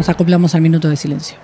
nos acoplamos al minuto de silencio.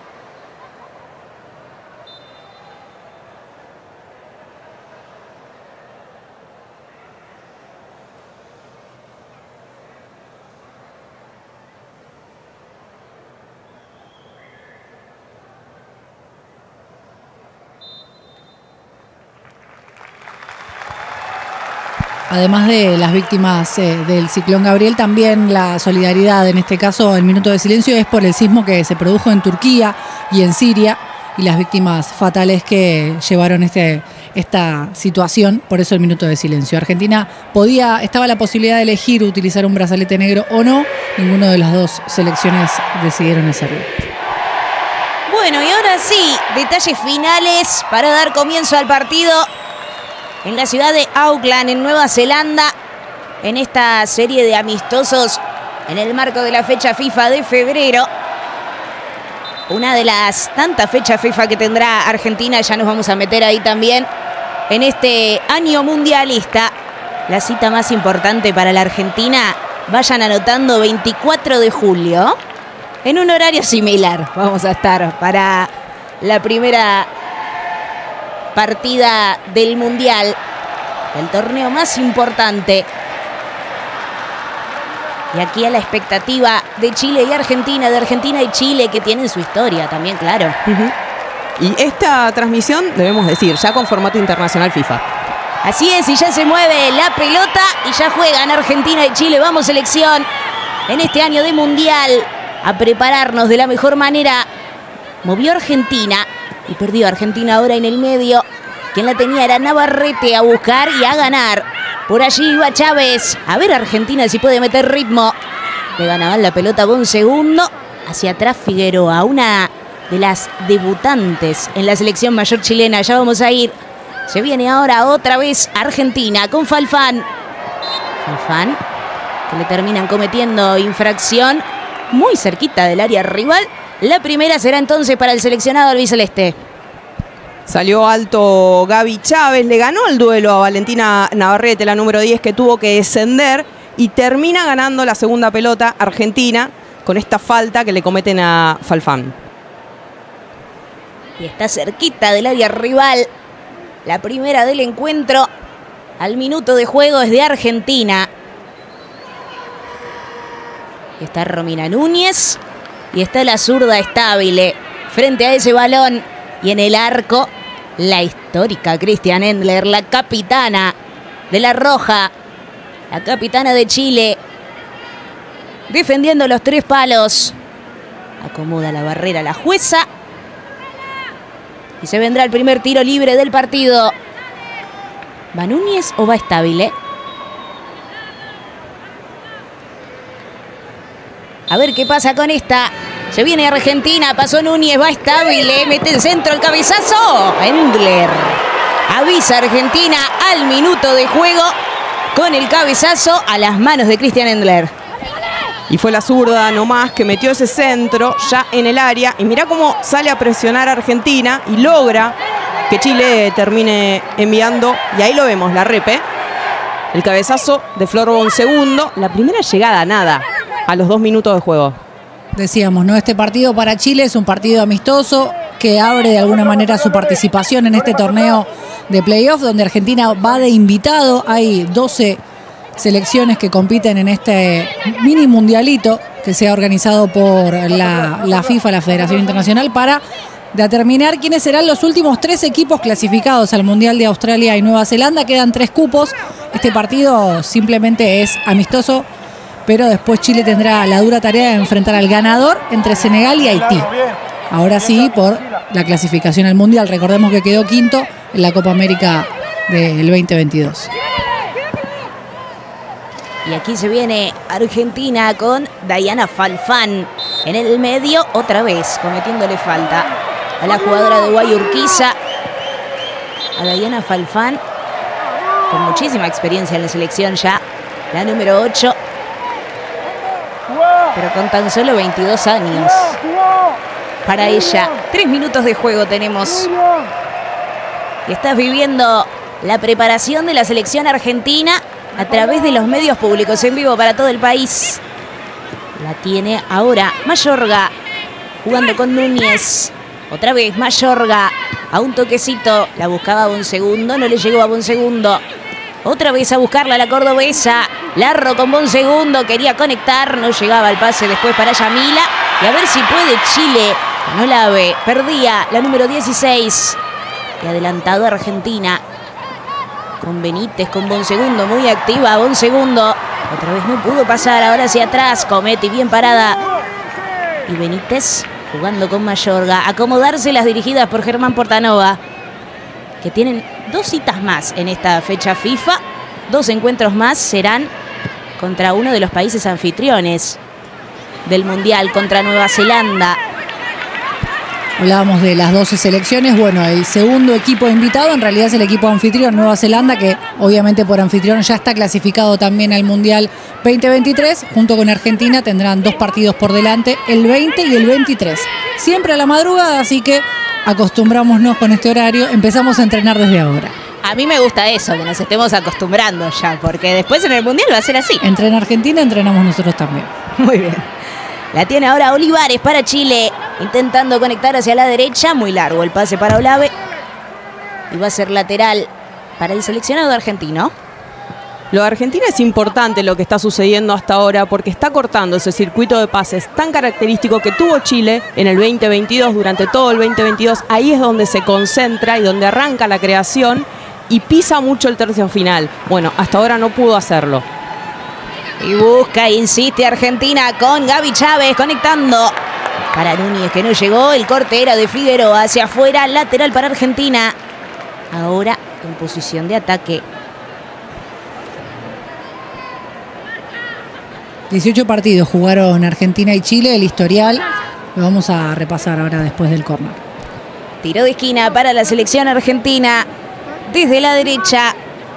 Además de las víctimas del ciclón Gabriel, también la solidaridad, en este caso el minuto de silencio, es por el sismo que se produjo en Turquía y en Siria y las víctimas fatales que llevaron esta situación, por eso el minuto de silencio. Argentina estaba la posibilidad de elegir utilizar un brazalete negro o no, ninguna de las dos selecciones decidieron hacerlo. Bueno, y ahora sí, detalles finales para dar comienzo al partido en la ciudad de Auckland, en Nueva Zelanda, en esta serie de amistosos en el marco de la fecha FIFA de febrero. Una de las tantas fechas FIFA que tendrá Argentina, ya nos vamos a meter ahí también en este año mundialista. La cita más importante para la Argentina, vayan anotando, 24 de julio, en un horario similar. Vamos a estar para la primera partida del Mundial, el torneo más importante. Y aquí a la expectativa de Chile y Argentina, de Argentina y Chile, que tienen su historia también, claro. Y esta transmisión, debemos decir, ya con formato internacional FIFA. Así es, y ya se mueve la pelota y ya juegan Argentina y Chile. Vamos, selección, en este año de Mundial, a prepararnos de la mejor manera. Movió Argentina y perdió Argentina ahora en el medio. Quien la tenía era Navarrete, a buscar y a ganar. Por allí iba Chávez. A ver Argentina si puede meter ritmo. Le ganaban la pelota con un segundo. Hacia atrás Figueroa, una de las debutantes en la selección mayor chilena. Ya vamos a ir. Se viene ahora otra vez Argentina con Falfán. Falfán, que le terminan cometiendo infracción muy cerquita del área rival. La primera será entonces para el seleccionado albiceleste. Salió alto Gaby Chávez, le ganó el duelo a Valentina Navarrete, la número 10, que tuvo que descender, y termina ganando la segunda pelota Argentina con esta falta que le cometen a Falfán. Y está cerquita del área rival. La primera del encuentro al minuto de juego es de Argentina. Está Romina Núñez y está la zurda Estable frente a ese balón. Y en el arco, la histórica Christian Endler, la capitana de la Roja, la capitana de Chile, defendiendo los tres palos. Acomoda la barrera la jueza. Y se vendrá el primer tiro libre del partido. ¿Va Núñez o va Estable? A ver qué pasa con esta. Se viene Argentina, pasó Núñez, va Estable, mete el centro, el cabezazo. Endler avisa a Argentina al minuto de juego con el cabezazo a las manos de Christian Endler. Y fue la zurda nomás que metió ese centro ya en el área. Y mirá cómo sale a presionar a Argentina y logra que Chile termine enviando. Y ahí lo vemos, la repe. El cabezazo de Flor Bonsegundo. La primera llegada, nada, a los 2 minutos de juego. Decíamos, ¿no? Este partido para Chile es un partido amistoso que abre de alguna manera su participación en este torneo de playoff, donde Argentina va de invitado. Hay 12 selecciones que compiten en este mini mundialito que se ha organizado por la FIFA, la Federación Internacional, para determinar quiénes serán los últimos 3 equipos clasificados al Mundial de Australia y Nueva Zelanda. Quedan 3 cupos. Este partido simplemente es amistoso, pero después Chile tendrá la dura tarea de enfrentar al ganador entre Senegal y Haití. Ahora sí, por la clasificación al Mundial. Recordemos que quedó quinto en la Copa América del 2022. Y aquí se viene Argentina con Dayana Falfán en el medio, otra vez cometiéndole falta a la jugadora de Guayurquiza. A Dayana Falfán, con muchísima experiencia en la selección ya, la número 8. Pero con tan solo 22 años. Para ella, 3 minutos de juego tenemos. Y estás viviendo la preparación de la selección argentina a través de los medios públicos en vivo para todo el país. La tiene ahora Mayorga, jugando con Núñez. Otra vez Mayorga, a un toquecito. La buscaba Bonsegundo, no le llegó a Bonsegundo. Otra vez a buscarla la cordobesa. Larro con Bonsegundo, quería conectar, no llegaba el pase después para Yamila. Y a ver si puede Chile. No la ve, perdía la número 16. Y adelantado Argentina. Con Benítez, con Bonsegundo, muy activa Bonsegundo. Otra vez no pudo pasar, ahora hacia atrás. Cometti bien parada. Y Benítez jugando con Mayorga. Acomodarse las dirigidas por Germán Portanova, que tienen 2 citas más en esta fecha FIFA. 2 encuentros más serán contra uno de los países anfitriones del Mundial, contra Nueva Zelanda. Hablábamos de las 12 selecciones. Bueno, el segundo equipo invitado en realidad es el equipo anfitrión, Nueva Zelanda, que obviamente por anfitrión ya está clasificado también al Mundial 2023. Junto con Argentina tendrán 2 partidos por delante, el 20 y el 23. Siempre a la madrugada, así que acostumbrámonos con este horario. Empezamos a entrenar desde ahora. A mí me gusta eso, que nos estemos acostumbrando ya, porque después en el Mundial va a ser así. Entrena Argentina, entrenamos nosotros también. Muy bien. La tiene ahora Olivares para Chile, intentando conectar hacia la derecha. Muy largo el pase para Olave. Y va a ser lateral para el seleccionado argentino. Lo de Argentina es importante lo que está sucediendo hasta ahora, porque está cortando ese circuito de pases tan característico que tuvo Chile en el 2022, durante todo el 2022. Ahí es donde se concentra y donde arranca la creación y pisa mucho el tercio final. Bueno, hasta ahora no pudo hacerlo. Y busca, insiste Argentina con Gaby Chávez conectando para Núñez, que no llegó. El corte era de Figueroa hacia afuera, lateral para Argentina. Ahora en posición de ataque. 18 partidos jugaron Argentina y Chile, el historial lo vamos a repasar ahora después del córner. Tiro de esquina para la selección argentina. Desde la derecha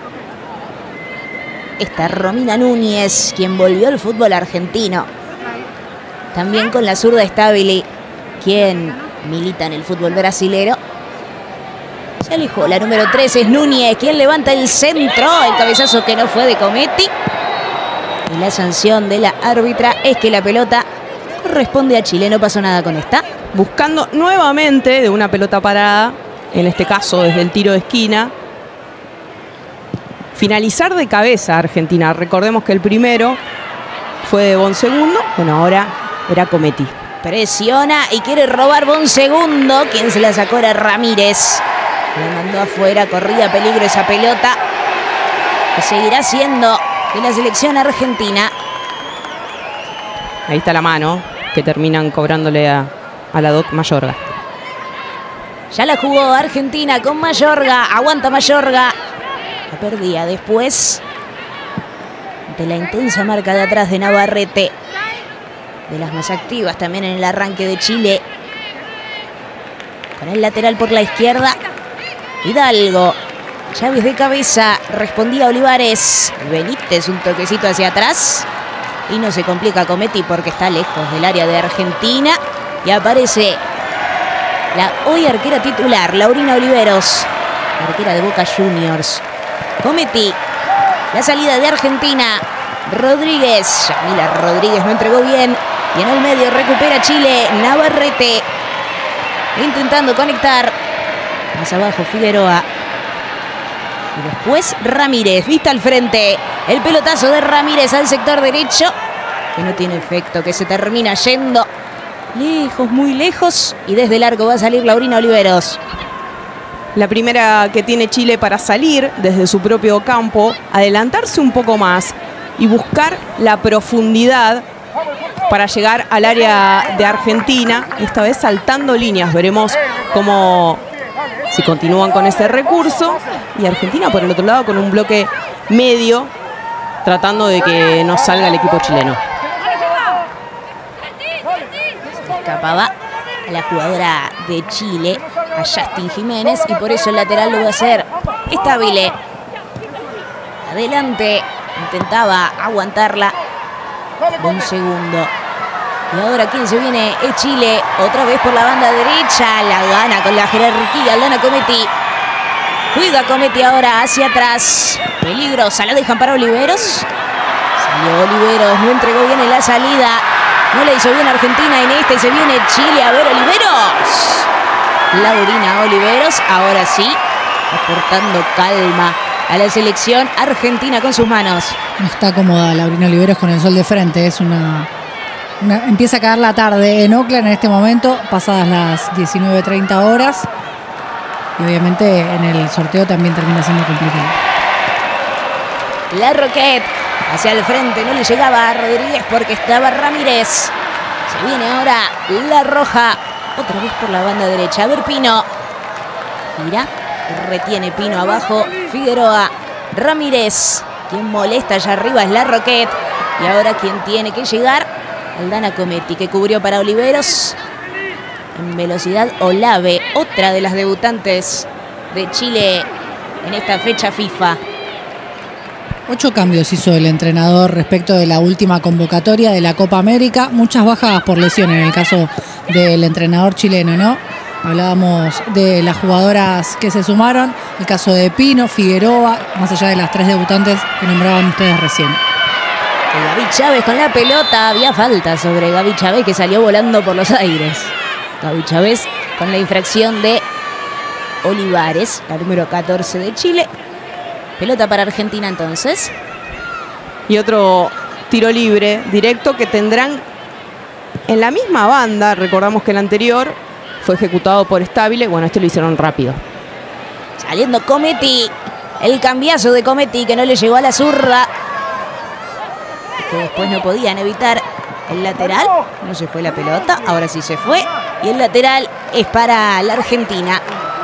está Romina Núñez, quien volvió al fútbol argentino. También con la zurda Stabile, quien milita en el fútbol brasilero. Se alejó la número 3, es Núñez, quien levanta el centro. El cabezazo que no fue de Cometti. Y la sanción de la árbitra es que la pelota corresponde a Chile. No pasó nada con esta. Buscando nuevamente de una pelota parada, en este caso desde el tiro de esquina. Finalizar de cabeza Argentina. Recordemos que el primero fue de Bonsegundo. Bueno, ahora era Cometti. Presiona y quiere robar Bonsegundo. Quien se la sacó era Ramírez. La mandó afuera, corría peligro esa pelota, que seguirá siendo de la selección argentina. Ahí está la mano que terminan cobrándole a la Doc Mayorga. Ya la jugó Argentina con Mayorga. Aguanta Mayorga. La perdía después de la intensa marca de atrás de Navarrete. De las más activas también en el arranque de Chile. Con el lateral por la izquierda. Hidalgo. Chávez de cabeza. Respondía Olivares. Benítez un toquecito hacia atrás. Y no se complica Cometti porque está lejos del área de Argentina. Y aparece la hoy arquera titular, Laurina Oliveros. Arquera de Boca Juniors. Cometti. La salida de Argentina. Rodríguez. Yamila Rodríguez no entregó bien. Y en el medio recupera Chile. Navarrete. Intentando conectar. Más abajo Figueroa. Y después Ramírez. Vista al frente. El pelotazo de Ramírez al sector derecho. Que no tiene efecto. Que se termina yendo lejos, muy lejos. Y desde el arco va a salir Laurina Oliveros. La primera que tiene Chile para salir desde su propio campo, adelantarse un poco más y buscar la profundidad para llegar al área de Argentina. Esta vez saltando líneas. Veremos cómo si continúan con ese recurso. Y Argentina por el otro lado con un bloque medio, tratando de que no salga el equipo chileno. Escapaba a la jugadora de Chile, a Justin Jiménez, y por eso el lateral lo va a hacer Stabile. Adelante, intentaba aguantarla. Bonsegundo. Y ahora quien se viene es Chile, otra vez por la banda derecha, la gana con la jerarquía, Aldana Cometti. Juega Cometti ahora hacia atrás. Peligrosa, la dejan para Oliveros. Salió Oliveros, no entregó bien en la salida. No le hizo bien a Argentina en este. Se viene Chile. A ver, Oliveros. Laurina Oliveros. Ahora sí, aportando calma a la selección argentina con sus manos. No está cómoda Laurina Oliveros con el sol de frente. Es empieza a caer la tarde en Oakland en este momento, pasadas las 19:30 horas. Y obviamente en el sorteo también termina siendo complicado. La Roquette hacia el frente, no le llegaba a Rodríguez porque estaba Ramírez. Se viene ahora la Roja, otra vez por la banda derecha. A ver, Pino. Mira, retiene Pino abajo. Figueroa, Ramírez. Quien molesta allá arriba es la Roquette. Y ahora quien tiene que llegar, Aldana Cometti, que cubrió para Oliveros. En velocidad, Olave, otra de las debutantes de Chile en esta fecha FIFA. 8 cambios hizo el entrenador respecto de la última convocatoria de la Copa América. Muchas bajas por lesión en el caso del entrenador chileno, ¿no? Hablábamos de las jugadoras que se sumaron. El caso de Pino, Figueroa, más allá de las 3 debutantes que nombraban ustedes recién. Gaby Chávez con la pelota. Había falta sobre Gaby Chávez, que salió volando por los aires. Gaby Chávez con la infracción de Olivares, la número 14 de Chile. Pelota para Argentina entonces. Y otro tiro libre directo que tendrán en la misma banda. Recordamos que el anterior fue ejecutado por Stabile. Bueno, este lo hicieron rápido. Saliendo Cometti. El cambiazo de Cometti que no le llegó a la zurda. Que después no podían evitar el lateral. No se fue la pelota, ahora sí se fue. Y el lateral es para la Argentina.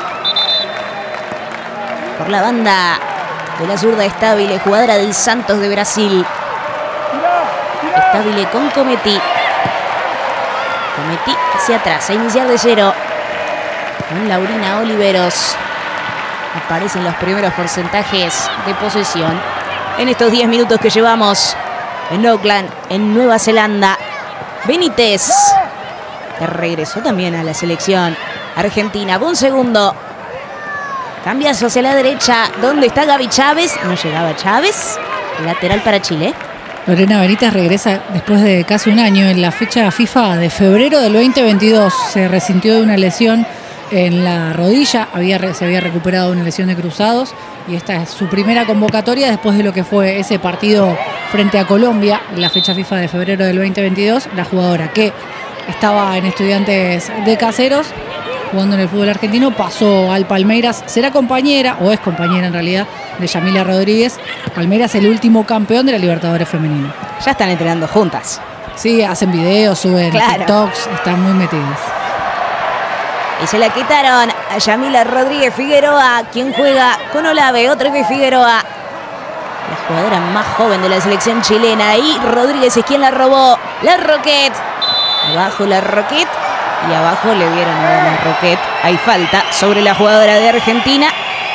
Por la banda de la zurda Stabile, jugadora del Santos de Brasil. Stabile con Cometti. Cometti hacia atrás, a iniciar de cero. Con Laurina Oliveros. Aparecen los primeros porcentajes de posesión en estos 10 minutos que llevamos en Auckland, en Nueva Zelanda. Benítez, que regresó también a la selección argentina. Un segundo. Cambiazo hacia la derecha. ¿Dónde está Gaby Chávez? No llegaba Chávez. Lateral para Chile. Lorena Benítez regresa después de casi un año en la fecha FIFA de febrero del 2022. Se resintió de una lesión en la rodilla. Se había recuperado una lesión de cruzados. Y esta es su primera convocatoria después de lo que fue ese partido frente a Colombia en la fecha FIFA de febrero del 2022. La jugadora que estaba en Estudiantes de Caseros jugando en el fútbol argentino pasó al Palmeiras. Será compañera, o es compañera en realidad, de Yamila Rodríguez. Palmeiras, el último campeón de la Libertadores femenina. Ya están entrenando juntas. Sí, hacen videos, suben TikToks, están muy metidas. Y se la quitaron a Yamila Rodríguez Figueroa, quien juega con Olave, otra vez Figueroa. La jugadora más joven de la selección chilena. Y Rodríguez es quien la robó. La Roquette. Abajo la Roquette. Y abajo le dieron a la Roquette. Hay falta sobre la jugadora de Argentina.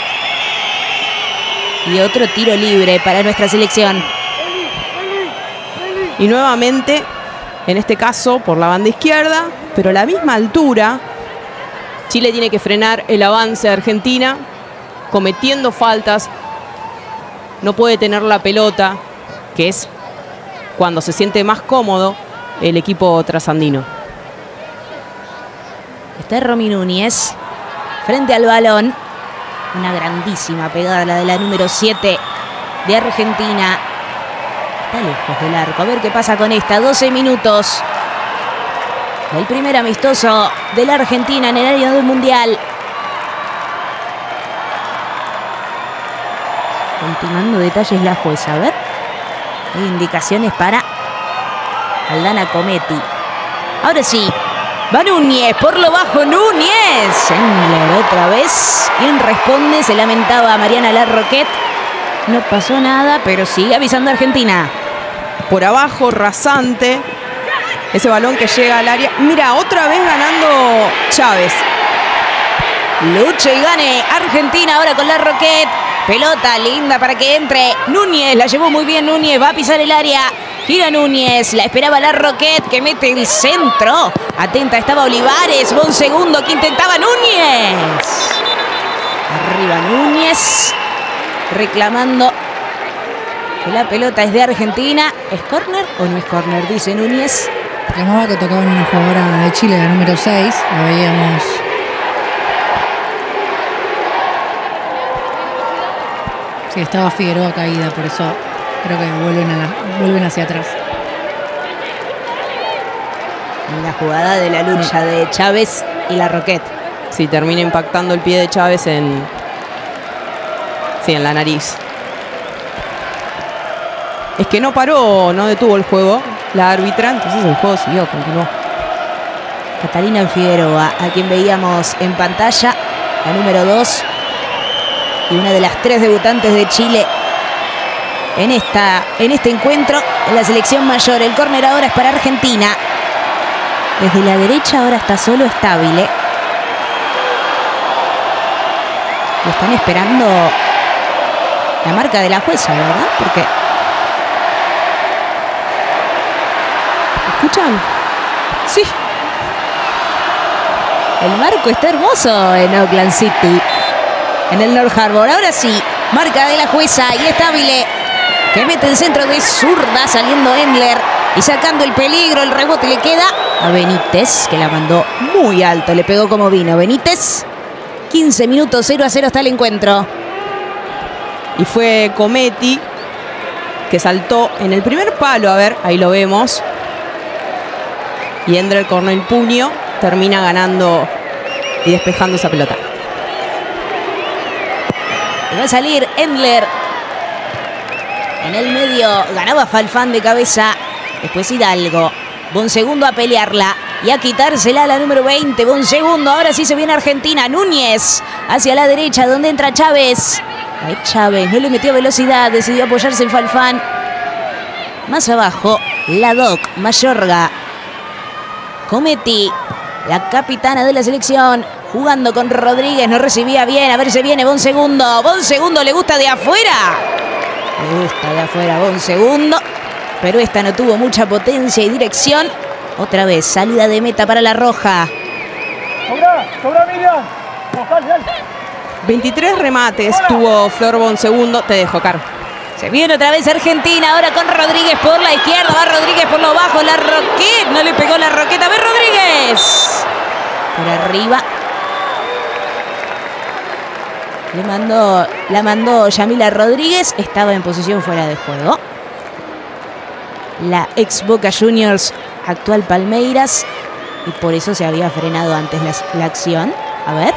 Y otro tiro libre para nuestra selección. Y nuevamente, en este caso, por la banda izquierda, pero a la misma altura, Chile tiene que frenar el avance de Argentina, cometiendo faltas. No puede tener la pelota, que es cuando se siente más cómodo el equipo trasandino. Está Romy Núñez frente al balón. Una grandísima pegada, la de la número 7 de Argentina. Está lejos del arco. A ver qué pasa con esta. 12 minutos. El primer amistoso de la Argentina en el área del Mundial. Continuando detalles la jueza. A ver. Hay indicaciones para Aldana Cometti. Ahora sí. Va Núñez, por lo bajo Núñez. Engler otra vez. ¿Quién responde? Se lamentaba Mariana Larroquette. No pasó nada, pero sigue avisando a Argentina. Por abajo, rasante. Ese balón que llega al área. Mira, otra vez ganando Chávez. Lucha y gane Argentina ahora con Larroquette. Pelota linda para que entre Núñez. La llevó muy bien Núñez. Va a pisar el área. Gira Núñez, la esperaba Larroquette, que mete el centro. Atenta estaba Olivares, un segundo que intentaba Núñez. Arriba Núñez, reclamando que la pelota es de Argentina. ¿Es córner o no es córner? Dice Núñez. Reclamaba que tocaban una jugadora de Chile, la número 6. La veíamos. Sí, estaba Figueroa caída, por eso creo que vuelven hacia atrás. La jugada de la lucha de Chávez y la Roquette. Sí, termina impactando el pie de Chávez en la nariz. Es que no paró, no detuvo el juego la árbitra, entonces el juego siguió, continuó. Catalina Figueroa, a quien veíamos en pantalla, la número 2 y una de las 3 debutantes de Chile en este encuentro en la selección mayor. El córner ahora es para Argentina. Desde la derecha ahora está solo Stabile. Y están esperando la marca de la jueza, ¿verdad? Porque ¿escuchan? Sí. El marco está hermoso en Auckland City, en el North Harbour. Ahora sí, marca de la jueza y Stabile, que mete el centro de zurda, saliendo Endler y sacando el peligro. El rebote le queda a Benítez, que la mandó muy alto, le pegó como vino. Benítez, 15 minutos, 0-0 está el encuentro. Y fue Cometti que saltó en el primer palo, a ver, ahí lo vemos. Y Endler con el puño termina ganando y despejando esa pelota. Y va a salir Endler. En el medio ganaba Falfán de cabeza. Después Hidalgo. Bonsegundo a pelearla y a quitársela a la número 20. Bonsegundo. Ahora sí se viene Argentina. Núñez hacia la derecha, donde entra Chávez. Ahí Chávez no le metió velocidad. Decidió apoyarse en Falfán. Más abajo, Ladoc, Mayorga. Cometti, la capitana de la selección, jugando con Rodríguez. No recibía bien. A ver, se viene Bonsegundo. Bonsegundo le gusta de afuera. Le gusta de afuera Bonsegundo. Pero esta no tuvo mucha potencia y dirección. Otra vez, salida de meta para la roja. ¡Cobra, Miriam! 23 remates tuvo Flor Bonsegundo. Te dejo, Caro. Se viene otra vez Argentina, ahora con Rodríguez por la izquierda. Va Rodríguez por lo bajo, la Roquette. No le pegó la Roquette. A ver, Rodríguez. Por arriba. La mandó Yamila Rodríguez. Estaba en posición fuera de juego. La ex Boca Juniors, actual Palmeiras. Y por eso se había frenado antes la acción. A ver.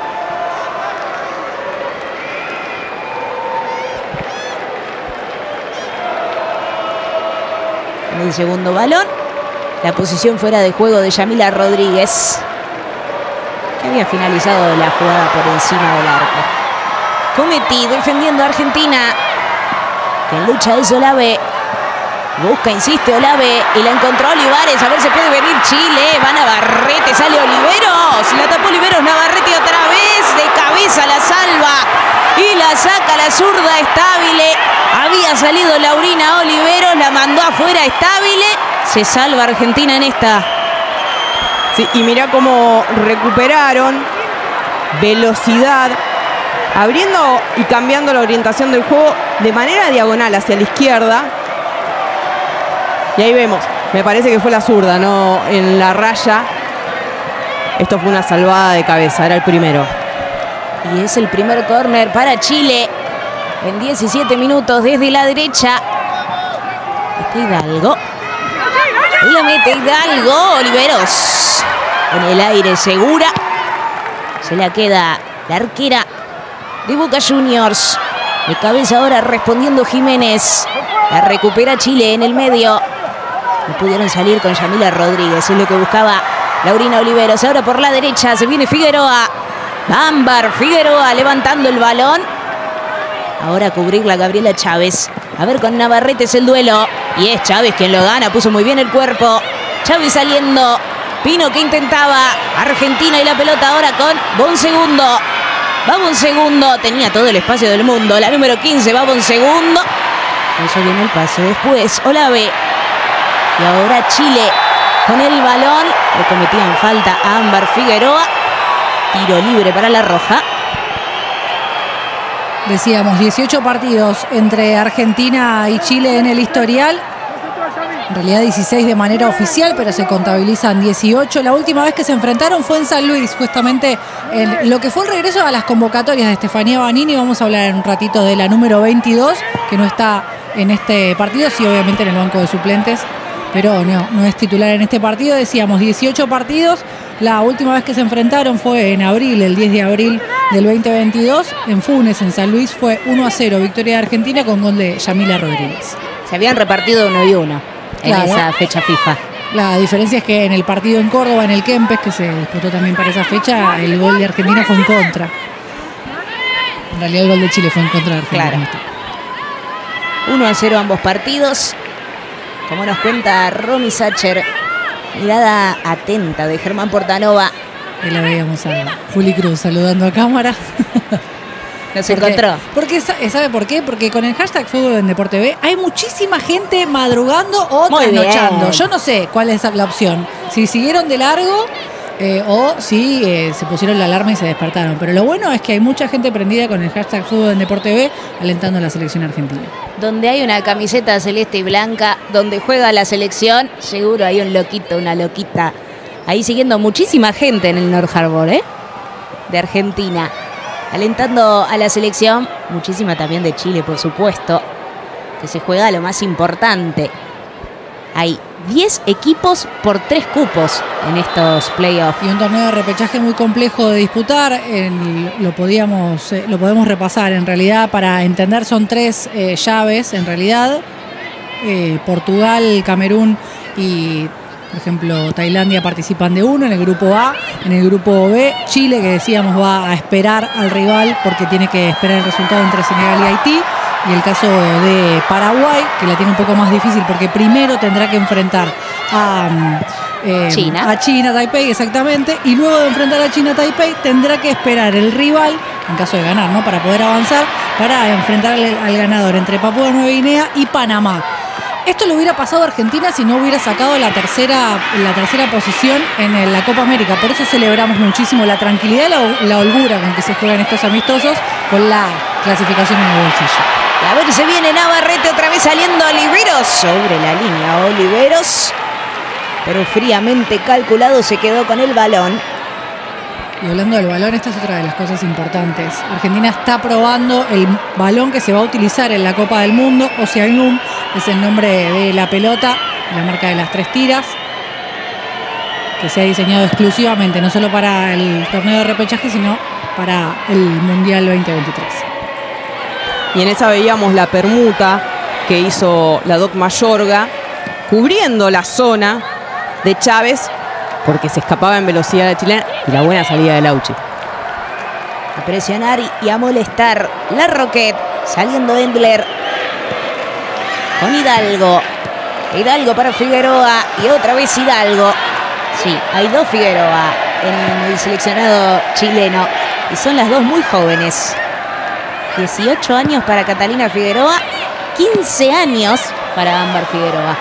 En el segundo balón, la posición fuera de juego de Yamila Rodríguez, que había finalizado la jugada por encima del arco. Cometti defendiendo a Argentina, que en lucha es Olave. Busca, insiste Olave y la encontró Olivares. A ver, se puede venir Chile. Va Navarrete, sale Oliveros. La tapó Oliveros, Navarrete otra vez. De cabeza la salva y la saca la zurda Stabile. Había salido Laurina Oliveros, la mandó afuera Stabile. Se salva Argentina en esta. Sí, y mirá cómo recuperaron velocidad, abriendo y cambiando la orientación del juego de manera diagonal hacia la izquierda. Y ahí vemos, me parece que fue la zurda, no en la raya. Esto fue una salvada de cabeza, era el primero. Y es el primer córner para Chile en 17 minutos desde la derecha. Está Hidalgo. Y lo mete Hidalgo. Oliveros en el aire, segura. Se la queda la arquera de Boca Juniors. De cabeza ahora respondiendo Jiménez. La recupera Chile en el medio. No pudieron salir con Yamila Rodríguez. Es lo que buscaba Laurina Oliveros. Ahora por la derecha se viene Figueroa. Ámbar Figueroa levantando el balón. Ahora a cubrirla Gabriela Chávez. A ver, con Navarrete es el duelo. Y es Chávez quien lo gana. Puso muy bien el cuerpo. Chávez saliendo. Pino que intentaba. Argentina y la pelota ahora con Bonsegundo. Va Bonsegundo. Tenía todo el espacio del mundo. La número 15 va Bonsegundo. Eso viene el pase. Después Olave. Y ahora Chile con el balón. Le cometían falta a Ámbar Figueroa. Tiro libre para la roja. Decíamos, 18 partidos entre Argentina y Chile en el historial. En realidad 16 de manera oficial, pero se contabilizan 18. La última vez que se enfrentaron fue en San Luis, justamente en lo que fue el regreso a las convocatorias de Estefanía Banini. Vamos a hablar en un ratito de la número 22, que no está en este partido, sí, obviamente en el banco de suplentes, pero no es titular en este partido. Decíamos 18 partidos. La última vez que se enfrentaron fue en abril, el 10 de abril del 2022, en Funes, en San Luis. Fue 1-0, victoria de Argentina con gol de Yamila Rodríguez. Se habían repartido 1-1 en esa fecha FIFA. La diferencia es que en el partido en Córdoba, en el Kempes, que se disputó también para esa fecha, el gol de Argentina fue en contra. En realidad el gol de Chile fue en contra de Argentina. Claro. 1-0 ambos partidos. Como nos cuenta Romy Sacher, mirada atenta de Germán Portanova. Ahí la veíamos a Juli Cruz saludando a cámara. Nos encontró. ¿Sabe por qué? Porque con el hashtag Fútbol en Deporte B hay muchísima gente madrugando o trasnochando. Yo no sé cuál es la opción. Si siguieron de largo o si se pusieron la alarma y se despertaron. Pero lo bueno es que hay mucha gente prendida con el hashtag Fútbol en Deporte B alentando a la selección argentina. Donde hay una camiseta celeste y blanca, donde juega la selección, seguro hay un loquito, una loquita. Ahí siguiendo muchísima gente en el North Harbor, de Argentina. Alentando a la selección, muchísima también de Chile, por supuesto, que se juega lo más importante. Hay 10 equipos por 3 cupos en estos playoffs. Y un torneo de repechaje muy complejo de disputar. Lo podemos repasar. En realidad, para entender, son 3 llaves, en realidad. Portugal, Camerún y, por ejemplo, Tailandia participan de uno en el grupo A. En el grupo B, Chile, que decíamos va a esperar al rival porque tiene que esperar el resultado entre Senegal y Haití. Y el caso de Paraguay, que la tiene un poco más difícil porque primero tendrá que enfrentar a China, Taipei, exactamente. Y luego de enfrentar a China, Taipei, tendrá que esperar el rival, en caso de ganar, ¿no?, para poder avanzar, para enfrentar al ganador entre Papúa Nueva Guinea y Panamá. Esto le hubiera pasado a Argentina si no hubiera sacado la tercera posición en la Copa América. Por eso celebramos muchísimo la tranquilidad y la holgura con que se juegan estos amistosos, con la clasificación en el bolsillo. A ver, se viene Navarrete otra vez saliendo Oliveros sobre la línea. Oliveros, pero fríamente calculado, se quedó con el balón. Y hablando del balón, esta es otra de las cosas importantes. Argentina está probando el balón que se va a utilizar en la Copa del Mundo. Oceanum es el nombre de la pelota, la marca de las 3 tiras, que se ha diseñado exclusivamente, no solo para el torneo de repechaje, sino para el Mundial 2023. Y en esa veíamos la permuta que hizo la Doc Mayorga, cubriendo la zona de Chávez, porque se escapaba en velocidad de chilena, y la buena salida de Lauchi. A presionar y a molestar la Roquette, saliendo Endler con Hidalgo. Hidalgo para Figueroa y otra vez Hidalgo. Sí, hay 2 Figueroa en el seleccionado chileno y son las 2 muy jóvenes. 18 años para Catalina Figueroa, 15 años para Ámbar Figueroa.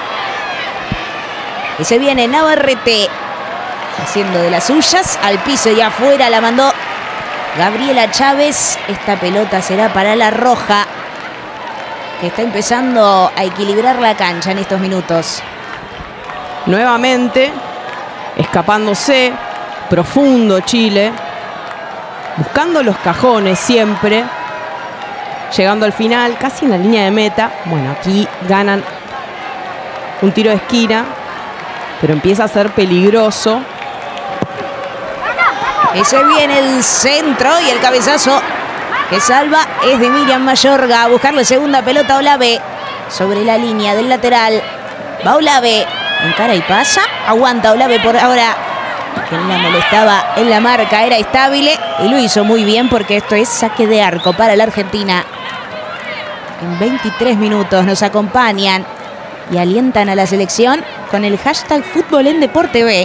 Y se viene Navarrete haciendo de las suyas, al piso y afuera la mandó Gabriela Chávez. Esta pelota será para la Roja, que está empezando a equilibrar la cancha en estos minutos. Nuevamente, escapándose, profundo Chile, buscando los cajones siempre, llegando al final, casi en la línea de meta. Bueno, aquí ganan un tiro de esquina, pero empieza a ser peligroso. Y se viene el centro y el cabezazo que salva es de Miriam Mayorga. A buscarle segunda pelota a Olave sobre la línea del lateral. Va Olave, encara y pasa. Aguanta Olave por ahora. Quien la molestaba en la marca era Estable y lo hizo muy bien porque esto es saque de arco para la Argentina. En 23 minutos nos acompañan y alientan a la selección con el hashtag Fútbol en Deporte B.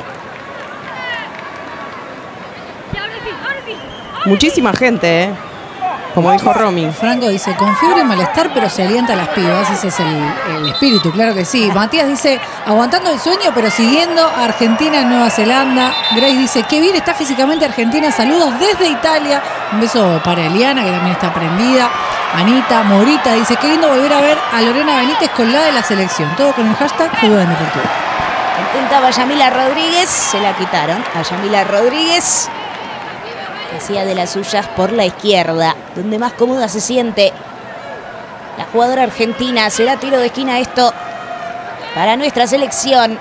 Muchísima gente, como dijo Romy. Franco dice, con fiebre y malestar, pero se alienta a las pibas. Ese es el espíritu, claro que sí. Matías dice, aguantando el sueño, pero siguiendo a Argentina en Nueva Zelanda. Grace dice, qué bien está físicamente Argentina. Saludos desde Italia. Un beso para Eliana, que también está prendida. Anita Morita dice, qué lindo volver a ver a Lorena Benítez con la de la selección. Todo con el hashtag Fútbol en Deportivo. Intentaba Yamila Rodríguez, se la quitaron a Yamila Rodríguez. Que hacía de las suyas por la izquierda, donde más cómoda se siente la jugadora argentina. Será tiro de esquina esto para nuestra selección.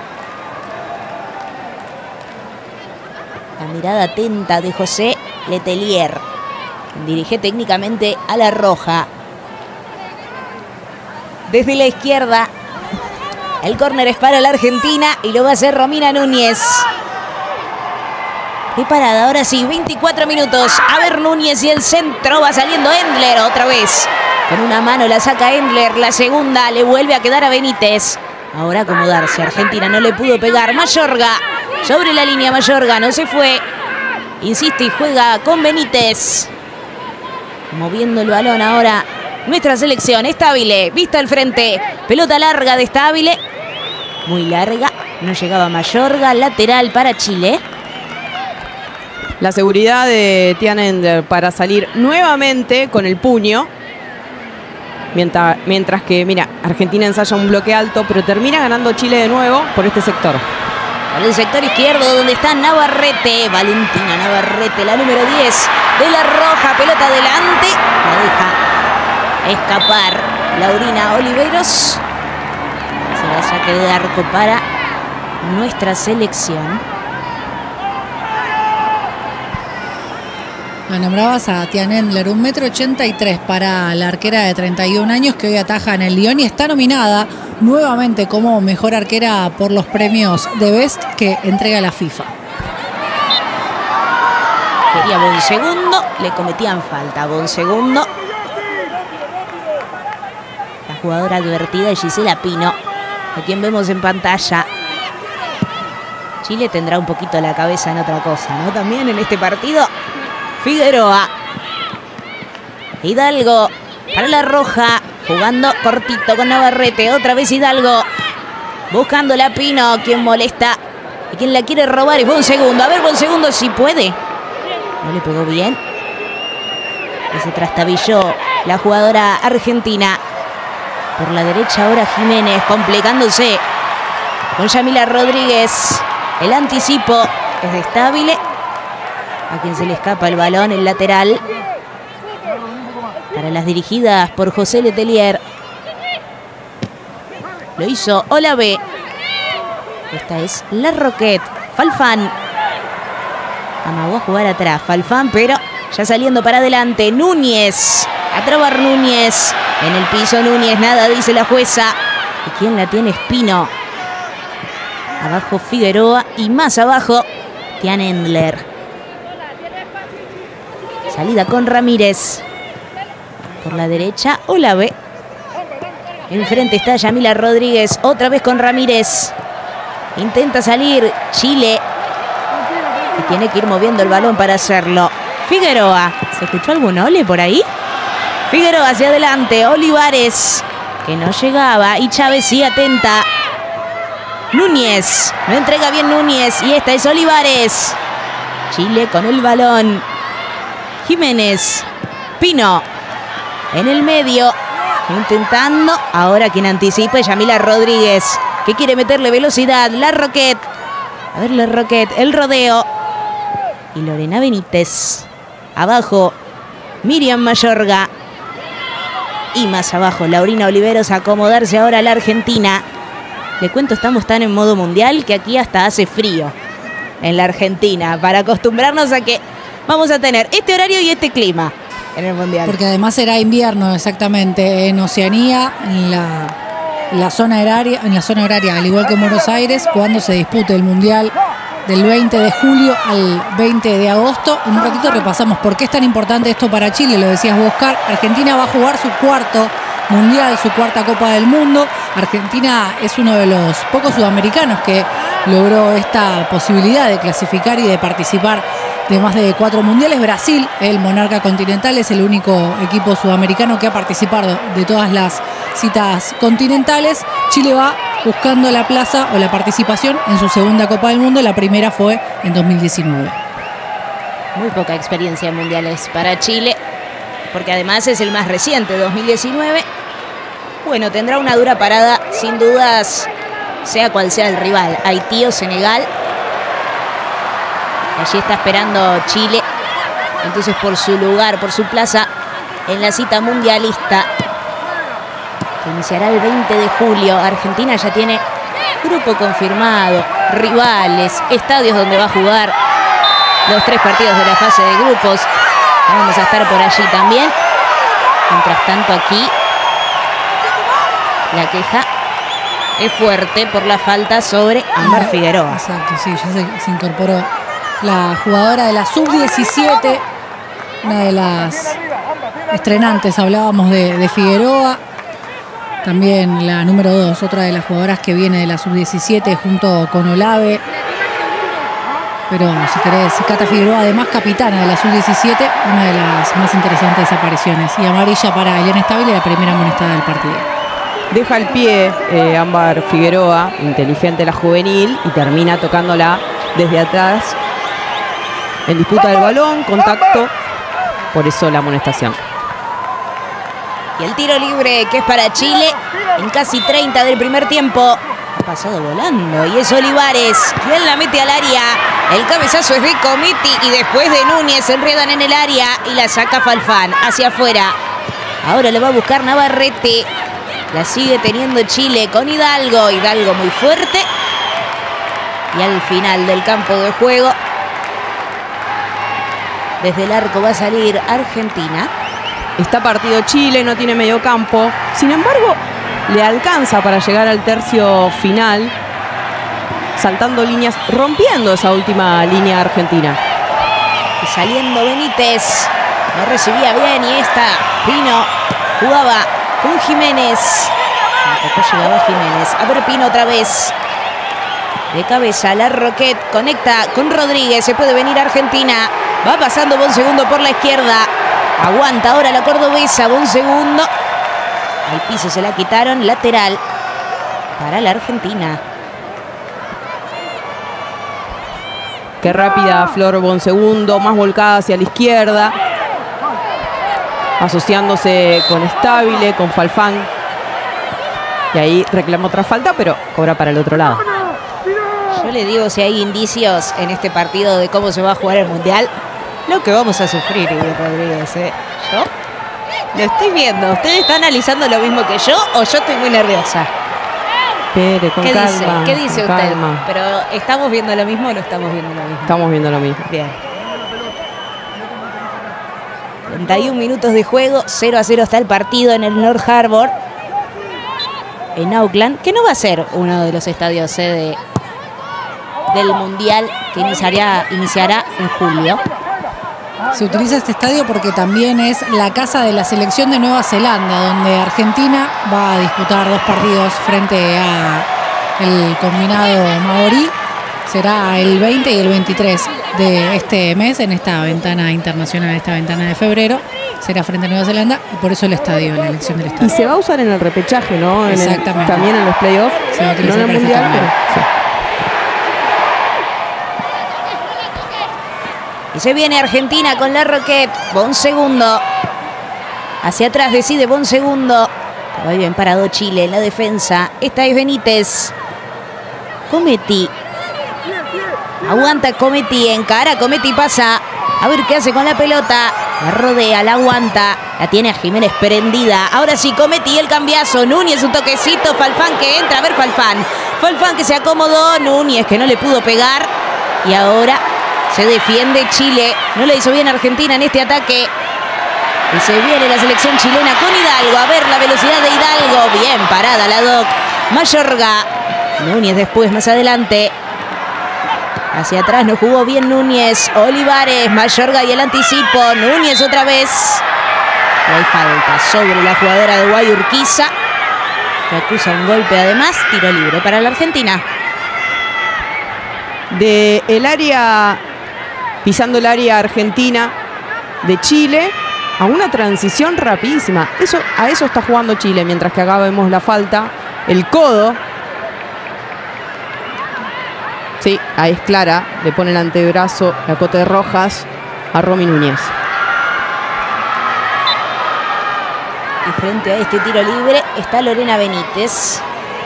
La mirada atenta de José Letelier, quien dirige técnicamente a la roja. Desde la izquierda, el córner es para la Argentina y lo va a hacer Romina Núñez. Preparada, ahora sí, 24 minutos. A ver Núñez y el centro, va saliendo Endler otra vez. Con una mano la saca Endler, la segunda le vuelve a quedar a Benítez. Ahora acomodarse, Argentina no le pudo pegar. Mayorga, sobre la línea Mayorga, no se fue. Insiste y juega con Benítez. Moviendo el balón ahora nuestra selección. Estable, vista al frente. Pelota larga de Estable. Muy larga, no llegaba Mayorga. Lateral para Chile. La seguridad de Tian Endler para salir nuevamente con el puño. Mientras que, mira, Argentina ensaya un bloque alto, pero termina ganando Chile de nuevo por este sector. Por el sector izquierdo, donde está Navarrete. Valentina Navarrete, la número 10 de la roja. Pelota adelante. La deja escapar Laurina Oliveros. Será saque de arco para nuestra selección. La nombrabas a Tian Endler, 1,83 m para la arquera de 31 años que hoy ataja en el Lyon y está nominada nuevamente como mejor arquera por los premios de Best que entrega la FIFA. Quería Bonsegundo, le cometían falta. Bonsegundo. La jugadora advertida es Gisela Pino, a quien vemos en pantalla. Chile tendrá un poquito la cabeza en otra cosa, ¿no? También en este partido. Figueroa. Hidalgo para la roja. Jugando cortito con Navarrete. Otra vez Hidalgo. Buscando la Pino. Quien molesta y quien la quiere robar es Bonsegundo. A ver Bonsegundo si puede. No le pegó bien. Y se trastabilló la jugadora argentina. Por la derecha ahora Jiménez. Complicándose con Yamila Rodríguez. El anticipo es de Estable. A quien se le escapa el balón, el lateral. Para las dirigidas por José Letelier. Lo hizo Olave. Esta es la Roquette. Falfán. Amagó a jugar atrás. Falfán, pero ya saliendo para adelante. Núñez. A trabar Núñez. En el piso Núñez. Nada dice la jueza. ¿Y quién la tiene? Espino. Abajo Figueroa. Y más abajo Tian Endler. Salida con Ramírez. Por la derecha, Olave. Enfrente está Yamila Rodríguez. Otra vez con Ramírez. Intenta salir Chile. Y tiene que ir moviendo el balón para hacerlo. Figueroa. ¿Se escuchó algún ole por ahí? Figueroa hacia adelante. Olivares. Que no llegaba. Y Chávez sí atenta. Núñez. No entrega bien Núñez. Y esta es Olivares. Chile con el balón. Jiménez. Pino. En el medio. Intentando. Ahora quien anticipa es Yamila Rodríguez. Que quiere meterle velocidad. La Roquette. A ver la Roquette. El rodeo. Y Lorena Benítez. Abajo. Miriam Mayorga. Y más abajo Laurina Oliveros. A acomodarse ahora a la Argentina. Le cuento, estamos tan en modo mundial que aquí hasta hace frío. En la Argentina. Para acostumbrarnos a que vamos a tener este horario y este clima en el mundial. Porque además será invierno exactamente en Oceanía, en la zona horaria, al igual que en Buenos Aires, cuando se dispute el mundial del 20 de julio al 20 de agosto. En un ratito repasamos por qué es tan importante esto para Chile, lo decías vos, Oscar. Argentina va a jugar su cuarto mundial, su cuarta Copa del Mundo. Argentina es uno de los pocos sudamericanos que logró esta posibilidad de clasificar y de participar de más de 4 mundiales. Brasil, el monarca continental, es el único equipo sudamericano que ha participado de todas las citas continentales. Chile va buscando la plaza o la participación en su segunda Copa del Mundo. La primera fue en 2019. Muy poca experiencia en mundiales para Chile. porque además es el más reciente, 2019. Bueno, tendrá una dura parada, sin dudas, sea cual sea el rival, Haití o Senegal. Allí está esperando Chile, entonces por su lugar, por su plaza en la cita mundialista, que iniciará el 20 de julio. Argentina ya tiene grupo confirmado, rivales, estadios donde va a jugar los 3 partidos de la fase de grupos. Vamos a estar por allí también. Mientras tanto, aquí la queja es fuerte por la falta sobre Ámbar Figueroa. Exacto, sí, ya se incorporó la jugadora de la sub-17, una de las estrenantes. Hablábamos de Figueroa, también la número 2, otra de las jugadoras que viene de la sub-17 junto con Olave. Pero si querés, Cata Figueroa, además capitana de la sub-17, una de las más interesantes apariciones. Y amarilla para Eliana Stabile, la primera amonestada del partido. Deja el pie Ámbar Figueroa, inteligente la juvenil, y termina tocándola desde atrás. En disputa del balón, contacto, por eso la amonestación. Y el tiro libre que es para Chile en casi 30 del primer tiempo. Ha pasado volando y es Olivares quien la mete al área. El cabezazo es de Comiti y después de Núñez se enredan en el área y la saca Falfán hacia afuera. Ahora le va a buscar Navarrete. La sigue teniendo Chile con Hidalgo. Hidalgo muy fuerte. Y al final del campo de juego, desde el arco va a salir Argentina. Está partido Chile, no tiene medio campo. Sin embargo, le alcanza para llegar al tercio final, saltando líneas, rompiendo esa última línea argentina. Y saliendo Benítez, no recibía bien y esta Pino jugaba con Jiménez. Tampoco llegaba Jiménez. A ver, Pino otra vez. De cabeza, la Roquette conecta con Rodríguez. Se puede venir Argentina. Va pasando Bonsegundo por la izquierda. Aguanta ahora la cordobesa. Bonsegundo. Al piso se la quitaron. Lateral para la Argentina. Qué rápida Flor Bonsegundo, más volcada hacia la izquierda, asociándose con Stabile, con Falfán. Y ahí reclama otra falta, pero cobra para el otro lado. Yo le digo, si hay indicios en este partido de cómo se va a jugar el Mundial, lo que vamos a sufrir, Rodríguez. Yo lo estoy viendo. ¿Ustedes están analizando lo mismo que yo o yo estoy muy nerviosa? Espere, con calma. ¿Qué dice con usted? calma. ¿Pero estamos viendo lo mismo o no estamos viendo lo mismo? Estamos viendo lo mismo. Bien. 31 minutos de juego, 0-0 está el partido en el North Harbor, en Auckland, que no va a ser uno de los estadios sede del Mundial que iniciará en julio. Se utiliza este estadio porque también es la casa de la selección de Nueva Zelanda, donde Argentina va a disputar 2 partidos frente a el combinado maorí. Será el 20 y el 23 de este mes, en esta ventana internacional, esta ventana de febrero. Será frente a Nueva Zelanda y por eso el estadio, la elección del estadio. Y se va a usar en el repechaje, ¿no? Exactamente. También en los playoffs. Se va a utilizar no en el Mundial, pero sí. Y se viene Argentina con la Roquette. Bonsegundo. Hacia atrás decide Bonsegundo. Va bien parado Chile en la defensa. Esta es Benítez. Cometi. Aguanta Cometi. Encara. Cometi pasa. A ver qué hace con la pelota. La rodea, la aguanta. La tiene a Jiménez prendida. Ahora sí, Cometi el cambiazo. Núñez un toquecito. Falfán que entra. A ver, Falfán. Falfán que se acomodó. Núñez que no le pudo pegar. Y ahora se defiende Chile. No le hizo bien Argentina en este ataque. Y se viene la selección chilena con Hidalgo. A ver la velocidad de Hidalgo. Bien parada la Doc. Mayorga. Núñez después, más adelante. Hacia atrás no jugó bien Núñez. Olivares, Mayorga y el anticipo. Núñez otra vez. Y hay falta sobre la jugadora de Guayurquiza, que acusa un golpe además. Tiro libre para la Argentina. De el área, pisando el área argentina de Chile, a una transición rapidísima. A eso está jugando Chile, mientras que acá vemos la falta. El codo. Sí, ahí es clara. Le pone el antebrazo, la Cote de Rojas, a Romy Núñez. Y frente a este tiro libre está Lorena Benítez,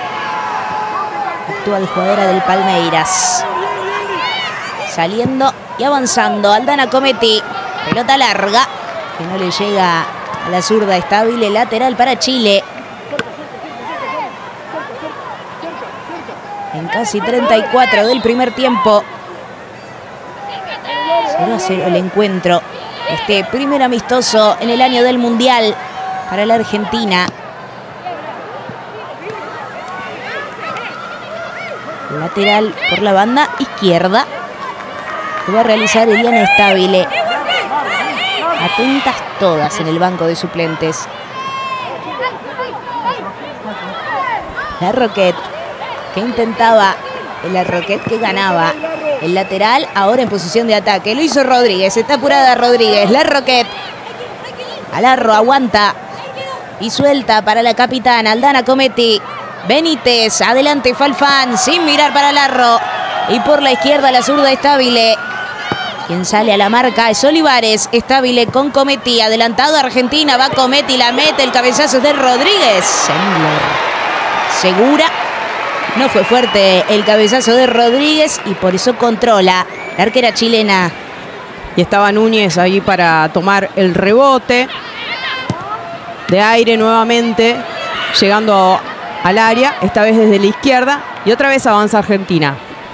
actual jugadora del Palmeiras. Saliendo y avanzando Aldana Cometti. Pelota larga que no le llega a la zurda estable. Lateral para Chile. En casi 34 del primer tiempo. 0-0 el encuentro. Este primer amistoso en el año del Mundial para la Argentina. Lateral por la banda izquierda que va a realizar Eliana Stabile. Atentas todas en el banco de suplentes. La Roquette que intentaba, la Roquette que ganaba. El lateral ahora en posición de ataque. Lo hizo Rodríguez. Está apurada Rodríguez. La Roquette. Alarro aguanta. Y suelta para la capitana Aldana Cometti. Benítez. Adelante Falfán. Sin mirar para Alarro. Y por la izquierda la zurda Stabile. Quien sale a la marca es Olivares. Stabile con Cometti. Adelantado Argentina. Va Cometti. La mete. El cabezazo de Rodríguez. Segura. No fue fuerte el cabezazo de Rodríguez y por eso controla la arquera chilena. Y estaba Núñez ahí para tomar el rebote. De aire nuevamente, llegando al área, esta vez desde la izquierda. Y otra vez avanza Argentina.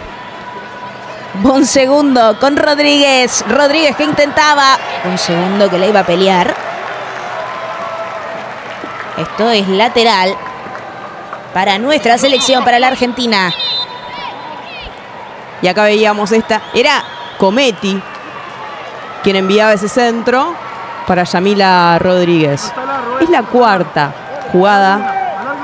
Un segundo con Rodríguez. Rodríguez que intentaba. Un segundo que la iba a pelear. Esto es lateral para nuestra selección, para la Argentina. Y acá veíamos esta. Era Cometti quien enviaba ese centro para Yamila Rodríguez. Es la cuarta jugada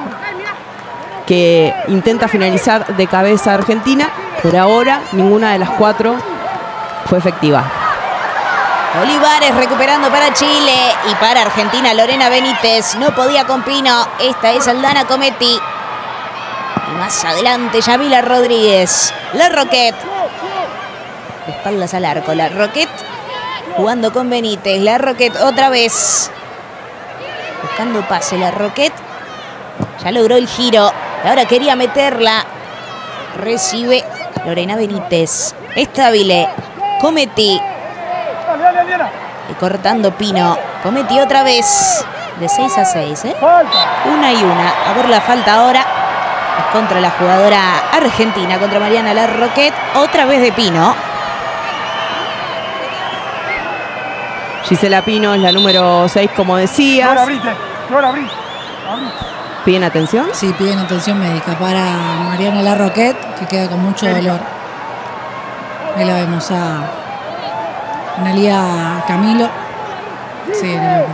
que intenta finalizar de cabeza Argentina. Por ahora, ninguna de las cuatro fue efectiva. Olivares recuperando para Chile y para Argentina Lorena Benítez. No podía con Pino. Esta es Aldana Cometti. Y más adelante Yamila Rodríguez. La Roquette. De espaldas al arco. La Roquette jugando con Benítez. La Roquette otra vez. Buscando pase la Roquette. Ya logró el giro. Y ahora quería meterla. Recibe Lorena Benítez. Stabile. Cometti. Y cortando Pino. Cometti otra vez. De 6-6, ¿eh? 1-1. A ver la falta ahora. Es contra la jugadora argentina. Contra Mariana La Roquette. Otra vez de Pino. Gisela Pino es la número 6, como decías. ¿Piden atención? Sí, piden atención médica para Mariana La Roquette, que queda con mucho dolor. Ahí la vemos a Analía Camilo. Sí, en el ojo.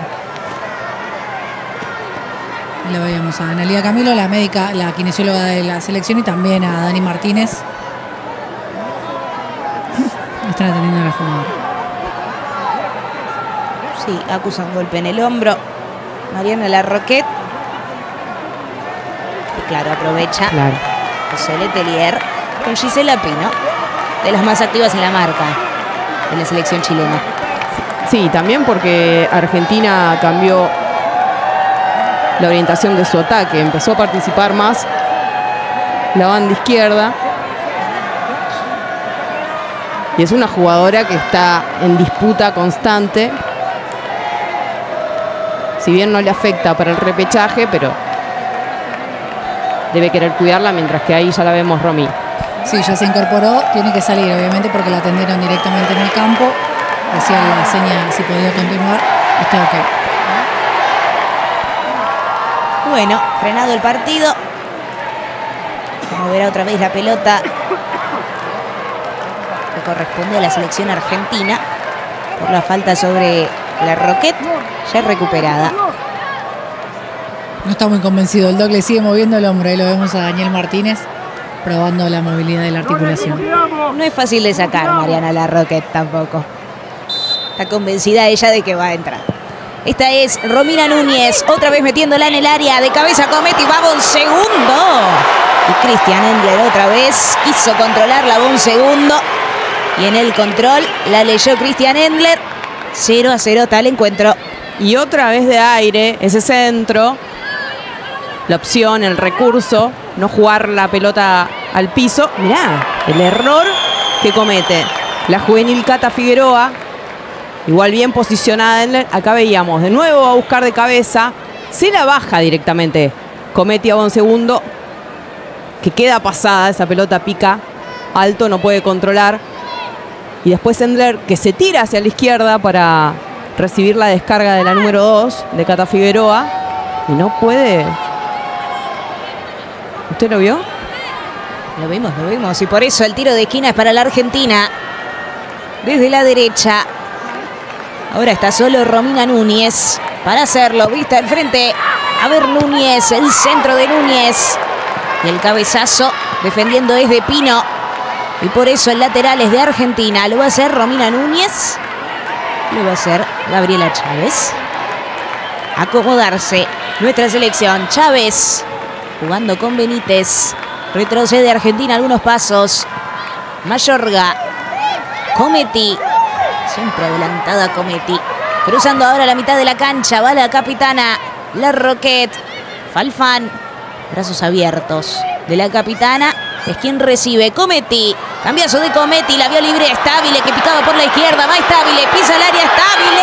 Ahí la veíamos a Analía Camilo, la médica, la kinesióloga de la selección, y también a Dani Martínez. Están atendiendo a la jugadora. Sí, acusa un golpe en el hombro Mariana La Roquette. Y claro, aprovecha José Letelier con Gisela Pino, de las más activas en la marca de la selección chilena. Sí, también porque Argentina cambió la orientación de su ataque. Empezó a participar más la banda izquierda. Y es una jugadora que está en disputa constante. Si bien no le afecta para el repechaje, pero debe querer cuidarla, mientras que ahí ya la vemos Romy. Sí, ya se incorporó, tiene que salir obviamente porque la atendieron directamente en el campo. Decía la seña si podía continuar, está ok. Bueno, frenado el partido. Moverá otra vez la pelota que corresponde a la selección argentina por la falta sobre La Roquette, ya recuperada. No está muy convencido, el Doc le sigue moviendo el hombro. Ahí lo vemos a Daniel Martínez probando la movilidad de la articulación. No es fácil de sacar Mariana La Roquette tampoco. Está convencida ella de que va a entrar. Esta es Romina Núñez, otra vez metiéndola en el área, de cabeza Cometti, va un segundo. Y Christian Endler otra vez quiso controlarla, un segundo. Y en el control la leyó Christian Endler. 0-0 está el encuentro. Y otra vez de aire, ese centro. La opción, el recurso, no jugar la pelota al piso. Mirá, el error que comete la juvenil Cata Figueroa. Igual bien posicionada. Acá veíamos de nuevo a buscar de cabeza. Se la baja directamente Cometti a Bonsegundo, que queda pasada. Esa pelota pica alto, no puede controlar. Y después Endler, que se tira hacia la izquierda para recibir la descarga de la número 2 de Cata Figueroa. Y no puede. ¿Usted lo vio? Lo vimos. Y por eso el tiro de esquina es para la Argentina. Desde la derecha. Ahora está solo Romina Núñez para hacerlo. Vista al frente. A ver Núñez, el centro de Núñez. Y el cabezazo defendiendo es de Pino. Y por eso el lateral es de Argentina. Lo va a hacer Romina Núñez. Lo va a hacer Gabriela Chávez. Acomodarse nuestra selección. Chávez jugando con Benítez. Retrocede Argentina algunos pasos. Mayorga. Cometti. Siempre adelantada Cometti. Cruzando ahora la mitad de la cancha. Va la capitana. La Roquette. Falfán. Brazos abiertos de la capitana. Es quien recibe. Cometti. Cambiazo de Cometti. La vio libre. Stabile que picaba por la izquierda. Va Stabile. Pisa el área. Stabile.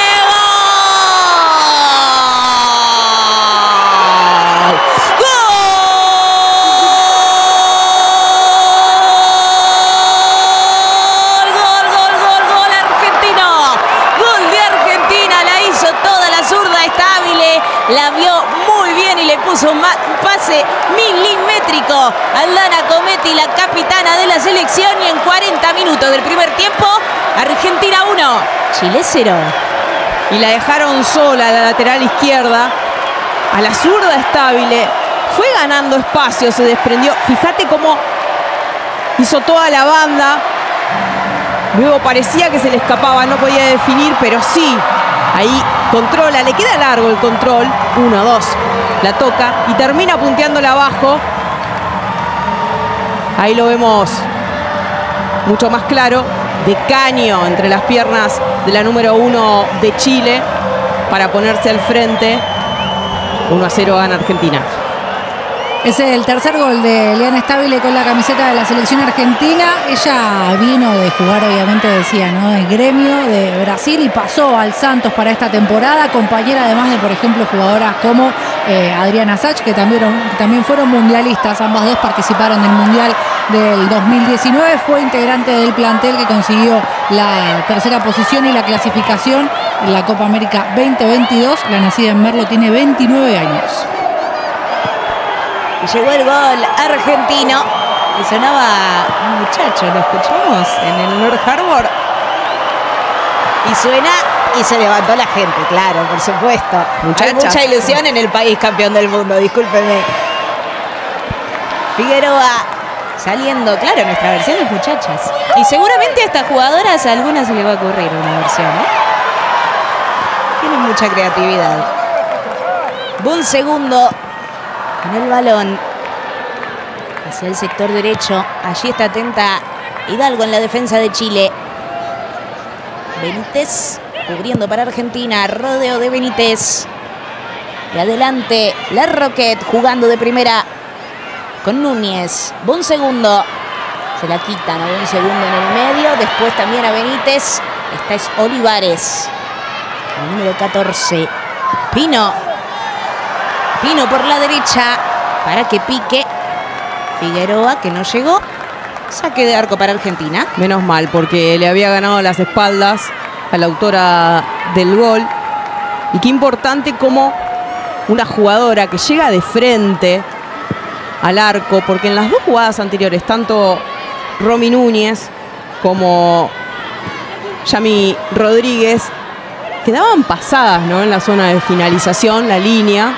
La vio muy bien y le puso un pase milimétrico a Aldana Cometti, la capitana de la selección. Y en 40 minutos del primer tiempo, Argentina 1, Chile 0. Y la dejaron sola a la lateral izquierda. A la zurda Stabile. Fue ganando espacio, se desprendió. Fíjate cómo hizo toda la banda. Luego parecía que se le escapaba, no podía definir, pero sí. Ahí controla, le queda largo el control. 1, 2, la toca y termina punteándola abajo. Ahí lo vemos mucho más claro. De caño entre las piernas de la número 1 de Chile para ponerse al frente. 1-0 gana Argentina. Es el tercer gol de Liana Stabile con la camiseta de la selección argentina. Ella vino de jugar, obviamente, decía, ¿no?, del gremio de Brasil y pasó al Santos para esta temporada. Compañera además de, por ejemplo, jugadoras como Adriana Sach, que también fueron mundialistas. Ambas dos participaron del Mundial del 2019. Fue integrante del plantel que consiguió la tercera posición y la clasificación en la Copa América 2022. La nacida en Merlo tiene 29 años. Llegó el gol argentino y sonaba un muchacho, lo escuchamos en el North Harbor. Y suena y se levantó la gente, claro, por supuesto. Hay mucha ilusión en el país campeón del mundo, discúlpeme. Figueroa saliendo, claro, nuestra versión es muchachas. Y seguramente a estas jugadoras a algunas se le va a ocurrir una versión, ¿eh? Tienen mucha creatividad. Bonsegundo en el balón hacia el sector derecho. Allí está atenta Hidalgo en la defensa de Chile. Benítez cubriendo para Argentina. Rodeo de Benítez. Y adelante la Roquette jugando de primera con Núñez. Bonsegundo. Se la quitan a Bonsegundo en el medio. Después también a Benítez. Esta es Olivares. El número 14. Pino. Pino por la derecha para que pique Figueroa, que no llegó. Saque de arco para Argentina. Menos mal, porque le había ganado las espaldas a la autora del gol. Y qué importante como una jugadora que llega de frente al arco, porque en las dos jugadas anteriores, tanto Romy Núñez como Yami Rodríguez quedaban pasadas, ¿no?, en la zona de finalización, la línea.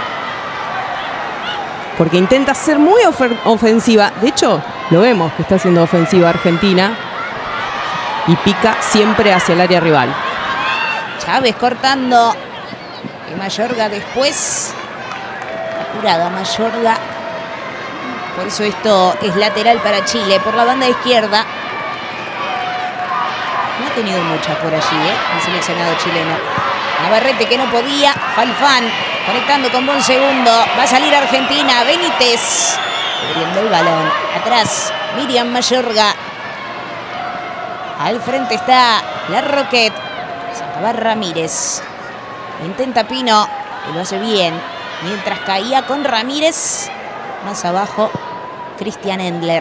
Porque intenta ser muy ofensiva. De hecho, lo vemos que está siendo ofensiva Argentina. Y pica siempre hacia el área rival. Chávez cortando. Y Mayorga después. Apurada Mayorga. Por eso esto es lateral para Chile. Por la banda izquierda. No ha tenido muchas por allí, el seleccionado chileno. Navarrete que no podía. Falfán conectando con buen segundo. Va a salir Argentina. Benítez cubriendo el balón. Atrás Miriam Mayorga. Al frente está la Roquette. Se va Ramírez. Intenta Pino. Y lo hace bien. Mientras caía con Ramírez. Más abajo Christian Endler.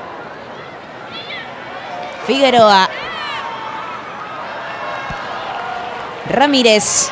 Figueroa. Ramírez.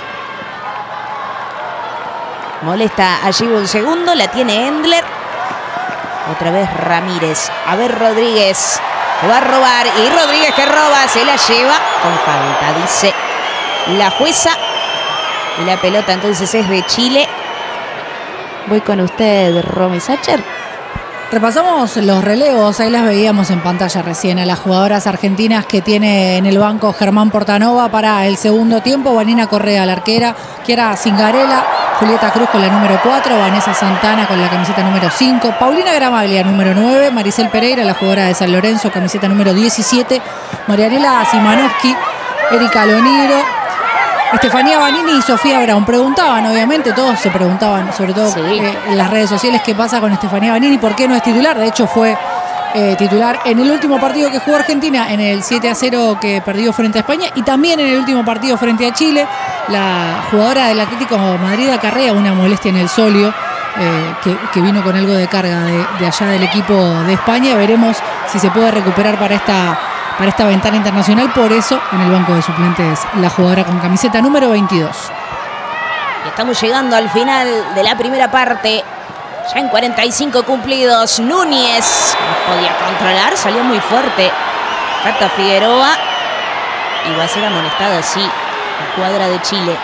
Molesta allí un segundo. La tiene Endler. Otra vez Ramírez. A ver Rodríguez. Lo va a robar. Y Rodríguez que roba. Se la lleva con falta. Dice la jueza. Y la pelota entonces es de Chile. Voy con usted, Romy Sacher. Repasamos los relevos, ahí las veíamos en pantalla recién, a las jugadoras argentinas que tiene en el banco Germán Portanova para el segundo tiempo. Vanina Correa, la arquera, Chiara Zingarella, Julieta Cruz con la número 4, Vanessa Santana con la camiseta número 5, Paulina Gramaglia, número 9, Maricel Pereira, la jugadora de San Lorenzo, camiseta número 17, Marianela Simanowski, Erika Loniro, Estefanía Banini y Sofía Brown. Preguntaban, obviamente, todos se preguntaban, sobre todo en las redes sociales, qué pasa con Estefanía Banini, por qué no es titular. De hecho, fue titular en el último partido que jugó Argentina, en el 7-0 que perdió frente a España, y también en el último partido frente a Chile. La jugadora del Atlético Madrid acarrea una molestia en el sóleo, que vino con algo de carga de allá del equipo de España. Veremos si se puede recuperar para esta ventana internacional. Por eso en el banco de suplentes la jugadora con camiseta número 22. Y estamos llegando al final de la primera parte. Ya en 45 cumplidos. Núñez no podía controlar, salió muy fuerte Cata Figueroa. Y va a ser amonestada, sí, la jugadora de Chile.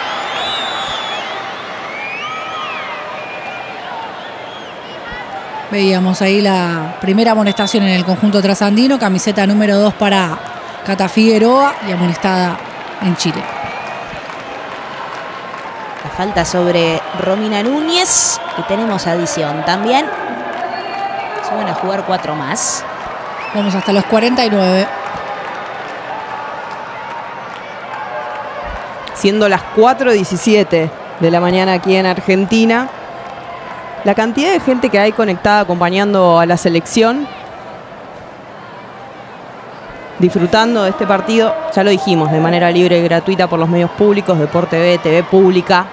Veíamos ahí la primera amonestación en el conjunto trasandino, camiseta número 2 para Cata Figueroa y amonestada en Chile. La falta sobre Romina Núñez y tenemos adición también. Se van a jugar 4 más. Vamos hasta los 49. Siendo las 4:17 de la mañana aquí en Argentina. La cantidad de gente que hay conectada acompañando a la selección, disfrutando de este partido, ya lo dijimos, de manera libre y gratuita por los medios públicos, Deporte TV, TV Pública.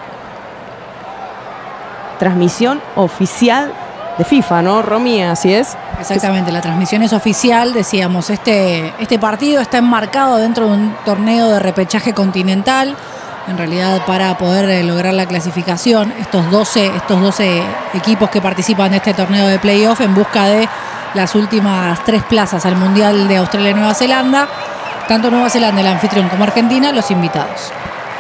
Transmisión oficial de FIFA, ¿no, Romy? Así es. Exactamente, la transmisión es oficial. Decíamos, este partido está enmarcado dentro de un torneo de repechaje continental. En realidad, para poder lograr la clasificación, estos 12 equipos que participan de este torneo de playoff en busca de las últimas 3 plazas al Mundial de Australia y Nueva Zelanda. Tanto Nueva Zelanda, el anfitrión, como Argentina, los invitados.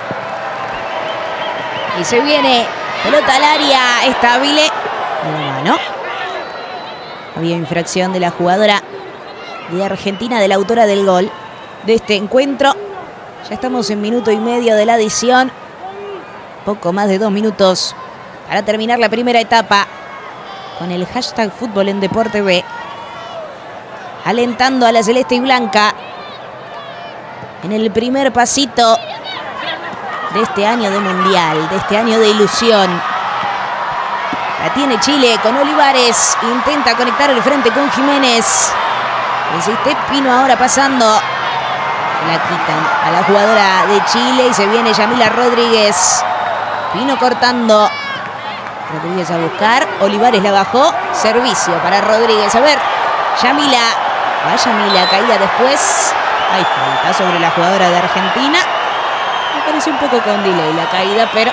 Y se viene pelota al área, estable. Una mano. Había infracción de la jugadora de Argentina, de la autora del gol de este encuentro. Ya estamos en minuto y medio de la adición. Poco más de 2 minutos para terminar la primera etapa. Con el hashtag Fútbol en Deporte B. Alentando a la celeste y blanca. En el primer pasito de este año de mundial. De este año de ilusión. La tiene Chile con Olivares. Intenta conectar el frente con Jiménez. Insiste Pino ahora pasando. La quitan a la jugadora de Chile y se viene Yamila Rodríguez. Pino cortando. Rodríguez a buscar. Olivares la bajó. Servicio para Rodríguez. A ver, Yamila. Va Yamila, caída después. Hay falta sobre la jugadora de Argentina. Me parece un poco con delay la caída, pero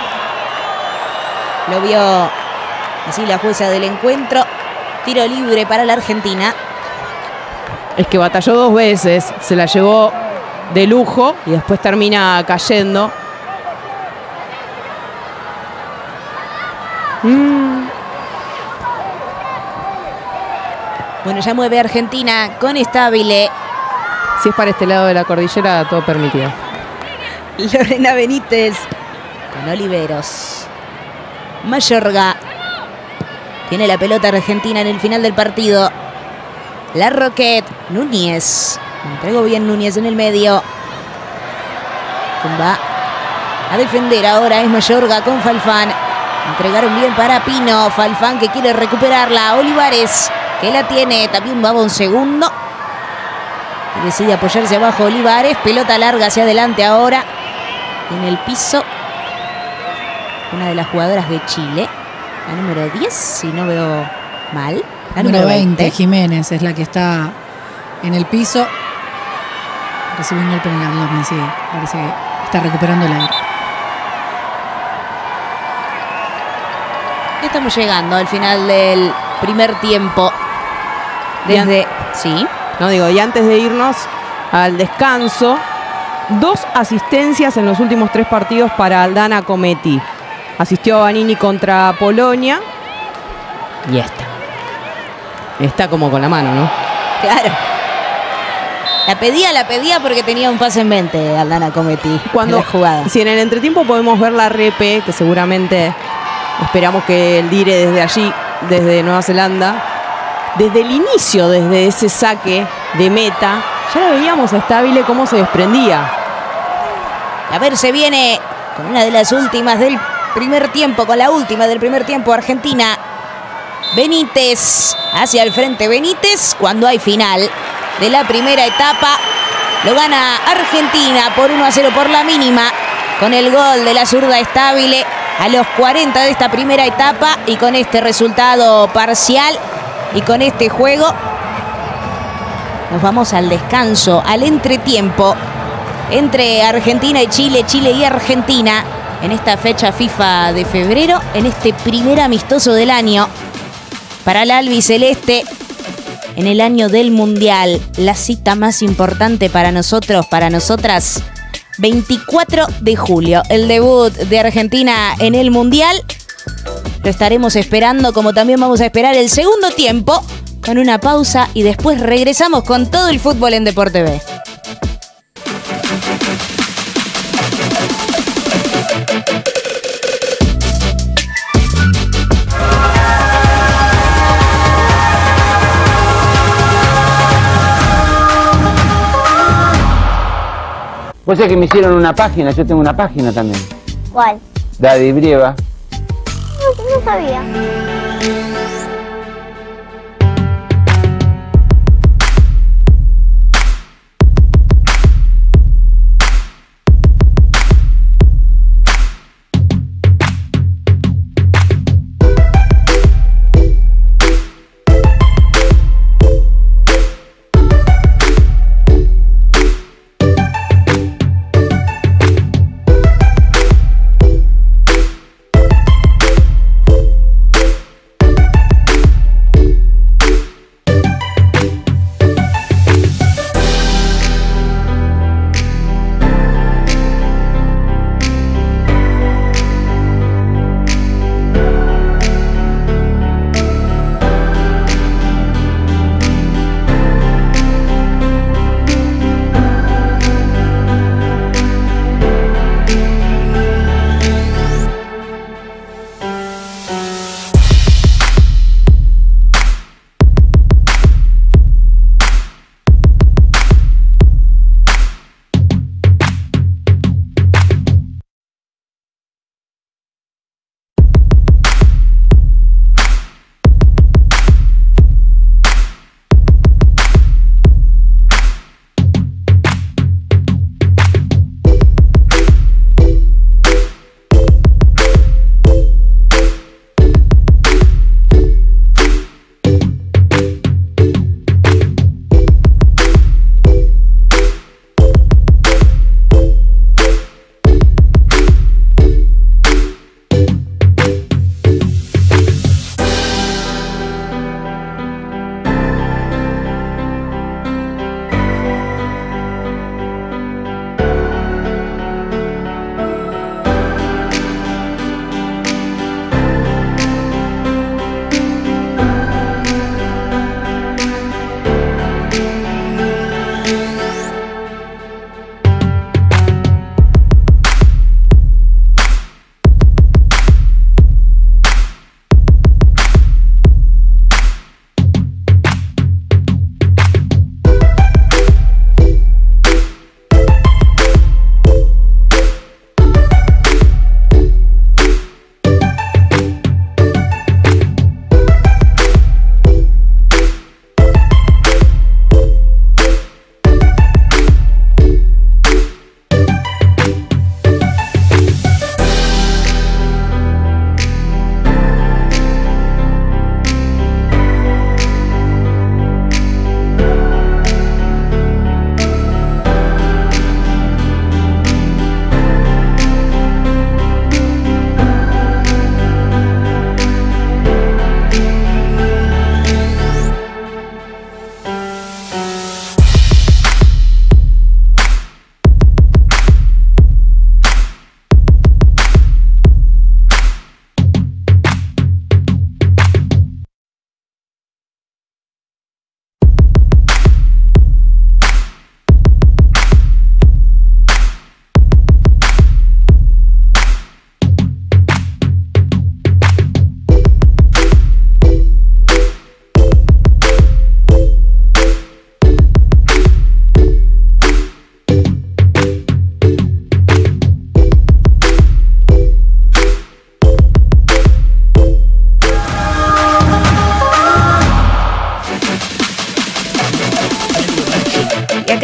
lo vio así la jueza del encuentro. Tiro libre para la Argentina. Es que batalló 2 veces, se la llevó de lujo y después termina cayendo. Bueno, ya mueve Argentina con Estable. Si es para este lado de la cordillera, todo permitido. Lorena Benítez con Oliveros. Mayorga. Tiene la pelota Argentina en el final del partido. La Roquette. Núñez. Entregó bien Núñez en el medio. Tumba. A defender ahora es Mayorga con Falfán. Entregaron bien para Pino. Falfán que quiere recuperarla. Olivares que la tiene. También va un segundo. Y decide apoyarse abajo Olivares. Pelota larga hacia adelante ahora. En el piso. Una de las jugadoras de Chile. La número 10, si no veo mal. La número 20, Jiménez, es la que está en el piso. Recibe un golpe en el abdomen, sí. Parece que está recuperando el aire. Estamos llegando al final del primer tiempo. Desde... Sí. No digo, y antes de irnos al descanso, 2 asistencias en los últimos 3 partidos para Aldana Cometti. Asistió a Vanini contra Polonia. Y esta. Está como con la mano, ¿no? Claro. La pedía porque tenía un pase en mente Aldana Cometti. Cuando en la jugada. Si en el entretiempo podemos ver la repe, que seguramente esperamos que el dire desde allí, desde Nueva Zelanda, desde el inicio, desde ese saque de meta, ya lo veíamos a Stabile cómo se desprendía. A ver, se viene con una de las últimas del primer tiempo, con la última del primer tiempo, Argentina. Benítez, hacia el frente Benítez, cuando hay final de la primera etapa. Lo gana Argentina por 1-0 por la mínima, con el gol de la zurda Stabile a los 40 de esta primera etapa. Y con este resultado parcial y con este juego, nos vamos al descanso, al entretiempo entre Argentina y Chile, Chile y Argentina, en esta fecha FIFA de febrero, en este primer amistoso del año para el albiceleste, en el año del Mundial. La cita más importante para nosotros, para nosotras, 24 de julio, el debut de Argentina en el Mundial. Lo estaremos esperando, como también vamos a esperar el segundo tiempo, con una pausa y después regresamos con todo el fútbol en Deporte B. Vos sabés que me hicieron una página, yo tengo una página también. ¿Cuál? Daddy Brieva. No sabía.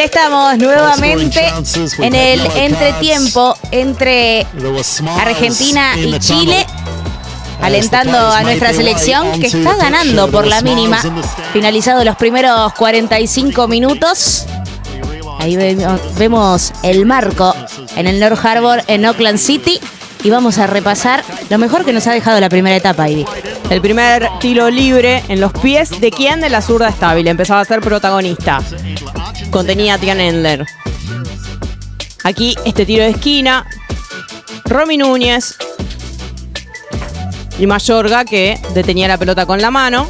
estamos nuevamente en el entretiempo entre Argentina y Chile, alentando a nuestra selección que está ganando por la mínima. Finalizados los primeros 45 minutos. Ahí vemos el marco en el North Harbor en Auckland City. Y vamos a repasar lo mejor que nos ha dejado la primera etapa, Ivy. El primer tiro libre en los pies de quién, de la zurda estable. Empezaba a ser protagonista. Contenía a Tian Endler. Aquí este tiro de esquina. Romy Núñez y Mayorga, que detenía la pelota con la mano.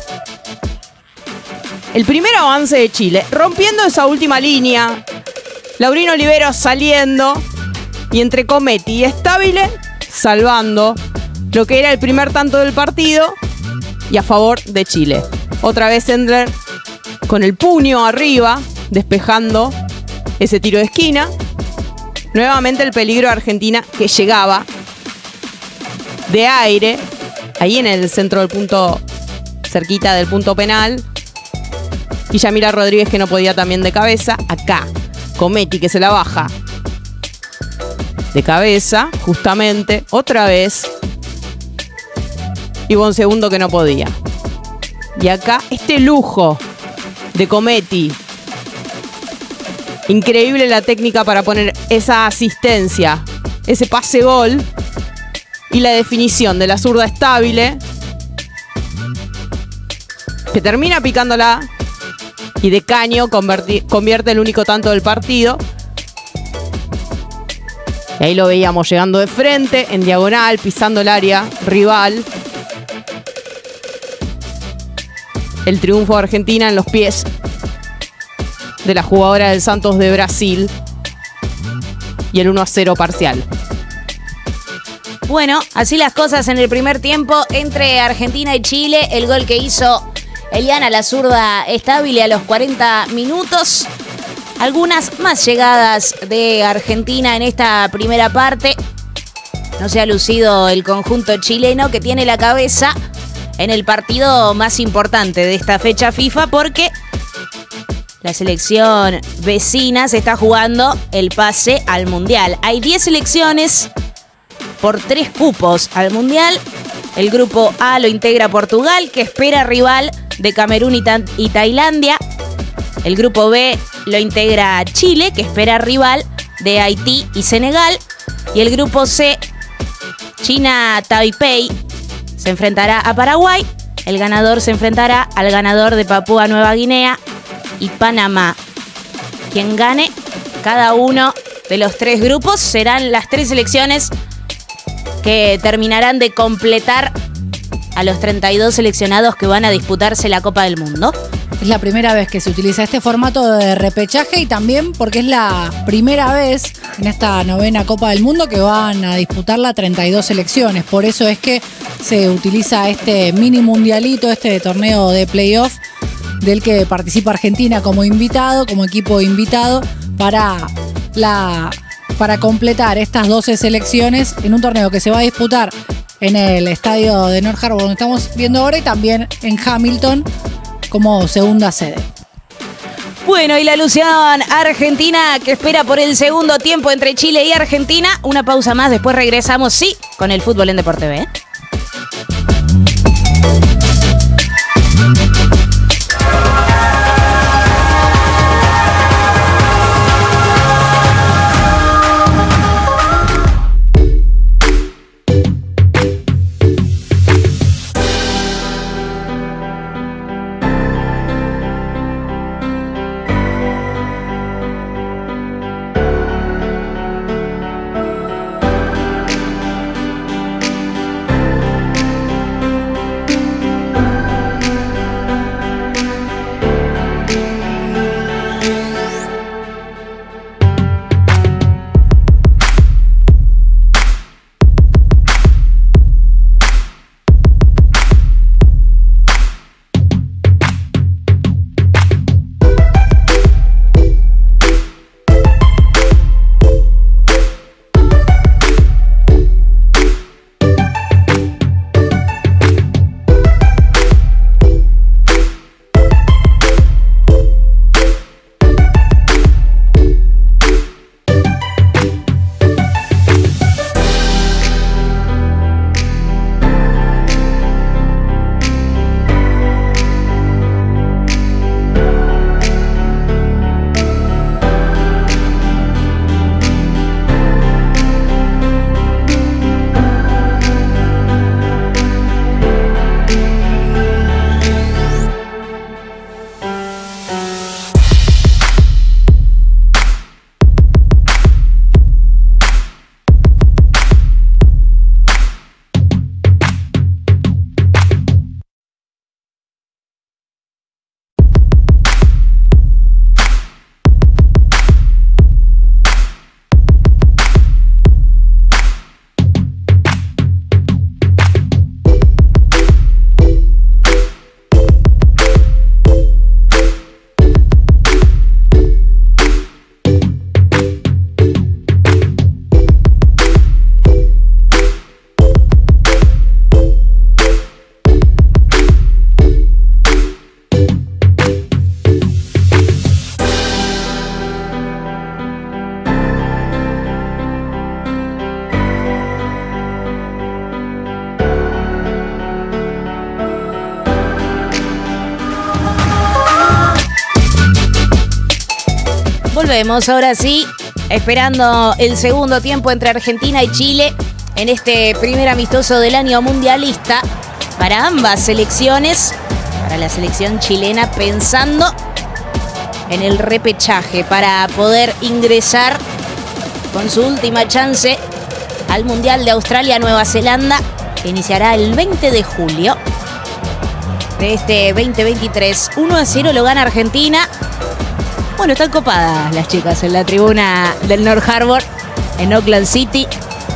El primer avance de Chile, rompiendo esa última línea. Laurino Oliveros saliendo. Y entre Cometti y Stabile, salvando lo que era el primer tanto del partido y a favor de Chile. Otra vez Endler con el puño arriba, despejando ese tiro de esquina. Nuevamente el peligro de Argentina, que llegaba de aire, ahí en el centro del punto, cerquita del punto penal. Y Yamila Rodríguez, que no podía también de cabeza. Acá, Cometti, que se la baja de cabeza, justamente, otra vez. Y Bon Segundo, que no podía. Y acá, este lujo de Cometti. Increíble la técnica para poner esa asistencia, ese pase gol. Y la definición de la zurda estable, que termina picándola. Y de caño convierte el único tanto del partido. Y ahí lo veíamos llegando de frente, en diagonal, pisando el área rival. El triunfo de Argentina en los pies de la jugadora del Santos de Brasil. Y el 1-0 parcial. Bueno, así las cosas en el primer tiempo entre Argentina y Chile. El gol que hizo Eliana, la zurda estable, a los 40 minutos. Algunas más llegadas de Argentina en esta primera parte. No se ha lucido el conjunto chileno, que tiene la cabeza en el partido más importante de esta fecha FIFA, porque la selección vecina se está jugando el pase al Mundial. Hay 10 selecciones por 3 cupos al Mundial. El grupo A lo integra Portugal, que espera rival de Camerún y Tailandia. El grupo B lo integra Chile, que espera rival de Haití y Senegal. Y el grupo C, China Taipei, se enfrentará a Paraguay. El ganador se enfrentará al ganador de Papúa Nueva Guinea y Panamá. Quien gane cada uno de los 3 grupos serán las 3 selecciones que terminarán de completar a los 32 seleccionados que van a disputarse la Copa del Mundo. Es la primera vez que se utiliza este formato de repechaje y también porque es la primera vez en esta 9ª Copa del Mundo que van a disputarla 32 selecciones. Por eso es que se utiliza este mini mundialito, este torneo de playoff del que participa Argentina como invitado, como equipo invitado, para completar estas 12 selecciones en un torneo que se va a disputar en el estadio de North Harbor, donde estamos viendo ahora, y también en Hamilton como segunda sede. Bueno, y la ilusión argentina que espera por el segundo tiempo entre Chile y Argentina. Una pausa más, después regresamos, sí, con el fútbol en Deporte B. Volvemos ahora sí, esperando el segundo tiempo entre Argentina y Chile en este primer amistoso del año mundialista para ambas selecciones. Para la selección chilena pensando en el repechaje para poder ingresar con su última chance al Mundial de Australia-Nueva Zelanda, que iniciará el 20 de julio de este 2023. 1-0 lo gana Argentina. Bueno, están copadas las chicas en la tribuna del North Harbour, en Auckland City,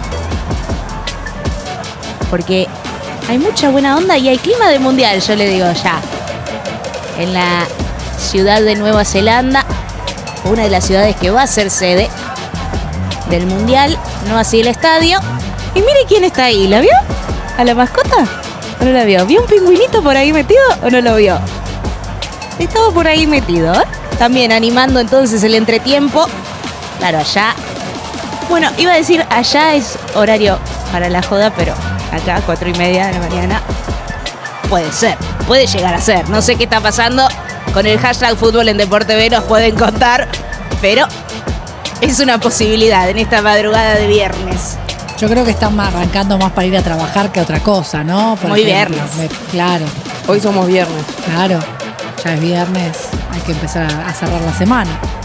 porque hay mucha buena onda y hay clima de mundial, yo le digo ya. En la ciudad de Nueva Zelanda, una de las ciudades que va a ser sede del mundial, no así el estadio. Y mire quién está ahí, ¿la vio? ¿A la mascota? ¿O no la vio? ¿Vio un pingüinito por ahí metido o no lo vio? Estaba por ahí metido, ¿eh? También animando entonces el entretiempo. Claro, allá... Bueno, iba a decir allá es horario para la joda, pero acá 4:30 de la mañana puede ser, puede llegar a ser. No sé qué está pasando con el hashtag Fútbol en Deporte B, nos pueden contar, pero es una posibilidad en esta madrugada de viernes. Yo creo que están arrancando más para ir a trabajar que otra cosa, ¿no? Muy viernes. Claro. Hoy somos viernes. Claro, ya es viernes, hay que empezar a cerrar la semana.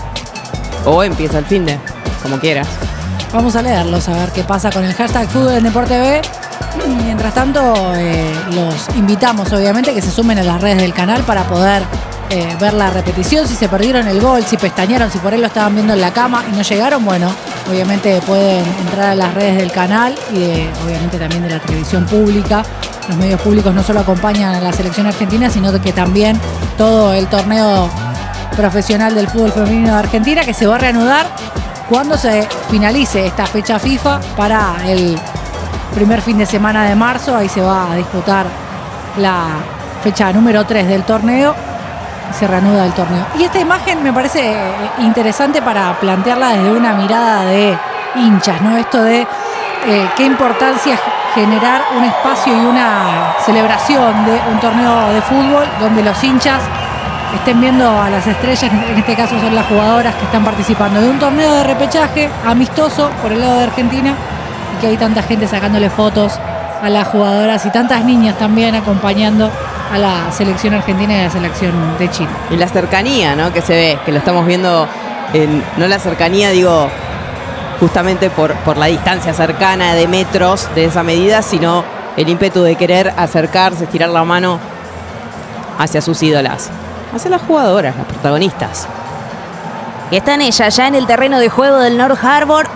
O empieza el finde, como quieras. Vamos a leerlos, a ver qué pasa con el hashtag Fútbol en Deporte B. Mientras tanto, los invitamos obviamente que se sumen a las redes del canal para poder ver la repetición. Si se perdieron el gol, si pestañaron, si por ahí lo estaban viendo en la cama y no llegaron, bueno, obviamente pueden entrar a las redes del canal y obviamente también de la televisión pública. Los medios públicos no solo acompañan a la selección argentina, sino que también todo el torneo profesional del fútbol femenino de Argentina, que se va a reanudar cuando se finalice esta fecha FIFA para el primer fin de semana de marzo. Ahí se va a disputar la fecha número 3 del torneo y se reanuda el torneo. Y esta imagen me parece interesante para plantearla desde una mirada de hinchas, ¿no? Esto de qué importancia generar un espacio y una celebración de un torneo de fútbol donde los hinchas estén viendo a las estrellas, en este caso son las jugadoras que están participando de un torneo de repechaje amistoso por el lado de Argentina, y que hay tanta gente sacándole fotos a las jugadoras y tantas niñas también acompañando a la selección argentina y a la selección de Chile. Y la cercanía, ¿no? Que se ve, que lo estamos viendo, no la cercanía, digo, justamente por la distancia cercana de metros de esa medida, sino el ímpetu de querer acercarse, estirar la mano hacia sus ídolas, hacia las jugadoras, las protagonistas. Y están ellas ya en el terreno de juego del North Harbour,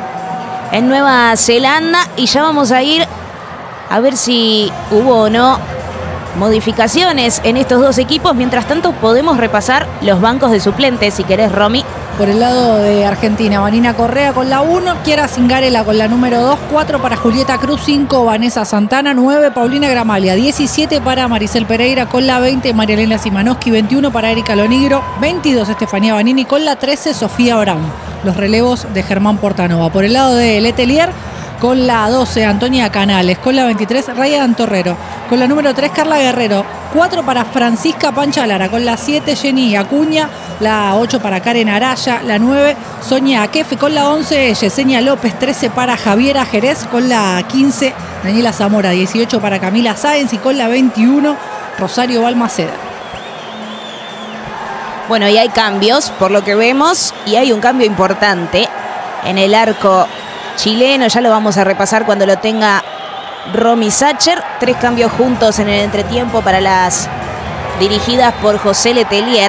en Nueva Zelanda, y ya vamos a ir a ver si hubo o no modificaciones en estos dos equipos. Mientras tanto podemos repasar los bancos de suplentes, si querés, Romy. Por el lado de Argentina, Vanina Correa con la 1, Chiara Zingarella con la número 2, 4 para Julieta Cruz, 5 Vanessa Santana, 9 Paulina Gramalia, 17 para Maricel Pereira con la 20, María Elena Simanowski, 21 para Erika Lonigro, 22 Estefanía Vanini con la 13, Sofía Brown. Los relevos de Germán Portanova. Por el lado de Letelier, con la 12, Antonia Canales. Con la 23, Ryan Torrero. Con la número 3, Carla Guerrero. 4 para Francisca Pancha Lara. Con la 7, Jenny Acuña. La 8 para Karen Araya. La 9, Sonia Akefe. Con la 11, Yesenia López. 13 para Javiera Jerez. Con la 15, Daniela Zamora. 18 para Camila Sáenz. Y con la 21, Rosario Balmaceda. Bueno, y hay cambios, por lo que vemos, y hay un cambio importante en el arco chileno. Ya lo vamos a repasar cuando lo tenga Romy Sacher. 3 cambios juntos en el entretiempo para las dirigidas por José Letelier.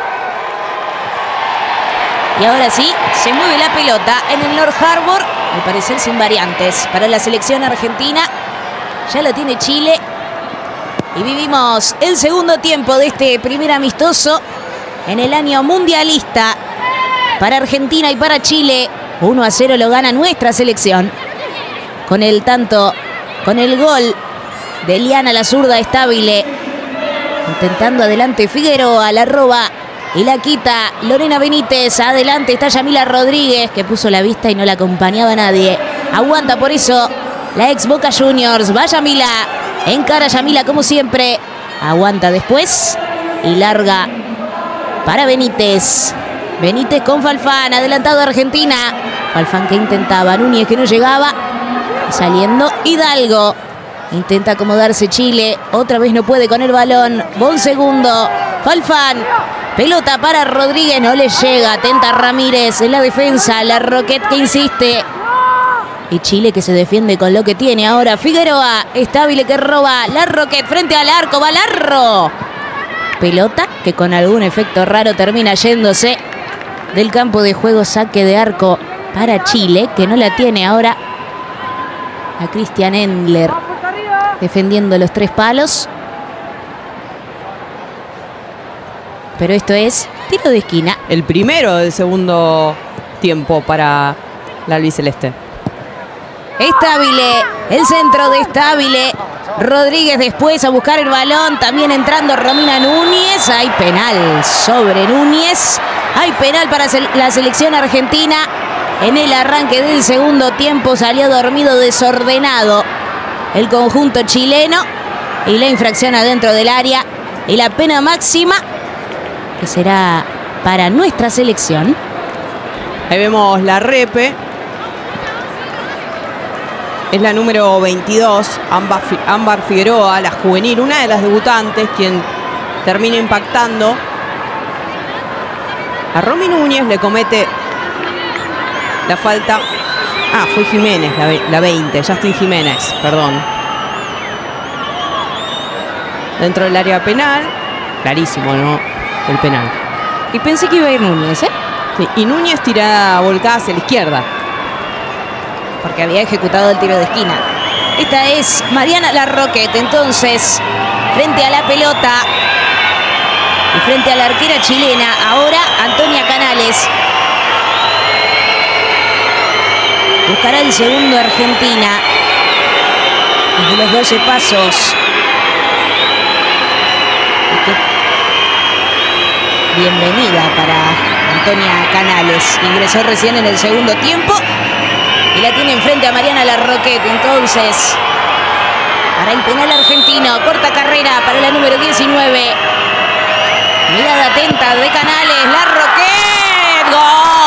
Y ahora sí, se mueve la pelota en el North Harbour, al parecer sin variantes para la selección argentina. Ya lo tiene Chile. Y vivimos el segundo tiempo de este primer amistoso en el año mundialista para Argentina y para Chile. 1-0 lo gana nuestra selección. Con el tanto, con el gol de Eliana la zurda Estabile. Intentando adelante Figueroa, la roba y la quita Lorena Benítez. Adelante está Yamila Rodríguez, que puso la vista y no la acompañaba a nadie. Aguanta por eso la ex Boca Juniors. Va Yamila, encara Yamila como siempre. Aguanta después y larga para Benítez. Benítez con Falfán, adelantado Argentina. Falfán que intentaba, Núñez que no llegaba. Saliendo Hidalgo. Intenta acomodarse Chile. Otra vez no puede con el balón. Bon segundo. Falfán. Pelota para Rodríguez. No le llega. Atenta Ramírez en la defensa. La Roquette que insiste. Y Chile que se defiende con lo que tiene ahora. Figueroa. Estable que roba. La Roquette frente al arco. Balarro. Pelota que con algún efecto raro termina yéndose del campo de juego. Saque de arco para Chile, que no la tiene ahora a Christian Endler defendiendo los 3 palos. Pero esto es tiro de esquina. El primero del segundo tiempo para la albiceleste. Estable, el centro de Estable. Rodríguez después a buscar el balón. También entrando Romina Núñez. Hay penal sobre Núñez. Hay penal para la selección argentina. En el arranque del segundo tiempo salió dormido, desordenado el conjunto chileno. Y la infracción adentro del área. Y la pena máxima que será para nuestra selección. Ahí vemos la repe. Es la número 22, Ámbar Figueroa, la juvenil, una de las debutantes, quien termina impactando. A Romy Núñez le comete la falta. Ah, fue Jiménez, la 20, Justin Jiménez, perdón. Dentro del área penal. Clarísimo, ¿no? El penal. Y pensé que iba a ir Núñez, ¿eh? Sí, y Núñez tira volcada hacia la izquierda, porque había ejecutado el tiro de esquina. Esta es Mariana La Roquette, entonces, frente a la pelota y frente a la arquera chilena. Ahora Antonia Canales. Buscará el segundo Argentina. Desde los 12 pasos. Bienvenida para Antonia Canales. Ingresó recién en el segundo tiempo. Y la tiene enfrente a Mariana La Roquette. Entonces, para el penal argentino. Corta carrera para la número 19. Mirada atenta de Canales. La Roquette. ¡Gol!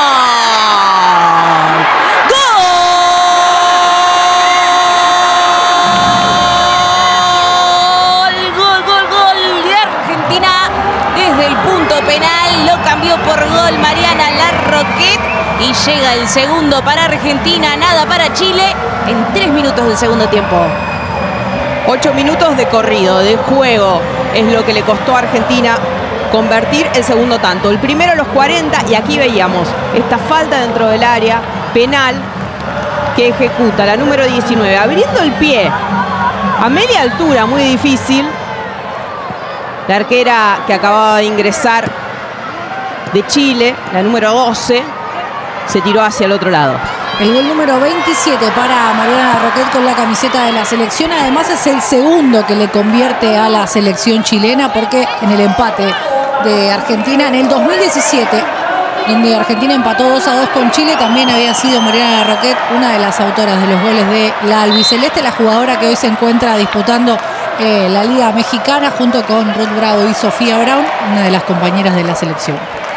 ¡Gol! ¡Gol, gol, gol! De Argentina desde el punto penal. Lo cambió por gol Mariana La Roquette. Y llega el segundo para Argentina, nada para Chile en 3 minutos del segundo tiempo. 8 minutos de corrido, de juego, es lo que le costó a Argentina convertir el segundo tanto. El primero a los 40 y aquí veíamos esta falta dentro del área penal que ejecuta la número 19, abriendo el pie a media altura, muy difícil. La arquera que acababa de ingresar de Chile, la número 12, se tiró hacia el otro lado. El gol número 27 para Mariana La Roquette con la camiseta de la selección. Además es el segundo que le convierte a la selección chilena, porque en el empate de Argentina en el 2017, donde Argentina empató 2-2 con Chile, también había sido Mariana La Roquette una de las autoras de los goles de la albiceleste, la jugadora que hoy se encuentra disputando la Liga Mexicana junto con Ruth Bravo y Sofía Brown, una de las compañeras de la selección.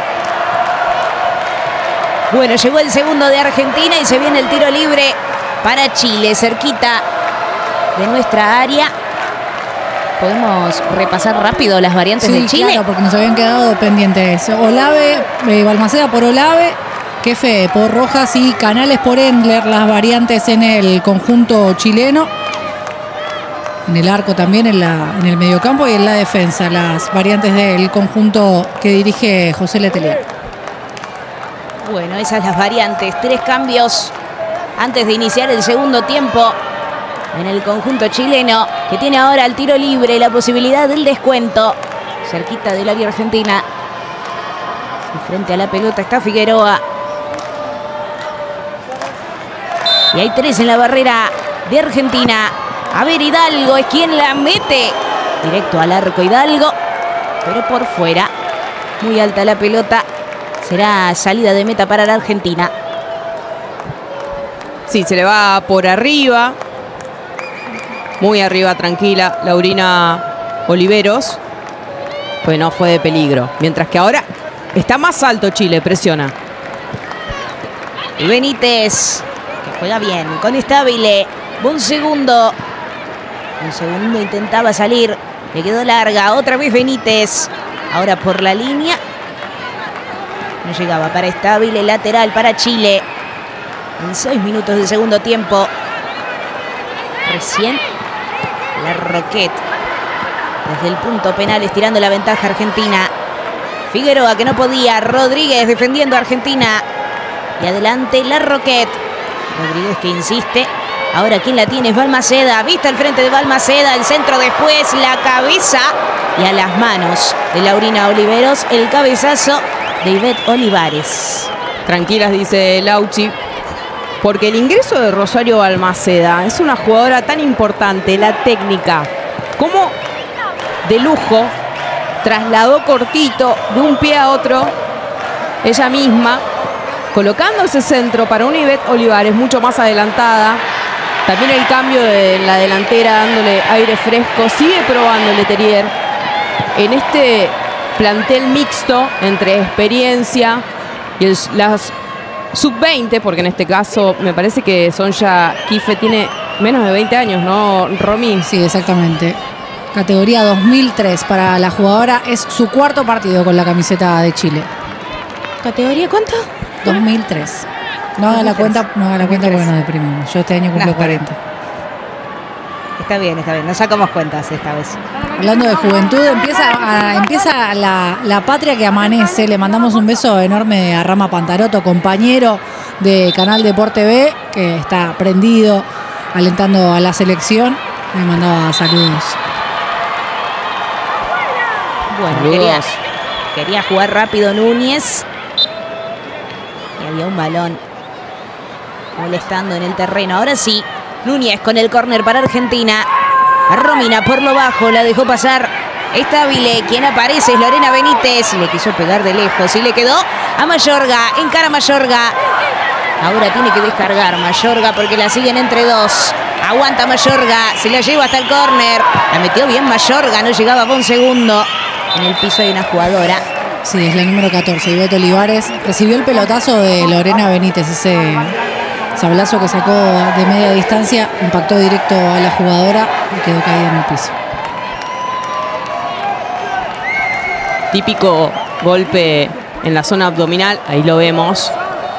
Bueno, llegó el segundo de Argentina y se viene el tiro libre para Chile, cerquita de nuestra área. ¿Podemos repasar rápido las variantes de Chile? Claro, porque nos habían quedado pendientes. Olave, Balmaceda por Olave, Kefe por Rojas y Canales por Endler, las variantes en el conjunto chileno. En el arco también, en el mediocampo y en la defensa, las variantes del conjunto que dirige José Letelier. Bueno, esas las variantes. 3 cambios antes de iniciar el segundo tiempo en el conjunto chileno, que tiene ahora el tiro libre, la posibilidad del descuento, cerquita del área argentina. Y frente a la pelota está Figueroa. Y hay 3 en la barrera de Argentina. A ver, Hidalgo es quien la mete. Directo al arco Hidalgo, pero por fuera. Muy alta la pelota. Será salida de meta para la Argentina. Sí, se le va por arriba. Muy arriba, tranquila, Laurina Oliveros. Pues no fue de peligro. Mientras que ahora Está más alto Chile, presiona. Y Benítez, que juega bien, con Stabile. Un segundo intentaba salir. Le quedó larga. Otra vez Benítez. Ahora por la línea. No llegaba para Stabile. Lateral para Chile. En 6 minutos de segundo tiempo. Recién Larroquette. Desde el punto penal estirando la ventaja argentina. Figueroa que no podía. Rodríguez defendiendo a Argentina. Y adelante Larroquette. Rodríguez que insiste. Ahora quien la tiene es Balmaceda. Vista al frente de Balmaceda. El centro después. La cabeza. Y a las manos de Laurina Oliveros. El cabezazo de Ivette Olivares. Tranquilas, dice Lauchi. Porque el ingreso de Rosario Balmaceda es una jugadora tan importante. La técnica. Como de lujo. Trasladó cortito de un pie a otro. Ella misma. Colocando ese centro para una Ivette Olivares mucho más adelantada. También el cambio de la delantera dándole aire fresco. Sigue probando Letelier en este plantel mixto entre experiencia y las sub-20, porque en este caso me parece que Sonja Kife tiene menos de 20 años, ¿no, Romy? Sí, exactamente. Categoría 2003 para la jugadora. Es su 4º partido con la camiseta de Chile. ¿Categoría cuánto? 2003. No haga la cuenta porque nos deprimimos. Yo este año cumplo 40. Está bien. Nos sacamos cuentas esta vez. Hablando de juventud, empieza la patria que amanece. Le mandamos un beso enorme a Rama Pantaroto, compañero de Canal Deporte B, que está prendido, alentando a la selección. Me mandaba saludos. Bueno, quería jugar rápido Núñez. Y había un balón molestando en el terreno. Ahora sí, Núñez con el córner para Argentina. Romina por lo bajo, la dejó pasar Stabile. Quien aparece es Lorena Benítez. Le quiso pegar de lejos y le quedó a Mayorga. Encara Mayorga. Ahora tiene que descargar Mayorga porque la siguen entre dos. Aguanta Mayorga, se la lleva hasta el córner. La metió bien Mayorga, no llegaba por un segundo. En el piso hay una jugadora. Sí, es la número 14, Ivette Olivares. Recibió el pelotazo de Lorena Benítez, ese sablazo que sacó de media distancia, impactó directo a la jugadora y quedó caída en el piso. Típico golpe en la zona abdominal, ahí lo vemos.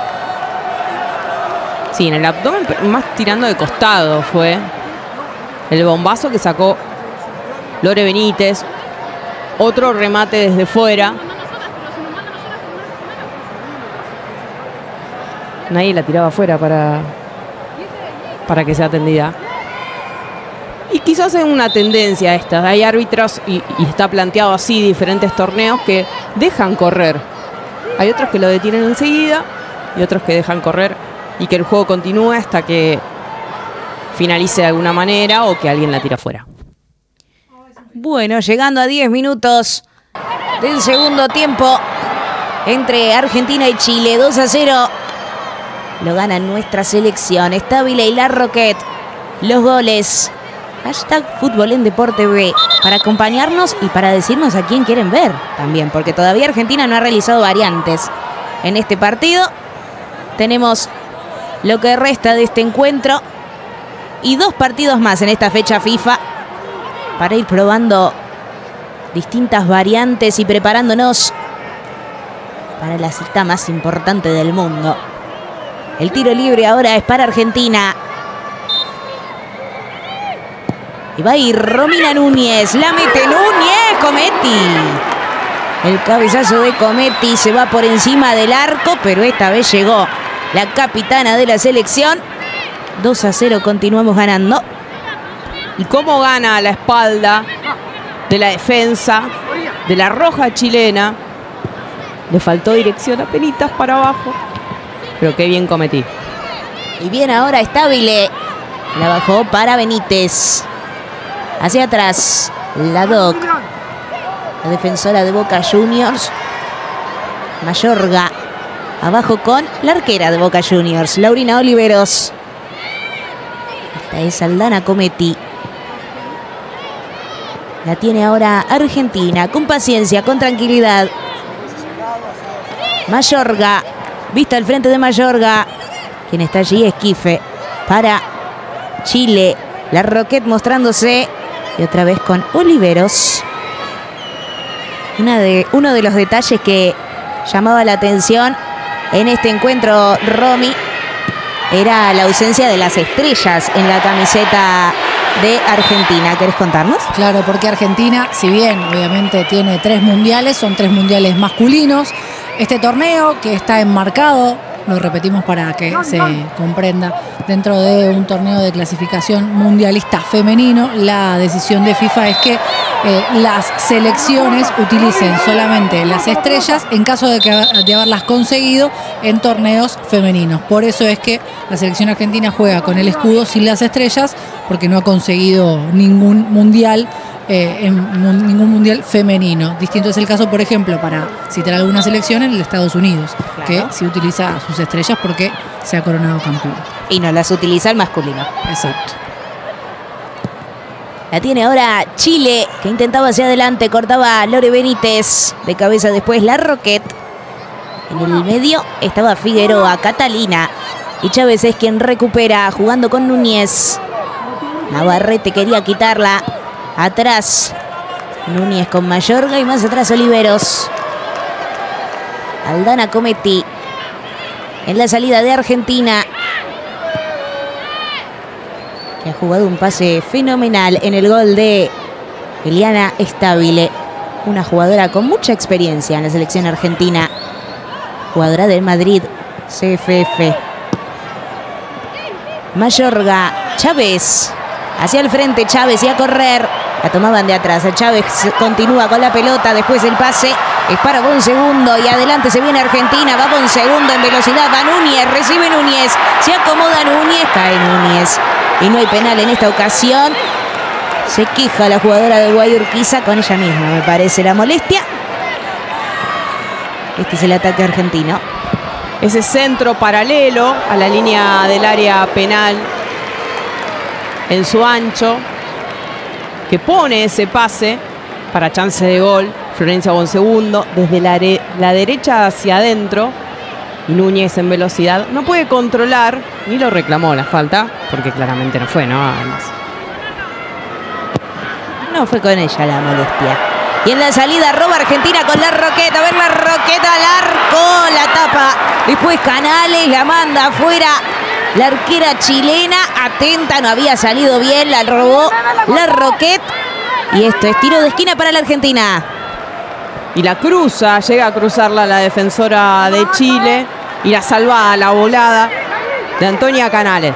Sí, en el abdomen, más tirando de costado fue el bombazo que sacó Lore Benítez. Otro remate desde fuera. Nadie la tiraba afuera para que sea atendida. Y quizás es una tendencia esta. Hay árbitros y está planteado así diferentes torneos que dejan correr. Hay otros que lo detienen enseguida y otros que dejan correr y que el juego continúe hasta que finalice de alguna manera o que alguien la tira afuera. Bueno, llegando a 10 minutos del segundo tiempo entre Argentina y Chile. 2-0. Lo gana nuestra selección. Stabile y Larroquette. Los goles. #Fútbol en Deporte B. Para acompañarnos y para decirnos a quién quieren ver también. Porque todavía Argentina no ha realizado variantes en este partido. Tenemos lo que resta de este encuentro. Y 2 partidos más en esta fecha FIFA. Para ir probando distintas variantes y preparándonos para la cita más importante del mundo. El tiro libre ahora es para Argentina. Y va a ir Romina Núñez. La mete Núñez. Cometti. El cabezazo de Cometti se va por encima del arco, pero esta vez llegó la capitana de la selección. 2-0, continuamos ganando. Y cómo gana a la espalda de la defensa de la roja chilena. Le faltó dirección apenitas para abajo. Pero qué bien Cometti. Y viene ahora Stabile. La bajó para Benítez. Hacia atrás, la Doc. La defensora de Boca Juniors. Mayorga. Abajo con la arquera de Boca Juniors, Laurina Oliveros. Esta es Aldana Cometti. La tiene ahora Argentina, con paciencia, con tranquilidad. Mayorga, vista al frente de Mayorga. Quien está allí es Quife para Chile. La Roquette mostrándose y otra vez con Oliveros. Uno de los detalles que llamaba la atención en este encuentro, Romy, era la ausencia de las estrellas en la camiseta de Argentina. ¿Querés contarnos? Claro, porque Argentina, si bien obviamente tiene 3 mundiales, son 3 mundiales masculinos. Este torneo que está enmarcado, lo repetimos para que se comprenda, dentro de un torneo de clasificación mundialista femenino, la decisión de FIFA es que las selecciones utilicen solamente las estrellas en caso de haberlas conseguido en torneos femeninos. Por eso es que la selección argentina juega con el escudo sin las estrellas, porque no ha conseguido ningún mundial femenino. Distinto es el caso, por ejemplo, para citar alguna selección, en el Estados Unidos, claro, que sí utiliza sus estrellas porque se ha coronado campeón. Y no las utiliza el masculino. Exacto. La tiene ahora Chile, que intentaba hacia adelante, cortaba Lore Benítez. De cabeza después la Roquette. En el medio estaba Figueroa, Catalina. Y Chávez es quien recupera, jugando con Núñez. Navarrete quería quitarla. Atrás Núñez con Mayorga y más atrás Oliveros. Aldana Cometti en la salida de Argentina, que ha jugado un pase fenomenal en el gol de Eliana Stabile, una jugadora con mucha experiencia en la selección argentina, jugadora del Madrid CFF. Mayorga, Chávez, hacia el frente Chávez y a correr. La tomaban de atrás. Chávez continúa con la pelota. Después el pase es para Bonsegundo. Y adelante se viene Argentina. Va Bonsegundo en velocidad. Va Núñez. Recibe Núñez. Se acomoda Núñez. Cae Núñez. Y no hay penal en esta ocasión. Se queja la jugadora de Guayurquiza con ella misma, me parece, la molestia. Este es el ataque argentino. Ese centro paralelo a la línea del área penal en su ancho, que pone ese pase para chance de gol. Florencia Bonsegundo desde la derecha hacia adentro. Y Núñez en velocidad. No puede controlar, ni lo reclamó la falta, porque claramente no fue, ¿no? Además. No fue con ella la molestia. Y en la salida roba Argentina con la Roquette. A ver la Roquette al arco. La tapa. Después Canales la manda afuera. La arquera chilena, atenta, no había salido bien, la robó la Roquette. Y esto es tiro de esquina para la Argentina. Y la cruza, llega a cruzarla la defensora de Chile. Y la salva a la volada de Antonia Canales.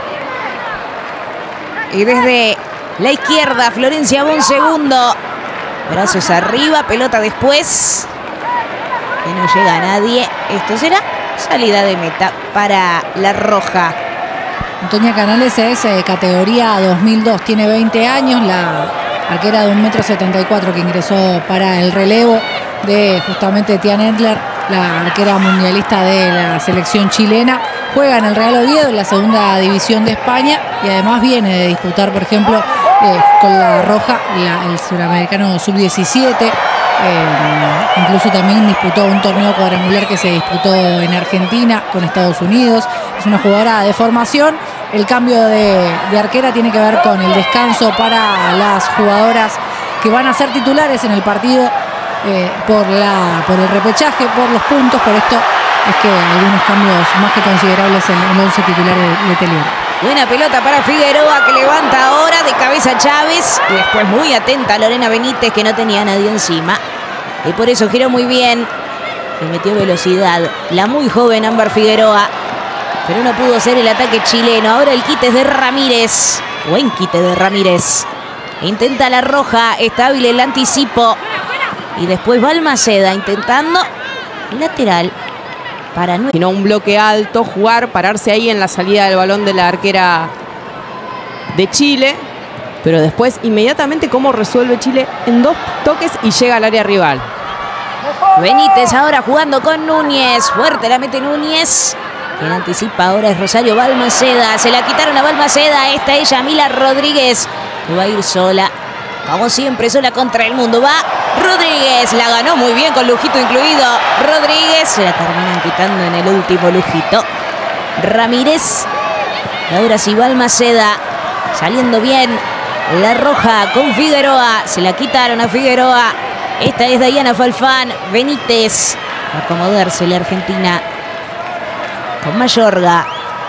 Y desde la izquierda, Florencia Bonsegundo. Brazos arriba, pelota después. Que no llega a nadie. Esto será salida de meta para la roja. Antonia Canales es categoría 2002, tiene 20 años, la arquera de 1,74 m que ingresó para el relevo de justamente Tian Endler, la arquera mundialista de la selección chilena. Juega en el Real Oviedo, en la segunda división de España, y además viene de disputar, por ejemplo, con la roja, el suramericano sub-17. Incluso también disputó un torneo cuadrangular que se disputó en Argentina con Estados Unidos. Es una jugadora de formación. El cambio de arquera tiene que ver con el descanso para las jugadoras que van a ser titulares en el partido por el repechaje, por los puntos. Por esto es que algunos cambios más que considerables en el 11 titular de Telier. Buena pelota para Figueroa, que levanta ahora de cabeza Chávez. Y después muy atenta Lorena Benítez, que no tenía a nadie encima. Y por eso giró muy bien. Le metió velocidad la muy joven Ámbar Figueroa. Pero no pudo ser el ataque chileno. Ahora el quite es de Ramírez. Buen quite de Ramírez. Intenta la roja. Está hábil el anticipo. Y después Balmaceda intentando lateral. Sino un bloque alto, jugar, pararse ahí en la salida del balón de la arquera de Chile. Pero después, inmediatamente, cómo resuelve Chile en 2 toques y llega al área rival. Benítez ahora jugando con Núñez. Fuerte la mete Núñez. Quien anticipa ahora es Rosario Balmaceda. Se la quitaron a Balmaceda. Esta es Yamila Rodríguez, que va a ir sola Como siempre, sola contra el mundo. Va Rodríguez. La ganó muy bien con Lujito incluido. Rodríguez. Se la terminan quitando en el último Lujito. Ramírez. Y ahora sí Balmaceda. Saliendo bien. La roja con Figueroa. Se la quitaron a Figueroa. Esta es Dayana Falfán. Benítez. A acomodarse la Argentina. Con Mayorga.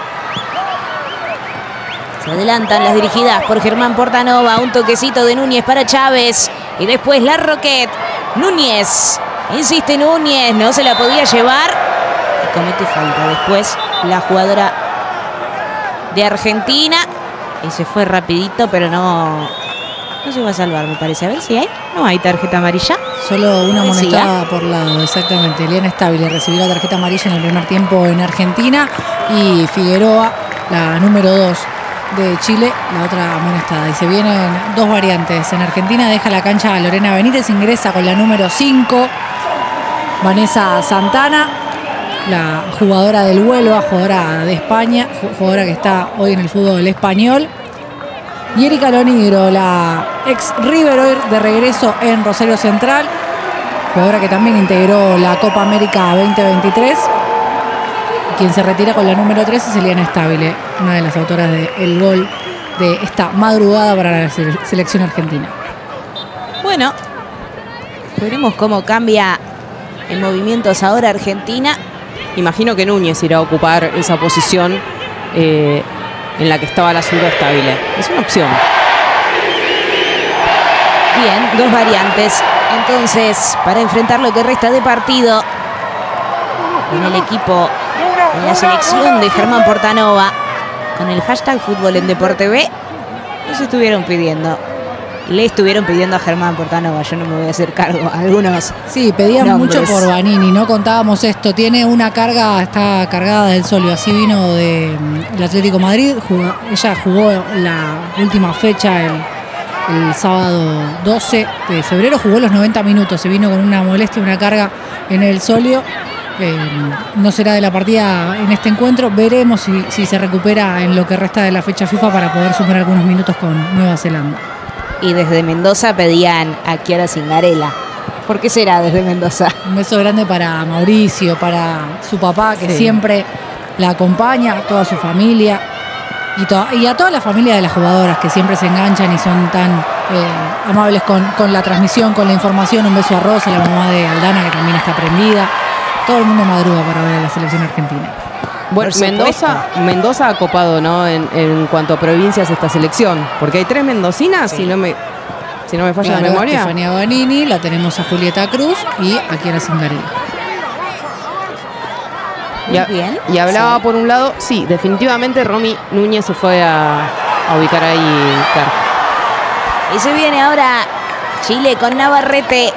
Se adelantan las dirigidas por Germán Portanova. Un toquecito de Núñez para Chávez. Y después la Roquette. Núñez. Insiste Núñez. No se la podía llevar. Y comete falta después la jugadora de Argentina. Y se fue rapidito, pero no se va a salvar, me parece. A ver si hay. No hay tarjeta amarilla. Solo una amonestada por lado, exactamente. Eliana Stabile recibió la tarjeta amarilla en el primer tiempo en Argentina. Y Figueroa, la número 2 de Chile, la otra amonestada. Y se vienen dos variantes. En Argentina deja la cancha a Lorena Benítez, ingresa con la número 5, Vanessa Santana, la jugadora del Huelva, jugadora de España, jugadora que está hoy en el fútbol español. Y Erika Lonigro, la ex River, hoy de regreso en Rosario Central, jugadora que también integró la Copa América 2023. Quien se retira con la número 3 es Eliana Stabile, una de las autoras del gol de esta madrugada para la selección argentina. Bueno, veremos cómo cambia en movimientos ahora Argentina. Imagino que Núñez irá a ocupar esa posición en la que estaba la zurda Stabile. Es una opción. Bien, dos variantes. Entonces, para enfrentar lo que resta de partido en el equipo, en la selección de Germán Portanova, con el hashtag Fútbol en Deporte B, nos estuvieron pidiendo. Le estuvieron pidiendo a Germán Portanova, yo no me voy a hacer cargo. Algunos sí, pedían nombres. Mucho por Vanini, no contábamos esto. Tiene una carga, está cargada del Solio. Así vino del Atlético Madrid. Ella jugó la última fecha el sábado 12 de febrero. Jugó los 90 minutos. Se vino con una molestia, una carga en el Solio. No será de la partida en este encuentro. Veremos si se recupera en lo que resta de la fecha FIFA para poder sumar algunos minutos con Nueva Zelanda. Y desde Mendoza pedían a Chiara Zingarella. ¿Por qué será desde Mendoza? Un beso grande para Mauricio, para su papá, que siempre la acompaña, a toda su familia y a toda la familia de las jugadoras, que siempre se enganchan y son tan amables con la transmisión, con la información. Un beso a Rosa, la mamá de Aldana, que también está prendida. Todo el mundo madruga para ver a la selección argentina. Bueno, Mendoza ha copado, ¿no? En cuanto a provincias esta selección, porque hay 3 mendocinas, si no me falla la memoria. Estefanía Vanini, la tenemos a Julieta Cruz y a Chiara Zingarella. Y hablaba por un lado, sí, definitivamente Romy Núñez se fue a ubicar ahí. Claro. Y se viene ahora Chile con Navarrete.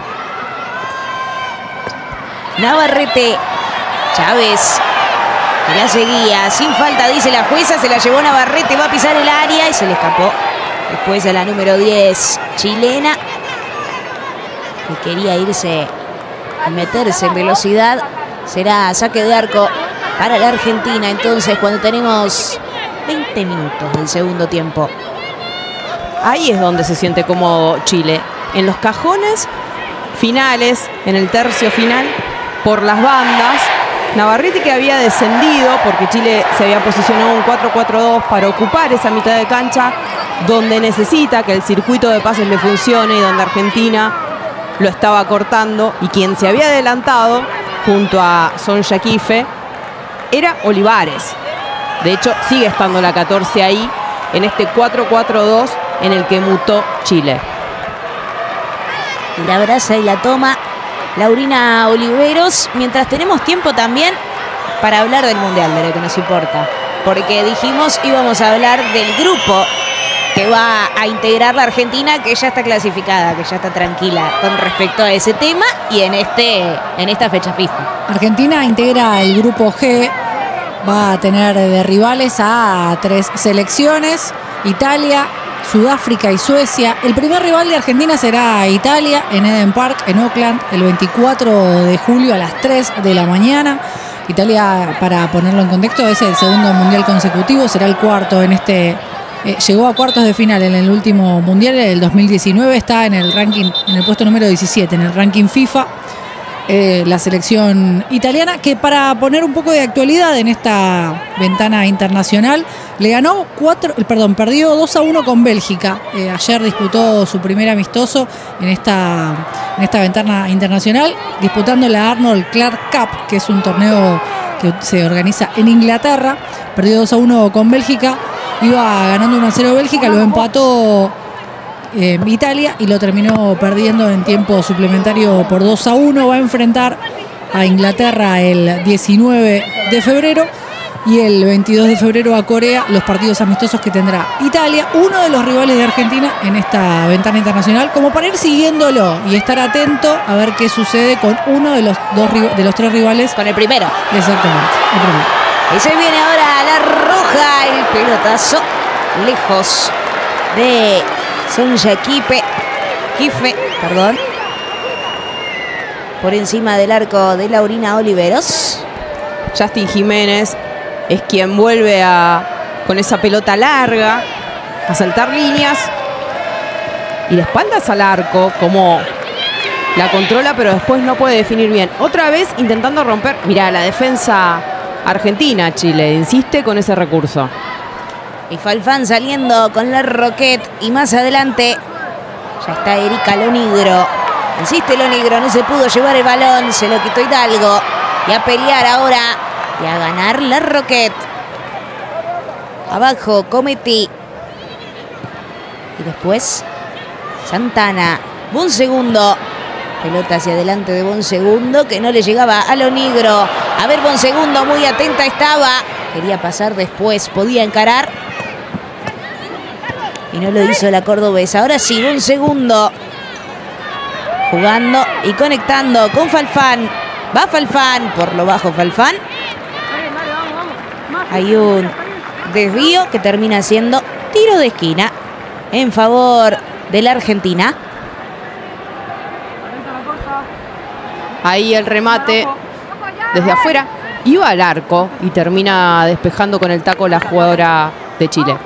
Chávez. Y la seguía, sin falta, dice la jueza, se la llevó Navarrete, va a pisar el área y se le escapó. Después a la número 10, chilena, que quería irse y meterse en velocidad. Será saque de arco para la Argentina, entonces, cuando tenemos 20 minutos del segundo tiempo. Ahí es donde se siente cómodo Chile, en los cajones finales, en el tercio final, por las bandas. Navarrete, que había descendido porque Chile se había posicionado un 4-4-2 para ocupar esa mitad de cancha donde necesita que el circuito de pases le funcione y donde Argentina lo estaba cortando, y quien se había adelantado junto a Sonja Kife era Olivares. De hecho, sigue estando la 14 ahí en este 4-4-2 en el que mutó Chile. Y la abraza y la toma Laurina Oliveros, mientras tenemos tiempo también para hablar del Mundial, de lo que nos importa. Porque dijimos íbamos a hablar del grupo que va a integrar la Argentina, que ya está clasificada, que ya está tranquila con respecto a ese tema y en esta fecha FIFA. Argentina integra el grupo G, va a tener de rivales a 3 selecciones: Italia, Sudáfrica y Suecia. El primer rival de Argentina será Italia en Eden Park, en Auckland, el 24 de julio a las 3 de la mañana. Italia, para ponerlo en contexto, es el segundo mundial consecutivo, será el cuarto en este llegó a cuartos de final en el último mundial, en el 2019, está en el ranking, en el puesto número 17, en el ranking FIFA. La selección italiana, que para poner un poco de actualidad en esta ventana internacional, le ganó perdió 2-1 con Bélgica. Ayer disputó su primer amistoso en esta ventana internacional, disputando la Arnold Clark Cup, que es un torneo que se organiza en Inglaterra. Perdió 2-1 con Bélgica, iba ganando 1-0 Bélgica, lo empató Italia y lo terminó perdiendo en tiempo suplementario por 2-1. Va a enfrentar a Inglaterra el 19 de febrero y el 22 de febrero a Corea, los partidos amistosos que tendrá Italia, uno de los rivales de Argentina en esta ventana internacional, como para ir siguiéndolo y estar atento a ver qué sucede con uno de los tres rivales. Con el primero. Exactamente, el primero. Y se viene ahora la roja, el pelotazo lejos de Sonja Kife, por encima del arco de Laurina Oliveros. Justin Jiménez es quien vuelve con esa pelota larga a saltar líneas y de espaldas al arco, como la controla, pero después no puede definir bien. Otra vez intentando romper. Mirá, la defensa argentina, Chile insiste con ese recurso. Y Falfán saliendo con la Roquette. Y más adelante ya está Erika Lonigro. Insiste Lonigro, no se pudo llevar el balón. Se lo quitó Hidalgo. Y a pelear ahora. Y a ganar la Roquette. Abajo Cometti. Y después Santana. Bonsegundo. Pelota hacia adelante de Bonsegundo, que no le llegaba a Lonigro. A ver, Bonsegundo muy atenta estaba. Quería pasar después, podía encarar. Y no lo hizo la cordobesa. Ahora sí, Bonsegundo. Jugando y conectando con Falfán. Va Falfán, por lo bajo Falfán. Hay un desvío que termina siendo tiro de esquina en favor de la Argentina. Ahí el remate desde afuera. Iba al arco y termina despejando con el taco la jugadora de Chile.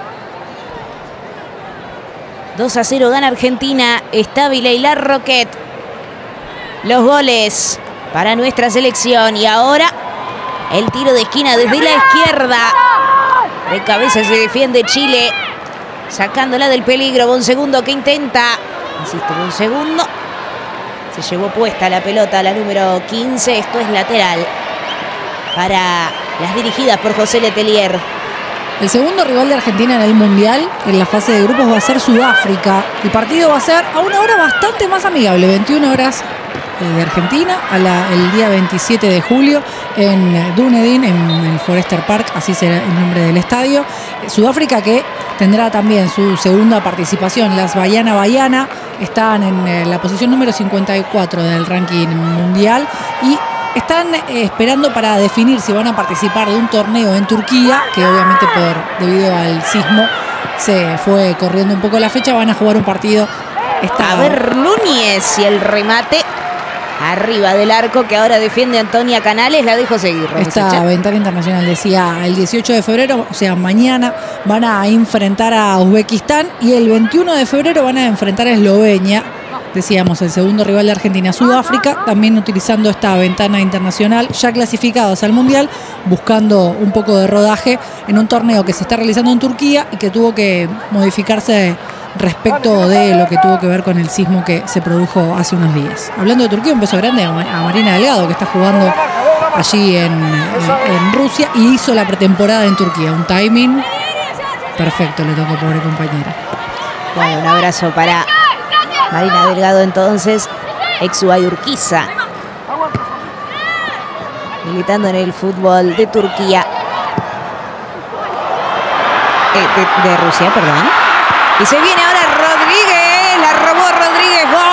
2-0 gana Argentina. Está Vileila Roquette. Los goles para nuestra selección. Y ahora el tiro de esquina desde la izquierda. De cabeza se defiende Chile, sacándola del peligro. Bonsegundo que intenta. Insiste Bonsegundo. Se llevó puesta la pelota, la número 15. Esto es lateral para las dirigidas por José Letelier. El segundo rival de Argentina en el Mundial, en la fase de grupos, va a ser Sudáfrica. El partido va a ser a una hora bastante más amigable, 21 horas de Argentina, el día 27 de julio, en Dunedin, en el Forester Park, así será el nombre del estadio. Sudáfrica, que tendrá también su segunda participación. Las Baiana están en la posición número 54 del ranking mundial y están esperando para definir si van a participar de un torneo en Turquía, que obviamente debido al sismo se fue corriendo un poco la fecha. Van a jugar un partido. A ver, Núñez y el remate arriba del arco que ahora defiende Antonia Canales. La dejo seguir. Esta ventana internacional, decía, el 18 de febrero, o sea, mañana van a enfrentar a Uzbekistán y el 21 de febrero van a enfrentar a Eslovenia. Decíamos, el segundo rival de Argentina, Sudáfrica, también utilizando esta ventana internacional, ya clasificados al Mundial, buscando un poco de rodaje en un torneo que se está realizando en Turquía y que tuvo que modificarse respecto de lo que tuvo que ver con el sismo que se produjo hace unos días. Hablando de Turquía, un beso grande a Marina Delgado, que está jugando allí en Rusia y hizo la pretemporada en Turquía. Un timing perfecto le tocó, pobre compañera. Bueno, un abrazo para Marina Delgado, entonces, ex Urquiza, militando en el fútbol de Turquía, de Rusia, perdón. Y se viene ahora Rodríguez, la robó Rodríguez, ¡gol!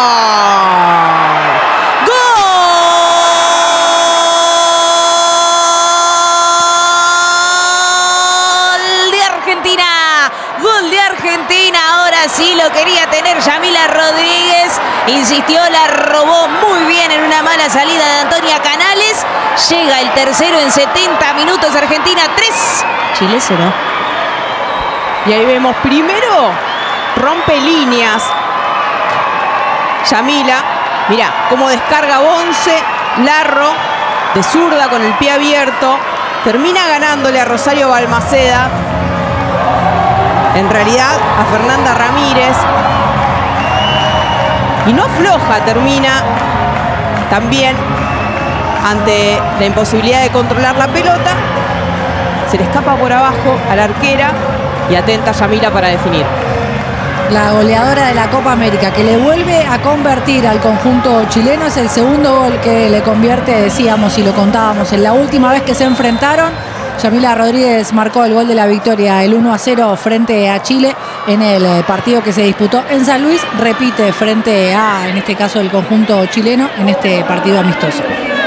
¡Gol de Argentina! ¡Gol de Argentina! Ahora sí lo quería tener Yamila Rodríguez. Insistió, la robó muy bien en una mala salida de Antonia Canales. Llega el tercero en 70 minutos. Argentina 3, Chile 0. Y ahí vemos primero, rompe líneas. Yamila, mirá cómo descarga Bonce, Larro, de zurda con el pie abierto. Termina ganándole a Rosario Balmaceda. En realidad a Fernanda Ramírez. Y no afloja, termina también ante la imposibilidad de controlar la pelota. Se le escapa por abajo a la arquera y atenta Yamila para definir. La goleadora de la Copa América, que le vuelve a convertir al conjunto chileno. Es el segundo gol que le convierte, decíamos y lo contábamos, en la última vez que se enfrentaron. Yamila Rodríguez marcó el gol de la victoria, el 1-0 frente a Chile en el partido que se disputó en San Luis. Repite frente a, en este caso, el conjunto chileno en este partido amistoso.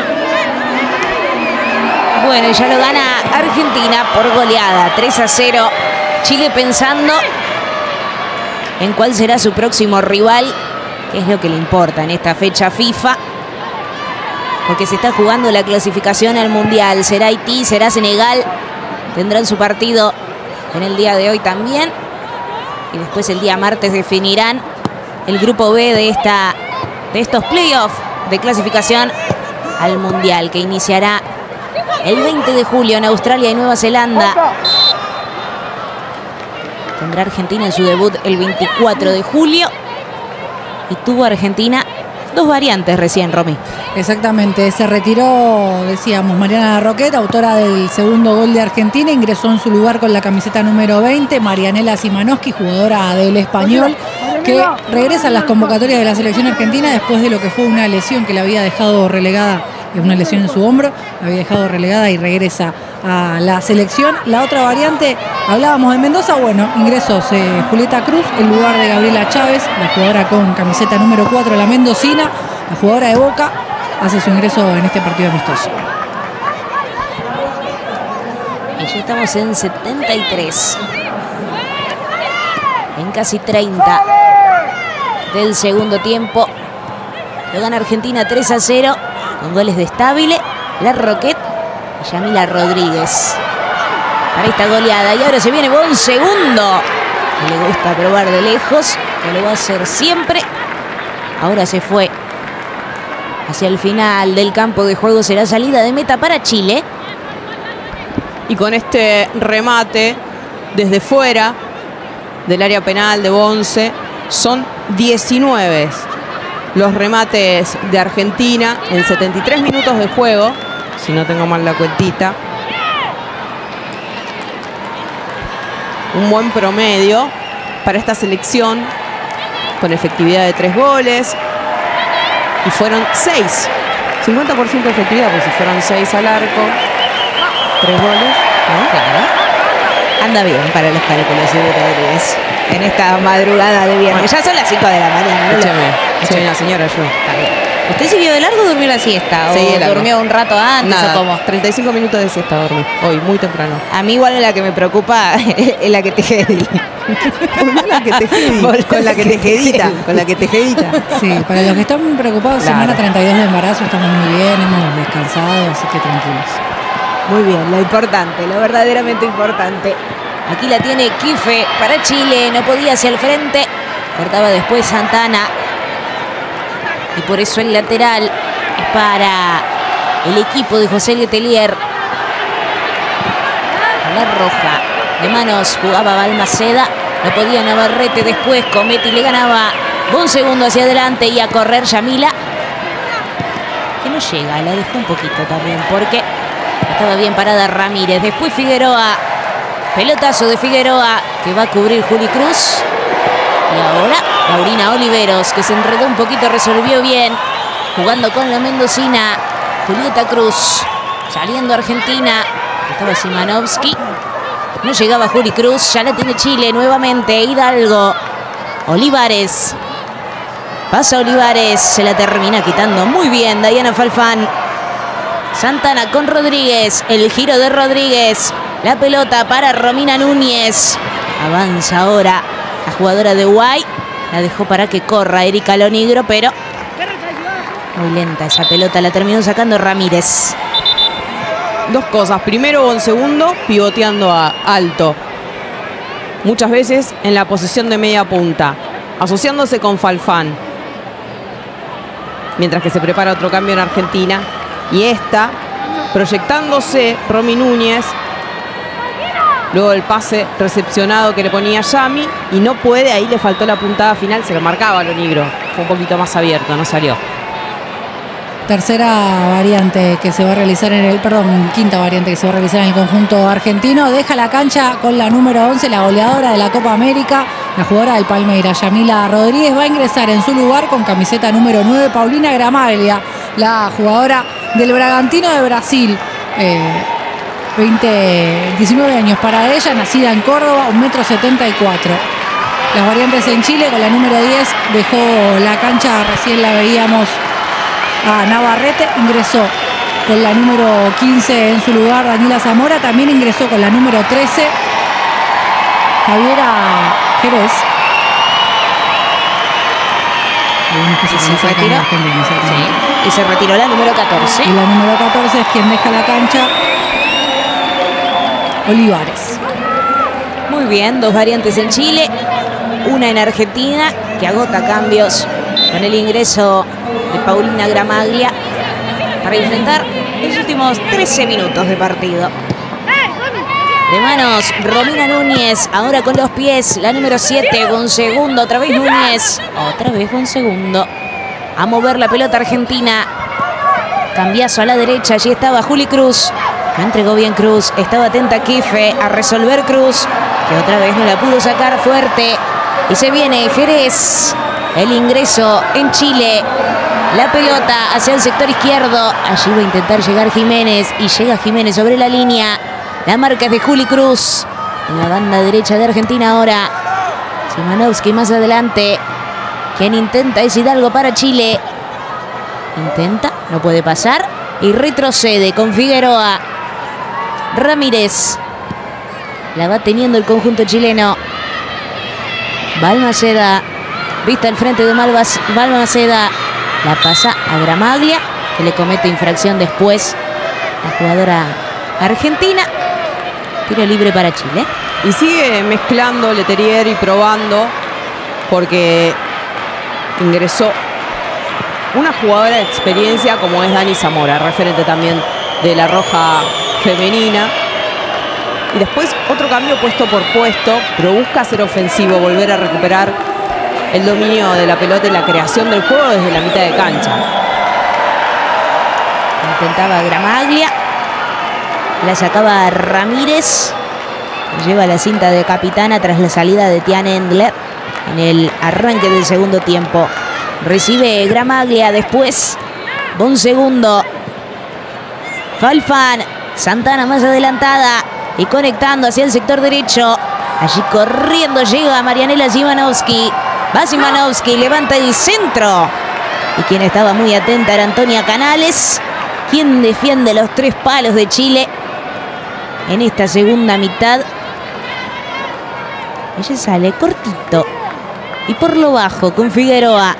Bueno, ya lo gana Argentina por goleada, 3-0. Chile pensando en cuál será su próximo rival, que es lo que le importa en esta fecha FIFA, porque se está jugando la clasificación al Mundial. Será Haití, será Senegal, tendrán su partido en el día de hoy también, y después el día martes definirán el grupo B de estos playoffs de clasificación al Mundial, que iniciará el 20 de julio en Australia y Nueva Zelanda. Tendrá Argentina en su debut el 24 de julio. Y tuvo Argentina dos variantes recién, Romy. Exactamente, se retiró, decíamos, Mariana Roquet, autora del segundo gol de Argentina. Ingresó en su lugar con la camiseta número 20, Marianela Simanowski, jugadora del Español, que regresa a las convocatorias de la selección argentina después de lo que fue una lesión que la había dejado relegada, una lesión en su hombro, la había dejado relegada y regresa a la selección. La otra variante, hablábamos de Mendoza, bueno, ingresos Julieta Cruz en lugar de Gabriela Chávez, la jugadora con camiseta número 4, la mendocina, la jugadora de Boca, hace su ingreso en este partido amistoso. Y ya estamos en 73. En casi 30 del segundo tiempo. Lo gana Argentina 3-0 con goles de Stabile, La Roquet y Yamila Rodríguez para esta goleada. Y ahora se viene Bon segundo, que le gusta probar de lejos, que lo va a hacer siempre. Ahora se fue hacia el final del campo de juego. Será salida de meta para Chile. Y con este remate desde fuera del área penal de Bonce, son 19 los remates de Argentina en 73 minutos de juego, si no tengo mal la cuentita. Un buen promedio para esta selección, con efectividad de 3 goles. Y fueron 6. 50% de efectividad, pues si fueron 6 al arco. 3 goles, ¿no? Claro. Anda bien para los cálculos de Rodríguez en esta madrugada de viernes. Ya son las 5 de la mañana. Escúcheme, la señora, yo. ¿Usted siguió de largo o durmió la siesta? Sí, ¿O durmió un rato antes? Nada, ¿O cómo? 35 minutos de siesta dormí. Hoy, muy temprano. A mí igual la que me preocupa es la que tejedí. La que tejedí. Con la que tejedita. Con la que tejedita. Sí, para los que están preocupados, Claro. semana 32 de embarazo, estamos muy bien, hemos descansado, así que tranquilos. Muy bien, lo importante, lo verdaderamente importante. Aquí la tiene Quife para Chile, no podía hacia el frente. Cortaba después Santana. Y por eso el lateral es para el equipo de José Letelier. La roja de manos jugaba Balmaceda. No podía Navarrete, después Cometti le ganaba un segundo hacia adelante y a correr Yamila, que no llega, la dejó un poquito también porque estaba bien parada Ramírez. Después Figueroa, pelotazo de Figueroa que va a cubrir Juli Cruz. Y ahora Laurina Oliveros, que se enredó un poquito, resolvió bien, jugando con la mendocina. Julieta Cruz, saliendo Argentina, estaba Simanowski. No llegaba Juli Cruz, ya la tiene Chile nuevamente. Hidalgo, Olivares. Pasa Olivares, se la termina quitando muy bien Diana Falfán. Santana con Rodríguez, el giro de Rodríguez. La pelota para Romina Núñez. Avanza ahora la jugadora de Uruguay. La dejó para que corra Erika Lonigro, pero muy lenta esa pelota. La terminó sacando Ramírez. Dos cosas. Primero, Bon segundo, pivoteando a alto. muchas veces en la posición de media punta, asociándose con Falfán. Mientras que se prepara otro cambio en Argentina. Y esta, proyectándose Romy Núñez. Luego el pase recepcionado que le ponía Yami. Y no puede, ahí le faltó la puntada final. Se lo marcaba lo negro. Fue un poquito más abierto, no salió. Tercera variante que se va a realizar en el, quinta variante que se va a realizar en el conjunto argentino. Deja la cancha con la número 11, la goleadora de la Copa América, la jugadora del Palmeiras, Yamila Rodríguez. Va a ingresar en su lugar con camiseta número 9, Paulina Gramaglia, la jugadora del Bragantino de Brasil. 19 años para ella, nacida en Córdoba, 1,74 m. Las variantes en Chile, con la número 10 dejó la cancha, recién la veíamos a Navarrete, ingresó con la número 15 en su lugar Daniela Zamora, también ingresó con la número 13 Javiera Jerez. Se retiró. Sí. Y se retiró la número 14. Y la número 14 es quien deja la cancha, Olivares. Muy bien, dos variantes en Chile, una en Argentina, que agota cambios con el ingreso de Paulina Gramaglia para enfrentar los últimos 13 minutos de partido. De manos, Romina Núñez, ahora con los pies, la número 7, Bonsegundo, otra vez Núñez, otra vez Bonsegundo. A mover la pelota argentina. Cambiazo a la derecha, allí estaba Juli Cruz. No entregó bien Cruz, estaba atenta Kife a resolver Cruz, que otra vez no la pudo sacar fuerte. Y se viene Jerez, el ingreso en Chile. La pelota hacia el sector izquierdo. Allí va a intentar llegar Jiménez. Y llega Jiménez sobre la línea. La marca es de Juli Cruz. En la banda derecha de Argentina ahora. Szymanowski más adelante. Quien intenta es Hidalgo para Chile. Intenta, no puede pasar. Y retrocede con Figueroa. Ramírez. La va teniendo el conjunto chileno. Balmaceda. Vista al frente de Balmaceda. La pasa a Gramaglia, que le comete infracción después la jugadora argentina. Tiro libre para Chile. Y sigue mezclando Letelier y probando, porque ingresó una jugadora de experiencia como es Dani Zamora, referente también de la Roja femenina. Y después otro cambio puesto por puesto, pero busca ser ofensivo, volver a recuperar el dominio de la pelota y la creación del juego desde la mitad de cancha. Intentaba Gramaglia. La sacaba Ramírez. Lleva la cinta de capitana tras la salida de Tiane Endler en el arranque del segundo tiempo. Recibe Gramaglia, después Bonsegundo. Falfán. Santana más adelantada y conectando hacia el sector derecho. Allí corriendo llega Marianela Szymanowski. Va Szymanowski, levanta el centro. Y quien estaba muy atenta era Antonia Canales, quien defiende los tres palos de Chile en esta segunda mitad. Ella sale cortito y por lo bajo con Figueroa.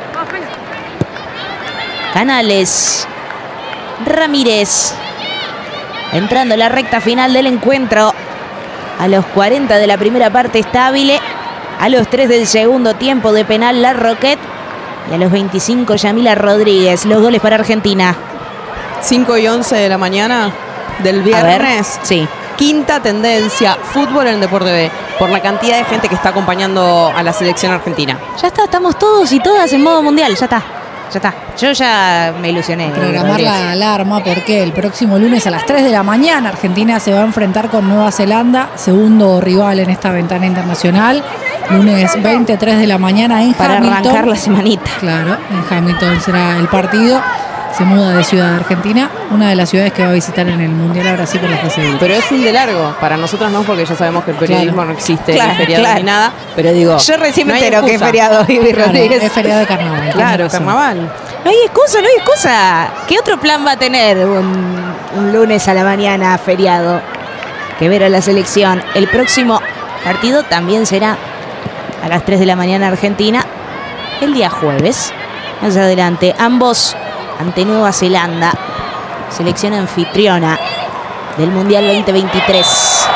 Canales. Ramírez. Entrando en la recta final del encuentro. A los 40 de la primera parte estable. A los 3 del segundo tiempo de penal La Roquette. Y a los 25 Yamila Rodríguez. Los goles para Argentina. 5 y 11 de la mañana del viernes. Sí. Quinta tendencia, fútbol en Deporte B, por la cantidad de gente que está acompañando a la selección argentina. Ya está, estamos todos y todas en modo mundial. Ya está. Ya está. Yo ya me ilusioné. Programar la alarma porque el próximo lunes a las 3 de la mañana Argentina se va a enfrentar con Nueva Zelanda, segundo rival en esta ventana internacional. Lunes 23 de la mañana en para Hamilton. Para arrancar la semanita. Claro, en Hamilton será el partido. Se muda de Ciudad de Argentina, una de las ciudades que va a visitar en el Mundial ahora sí por la fase de grupos. Pero es fin de largo, para nosotros no, porque ya sabemos que el periodismo no existe, claro, ni feriado ni nada. Pero digo, yo recién me no entero que es feriado, Vivi Rodríguez. Es feriado de carnaval. Claro, carnaval. No hay excusa, no hay excusa. ¿Qué otro plan va a tener un lunes a la mañana feriado que ver a la selección? El próximo partido también será a las 3 de la mañana Argentina, el día jueves. Más adelante, ambos ante Nueva Zelanda, selección anfitriona del Mundial 2023.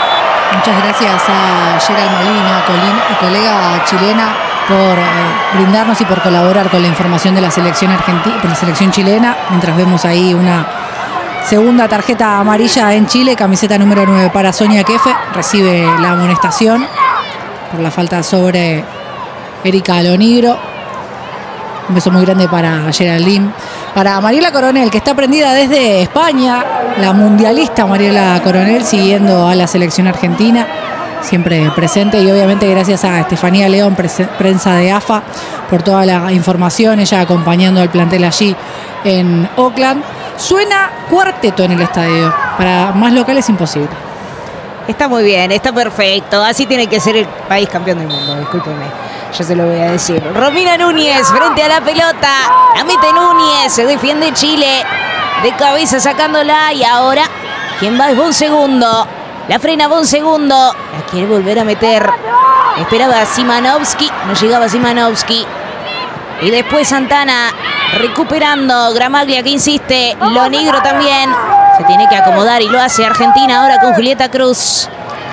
Muchas gracias a Gerald Molina, colega chilena, por brindarnos y por colaborar con la información de la selección argentina, la selección chilena, mientras vemos ahí una segunda tarjeta amarilla en Chile, camiseta número 9 para Sonia Kefe, recibe la amonestación por la falta sobre Erika Alonigro. Un beso muy grande para Geraldine. Para Mariela Coronel, que está prendida desde España, la mundialista Mariela Coronel, siguiendo a la selección argentina, siempre presente, y obviamente gracias a Estefanía León, prensa de AFA, por toda la información, ella acompañando al plantel allí en Auckland. Suena cuarteto en el estadio, para más locales imposible. Está muy bien, está perfecto. Así tiene que ser el país campeón del mundo, discúlpeme. Yo se lo voy a decir. Romina Núñez frente a la pelota. La mete Núñez, se defiende Chile. De cabeza sacándola y ahora quien va es Bonsegundo. La frena Bonsegundo. La quiere volver a meter. Esperaba a Szymanowski, no llegaba Szymanowski. Y después Santana recuperando. Gramaglia que insiste. Lonigro también. Se tiene que acomodar y lo hace Argentina ahora con Julieta Cruz.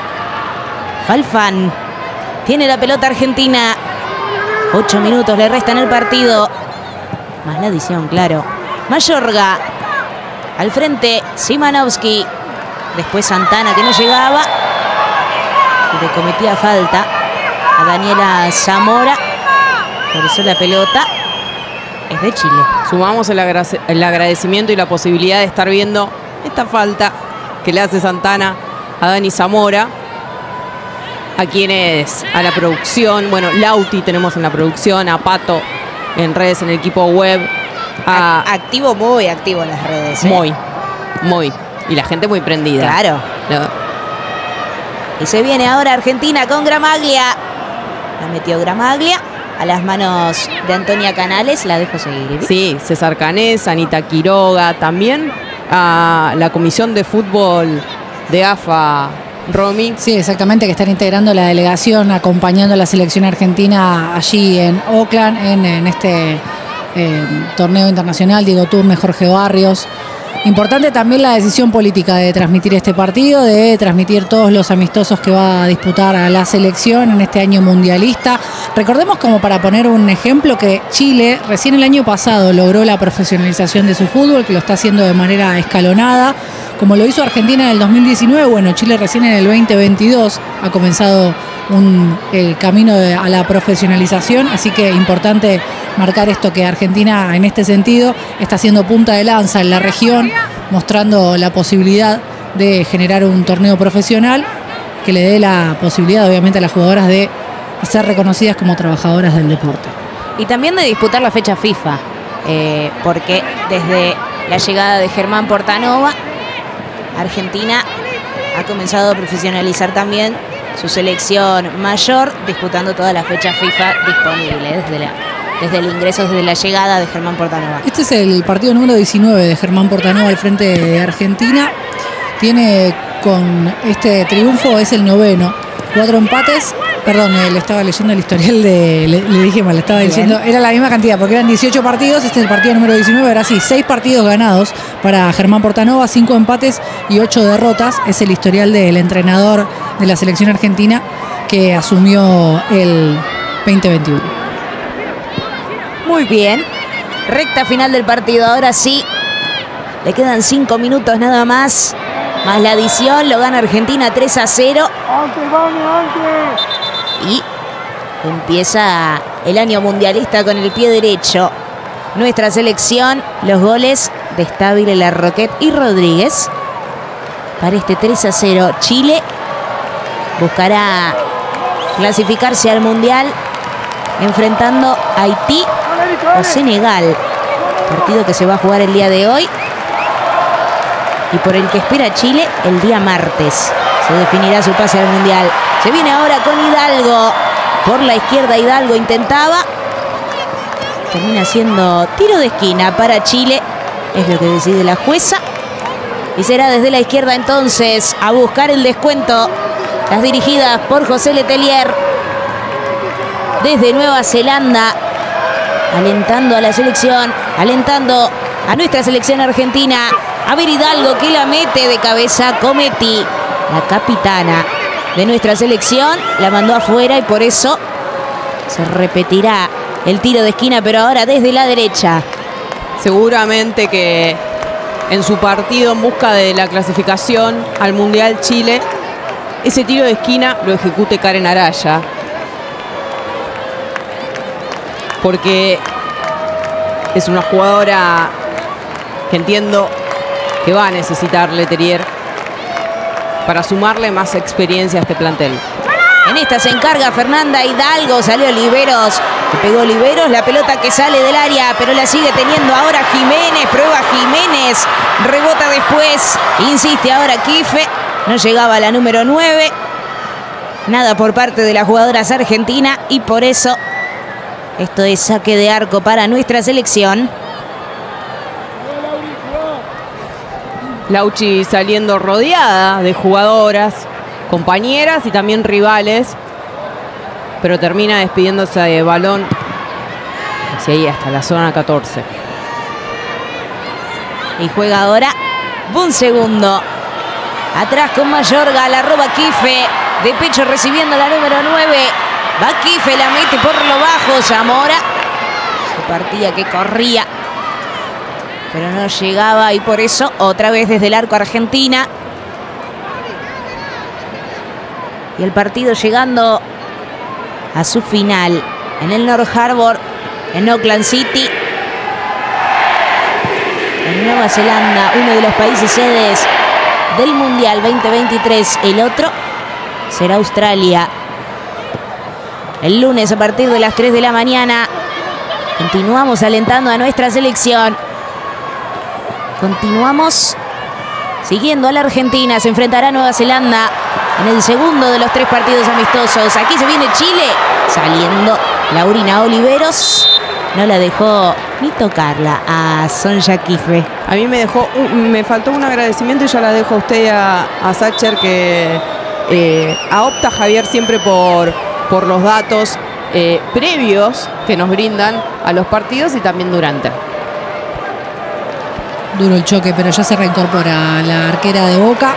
Falfán. Tiene la pelota Argentina. 8 minutos le restan el partido. Más la adición, claro. Mayorga. Al frente, Szymanowski. Después Santana, que no llegaba. Y le cometía falta a Daniela Zamora. Por eso la pelota es de Chile. Sumamos el agradecimiento y la posibilidad de estar viendo esta falta que le hace Santana a Dani Zamora. A quienes, a la producción, bueno, Lauti tenemos en la producción, a Pato en redes, en el equipo web. Activo, muy activo en las redes. Muy. Y la gente muy prendida. Claro. Y se viene ahora Argentina con Gramaglia. La metió Gramaglia a las manos de Antonia Canales. La dejo seguir. Sí, César Canés, Anita Quiroga, también a la Comisión de Fútbol de AFA. Romy. Sí, exactamente, que están integrando la delegación, acompañando a la selección argentina allí en Auckland, en este torneo internacional. Diego Turne, Jorge Barrios. Importante también la decisión política de transmitir este partido, de transmitir todos los amistosos que va a disputar a la selección en este año mundialista. Recordemos, como para poner un ejemplo, que Chile recién el año pasado logró la profesionalización de su fútbol, que lo está haciendo de manera escalonada, como lo hizo Argentina en el 2019. Bueno, Chile recién en el 2022 ha comenzado un camino a la profesionalización, así que importante marcar esto, que Argentina en este sentido está siendo punta de lanza en la región, mostrando la posibilidad de generar un torneo profesional que le dé la posibilidad obviamente a las jugadoras de ser reconocidas como trabajadoras del deporte. Y también de disputar la fecha FIFA, porque desde la llegada de Germán Portanova, Argentina ha comenzado a profesionalizar también su selección mayor, disputando todas las fechas FIFA disponibles desde el ingreso, desde la llegada de Germán Portanova. Este es el partido número 19 de Germán Portanova al frente de Argentina. Tiene, con este triunfo, es el 9º. 4 empates. Perdón, le estaba leyendo el historial le dije mal, le estaba diciendo, era la misma cantidad, porque eran 18 partidos, este es el partido número 19, ahora sí, 6 partidos ganados para Germán Portanova, 5 empates y 8 derrotas, es el historial del entrenador de la selección argentina que asumió el 2021. Muy bien, recta final del partido, ahora sí, le quedan 5 minutos nada más la adición, lo gana Argentina 3-0. Y empieza el año mundialista con el pie derecho. Nuestra selección, los goles de Stabile, Larroquet y Rodríguez. Para este 3-0, Chile buscará clasificarse al mundial enfrentando a Haití o Senegal. Partido que se va a jugar el día de hoy y por el que espera Chile el día martes. Se definirá su pase al mundial. Se viene ahora con Hidalgo. Por la izquierda Hidalgo intentaba. Termina siendo tiro de esquina para Chile. Es lo que decide la jueza. Y será desde la izquierda entonces a buscar el descuento. Las dirigidas por José Letelier. Desde Nueva Zelanda. Alentando a la selección. Alentando a nuestra selección argentina. A ver Hidalgo que la mete de cabeza. Cometti, la capitana. de nuestra selección. La mandó afuera y por eso se repetirá el tiro de esquina, pero ahora desde la derecha. Seguramente que en su partido en busca de la clasificación al Mundial Chile, ese tiro de esquina lo ejecute Karen Araya. Porque es una jugadora que entiendo que va a necesitar Letelier para sumarle más experiencia a este plantel. En esta se encarga Fernanda Hidalgo, salió Oliveros, que pegó Oliveros, la pelota que sale del área, pero la sigue teniendo ahora Jiménez, prueba Jiménez, rebota después, insiste ahora Quife, no llegaba a la número 9, nada por parte de las jugadoras argentinas y por eso esto es saque de arco para nuestra selección. Lauchi saliendo rodeada de jugadoras, compañeras y también rivales, pero termina despidiéndose de balón hacia ahí hasta la zona 14. Y juega ahora un segundo. Atrás con Mayorga, la roba Quife, de pecho recibiendo la número 9. Va Quife, la mete por lo bajo, Zamora. Se partía que corría, pero no llegaba y por eso otra vez desde el arco Argentina. Y el partido llegando a su final en el North Harbour, en Auckland City, en Nueva Zelanda, uno de los países sedes del Mundial 2023. El otro será Australia. El lunes a partir de las 3 de la mañana continuamos alentando a nuestra selección. Continuamos siguiendo a la Argentina. Se enfrentará a Nueva Zelanda en el segundo de los 3 partidos amistosos. Aquí se viene Chile. Saliendo Laurina Oliveros. No la dejó ni tocarla a Sonja Quife. A mí me faltó un agradecimiento y ya la dejo a usted, a Sacher, que opta Javier siempre por los datos previos que nos brindan a los partidos y también durante. Duro el choque, pero ya se reincorpora la arquera de Boca,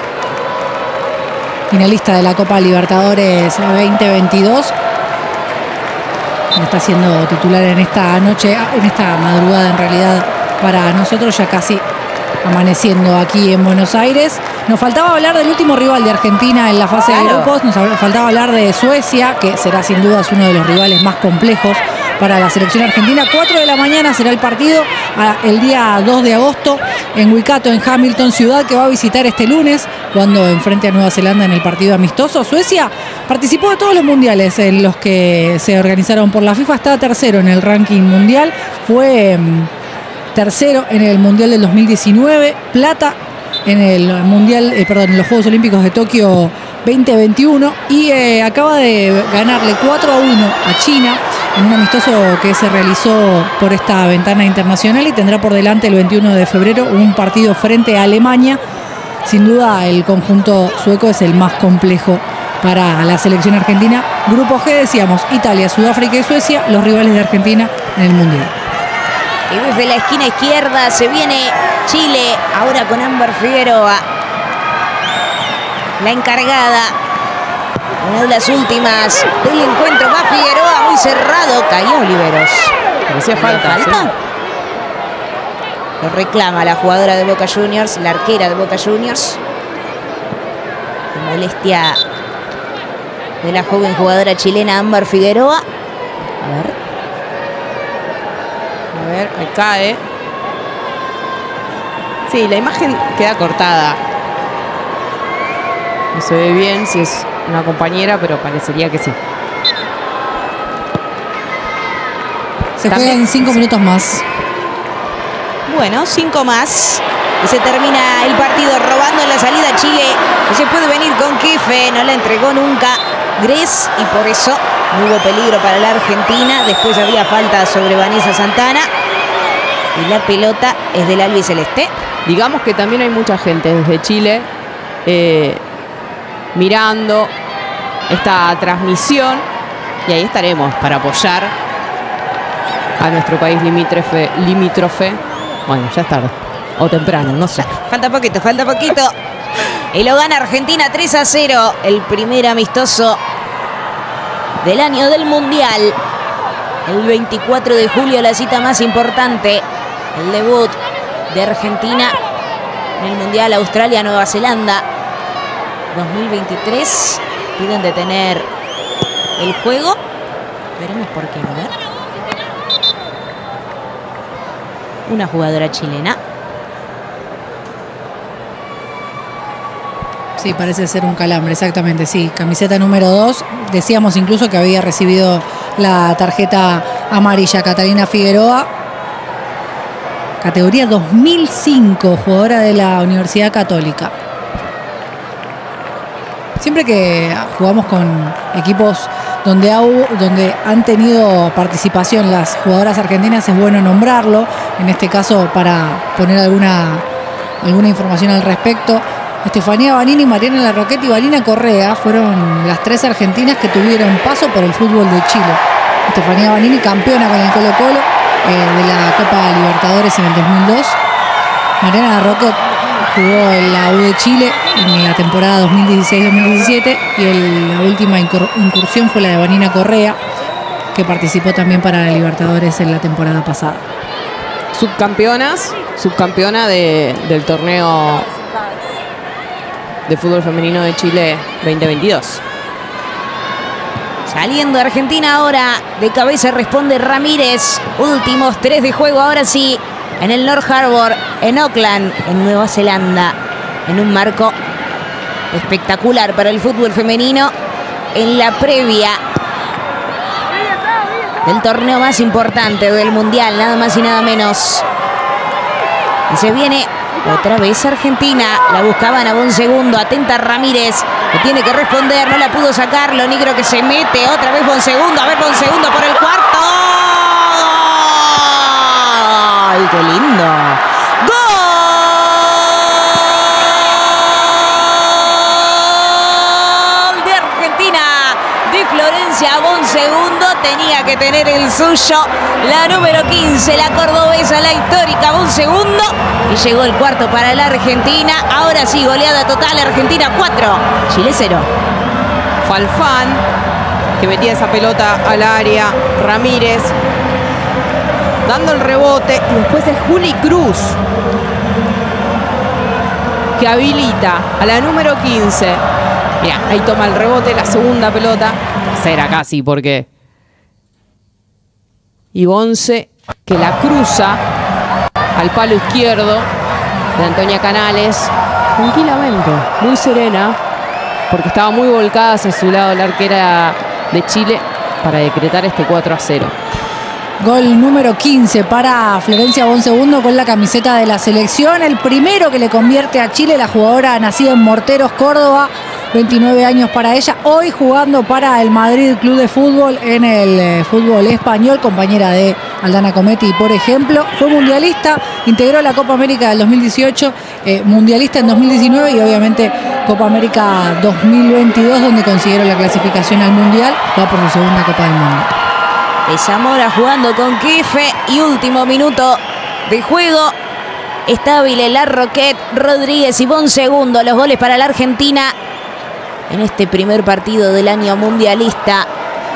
finalista de la Copa Libertadores 2022. Está siendo titular en esta noche, en esta madrugada en realidad para nosotros, ya casi amaneciendo aquí en Buenos Aires. Nos faltaba hablar del último rival de Argentina en la fase de grupos. Nos faltaba hablar de Suecia, que será sin dudas uno de los rivales más complejos para la selección argentina. 4 de la mañana será el partido, el día 2 de agosto en Waikato, en Hamilton, ciudad que va a visitar este lunes cuando enfrente a Nueva Zelanda en el partido amistoso. Suecia participó de todos los mundiales en los que se organizaron por la FIFA, está tercero en el ranking mundial, fue tercero en el mundial del 2019, plata en el mundial, en los Juegos Olímpicos de Tokio 2021 y acaba de ganarle 4-1 a China en un amistoso que se realizó por esta ventana internacional y tendrá por delante el 21 de febrero un partido frente a Alemania. Sin duda el conjunto sueco es el más complejo para la selección argentina. Grupo G, decíamos, Italia, Sudáfrica y Suecia, los rivales de Argentina en el Mundial. Y desde la esquina izquierda se viene Chile, ahora con Ámbar Figueroa, la encargada. Una de las últimas del encuentro. Va Figueroa, muy cerrado. Cayó Oliveros. Parecía falta. ¿Sí? Lo reclama la jugadora de Boca Juniors, la arquera de Boca Juniors. La molestia de la joven jugadora chilena Ámbar Figueroa. A ver, ahí cae. Sí, la imagen queda cortada. No se ve bien si es una compañera, pero parecería que sí. Se juegan 5 minutos más. Bueno, 5 más. Y se termina el partido robando en la salida Chile. Que se puede venir con Quife. No la entregó nunca Gres. Y por eso no hubo peligro para la Argentina. Después había falta sobre Vanessa Santana. Y la pelota es del albiceleste. Digamos que también hay mucha gente desde Chile mirando esta transmisión y ahí estaremos para apoyar a nuestro país limítrofe. Bueno, ya es tarde o temprano, no sé. Falta poquito, falta poquito. Y lo gana Argentina 3-0. El primer amistoso del año del Mundial. El 24 de julio, la cita más importante. El debut de Argentina en el Mundial Australia-Nueva Zelanda 2023. Piden detener el juego. Veremos por qué. A ver. Una jugadora chilena. Sí, parece ser un calambre, exactamente, sí. Camiseta número 2. Decíamos incluso que había recibido la tarjeta amarilla. Catalina Figueroa. Categoría 2005, jugadora de la Universidad Católica. Siempre que jugamos con equipos donde han tenido participación las jugadoras argentinas, es bueno nombrarlo. En este caso, para poner alguna información al respecto, Estefanía Vanini, Mariana Larroquette y Vanina Correa fueron las 3 argentinas que tuvieron paso por el fútbol de Chile. Estefanía Vanini, campeona con el Colo-Colo de la Copa Libertadores en el 2002. Mariana Larroquette jugó en la U de Chile en la temporada 2016-2017 y la última incursión fue la de Vanina Correa, que participó también para la Libertadores en la temporada pasada. Subcampeona del torneo de fútbol femenino de Chile 2022. Saliendo Argentina ahora, de cabeza responde Ramírez. Últimos 3 de juego, ahora sí, en el North Harbour, en Auckland, en Nueva Zelanda, en un marco espectacular para el fútbol femenino, en la previa del torneo más importante del Mundial, nada más y nada menos. Y se viene otra vez Argentina, la buscaban a un segundo, atenta Ramírez, que tiene que responder, no la pudo sacar, lo negro que se mete, otra vez Bonsegundo, a ver Bonsegundo por el cuarto. ¡Ay, qué lindo! ¡Gol de Argentina! De Florencia Bonsegundo, tenía que tener el suyo, la número 15, la cordobesa, la histórica Bonsegundo, y llegó el cuarto para la Argentina. Ahora sí, goleada total, Argentina 4, Chile 0. Falfán, que metía esa pelota al área. Ramírez dando el rebote, y después es Juli Cruz, que habilita a la número 15. Mira, ahí toma el rebote, la segunda pelota, tercera casi, porque y Bonse, que la cruza al palo izquierdo de Antonia Canales, tranquilamente, muy serena, porque estaba muy volcada hacia su lado la arquera de Chile para decretar este 4-0. Gol número 15 para Florencia Bonsegundo con la camiseta de la selección. El primero que le convierte a Chile, la jugadora nacida en Morteros, Córdoba. 29 años para ella. Hoy jugando para el Madrid Club de Fútbol en el fútbol español. Compañera de Aldana Cometti, por ejemplo. Fue mundialista, integró la Copa América del 2018, mundialista en 2019 y obviamente Copa América 2022, donde consiguieron la clasificación al Mundial. Va por su segunda Copa del Mundo. De Zamora jugando con Kefe y último minuto de juego. Estable Larroquette, Rodríguez y Bonsegundo. Los goles para la Argentina en este primer partido del año mundialista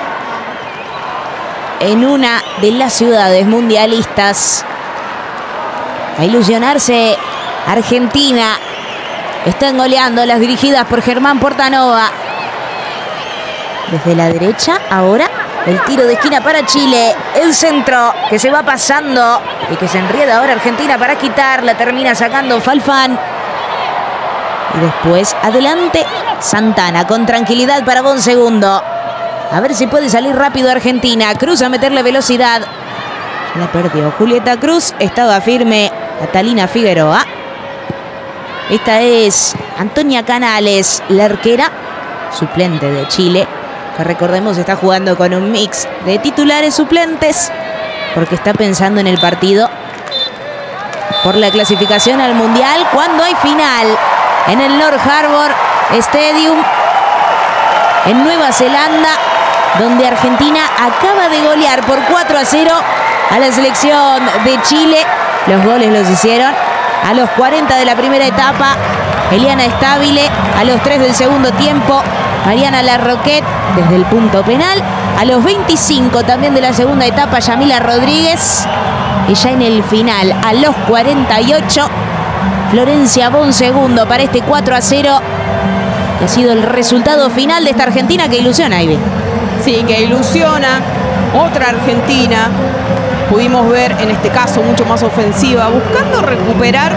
en una de las ciudades mundialistas. A ilusionarse Argentina. Están goleando las dirigidas por Germán Portanova. Desde la derecha ahora el tiro de esquina para Chile. El centro que se va pasando y que se enrieda ahora Argentina para quitarla. Termina sacando Falfán. Y después adelante Santana con tranquilidad para Bonsegundo. A ver si puede salir rápido Argentina. Cruz a meterle velocidad. La perdió Julieta Cruz. Estaba firme Catalina Figueroa. Esta es Antonia Canales, la arquera suplente de Chile, que recordemos está jugando con un mix de titulares suplentes porque está pensando en el partido por la clasificación al Mundial cuando hay final en el North Harbour Stadium en Nueva Zelanda, donde Argentina acaba de golear por 4-0 a la selección de Chile. Los goles los hicieron a los 40 de la primera etapa Eliana Stabile a los 3 del segundo tiempo. Mariana Larroquet desde el punto penal. A los 25 también de la segunda etapa, Yamila Rodríguez. Y ya en el final, a los 48, Florencia Bon segundo para este 4-0. Que ha sido el resultado final de esta Argentina que ilusiona, Ivy. Sí, que ilusiona. Otra Argentina. Pudimos ver en este caso mucho más ofensiva, buscando recuperar,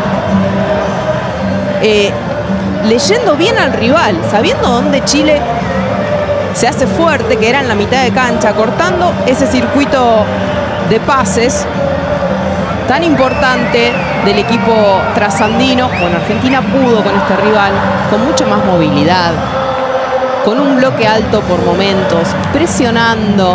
leyendo bien al rival, sabiendo dónde Chile se hace fuerte, que era en la mitad de cancha, cortando ese circuito de pases tan importante del equipo trasandino. Bueno, Argentina pudo con este rival, con mucho más movilidad, con un bloque alto por momentos, presionando.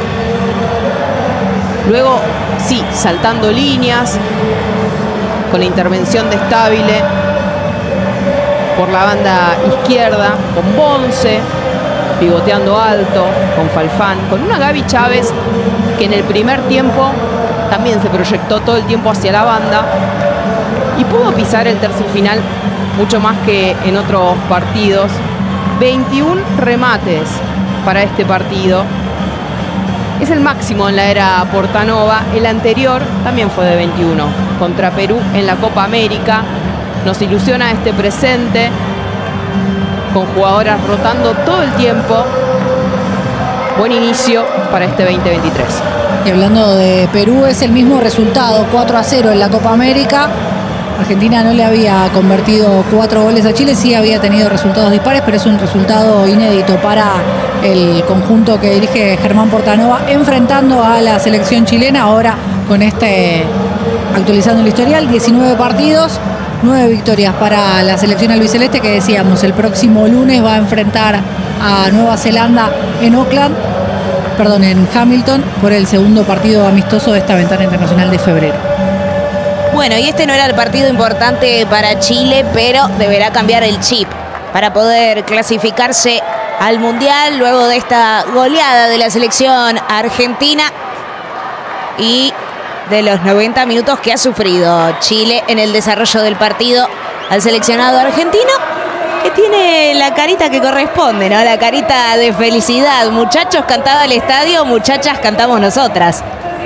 Luego, sí, saltando líneas, con la intervención de Stabile por la banda izquierda, con Bonce, pivoteando alto, con Falfán, con una Gaby Chávez que en el primer tiempo también se proyectó todo el tiempo hacia la banda y pudo pisar el tercio final mucho más que en otros partidos. 21 remates para este partido. Es el máximo en la era Portanova. El anterior también fue de 21 contra Perú en la Copa América. Nos ilusiona este presente con jugadoras rotando todo el tiempo. Buen inicio para este 2023. Y hablando de Perú, es el mismo resultado, 4-0 en la Copa América. Argentina no le había convertido 4 goles a Chile, sí había tenido resultados dispares, pero es un resultado inédito para el conjunto que dirige Germán Portanova, enfrentando a la selección chilena, ahora con actualizando el historial, 19 partidos, 9 victorias para la selección albiceleste, que decíamos, el próximo lunes va a enfrentar a Nueva Zelanda en en Hamilton, por el segundo partido amistoso de esta ventana internacional de febrero. Bueno, y este no era el partido importante para Chile, pero deberá cambiar el chip para poder clasificarse al Mundial luego de esta goleada de la selección argentina y de los 90 minutos que ha sufrido Chile en el desarrollo del partido al seleccionado argentino, que tiene la carita que corresponde, ¿no? La carita de felicidad. Muchachos, cantaba el estadio, muchachas, cantamos nosotras.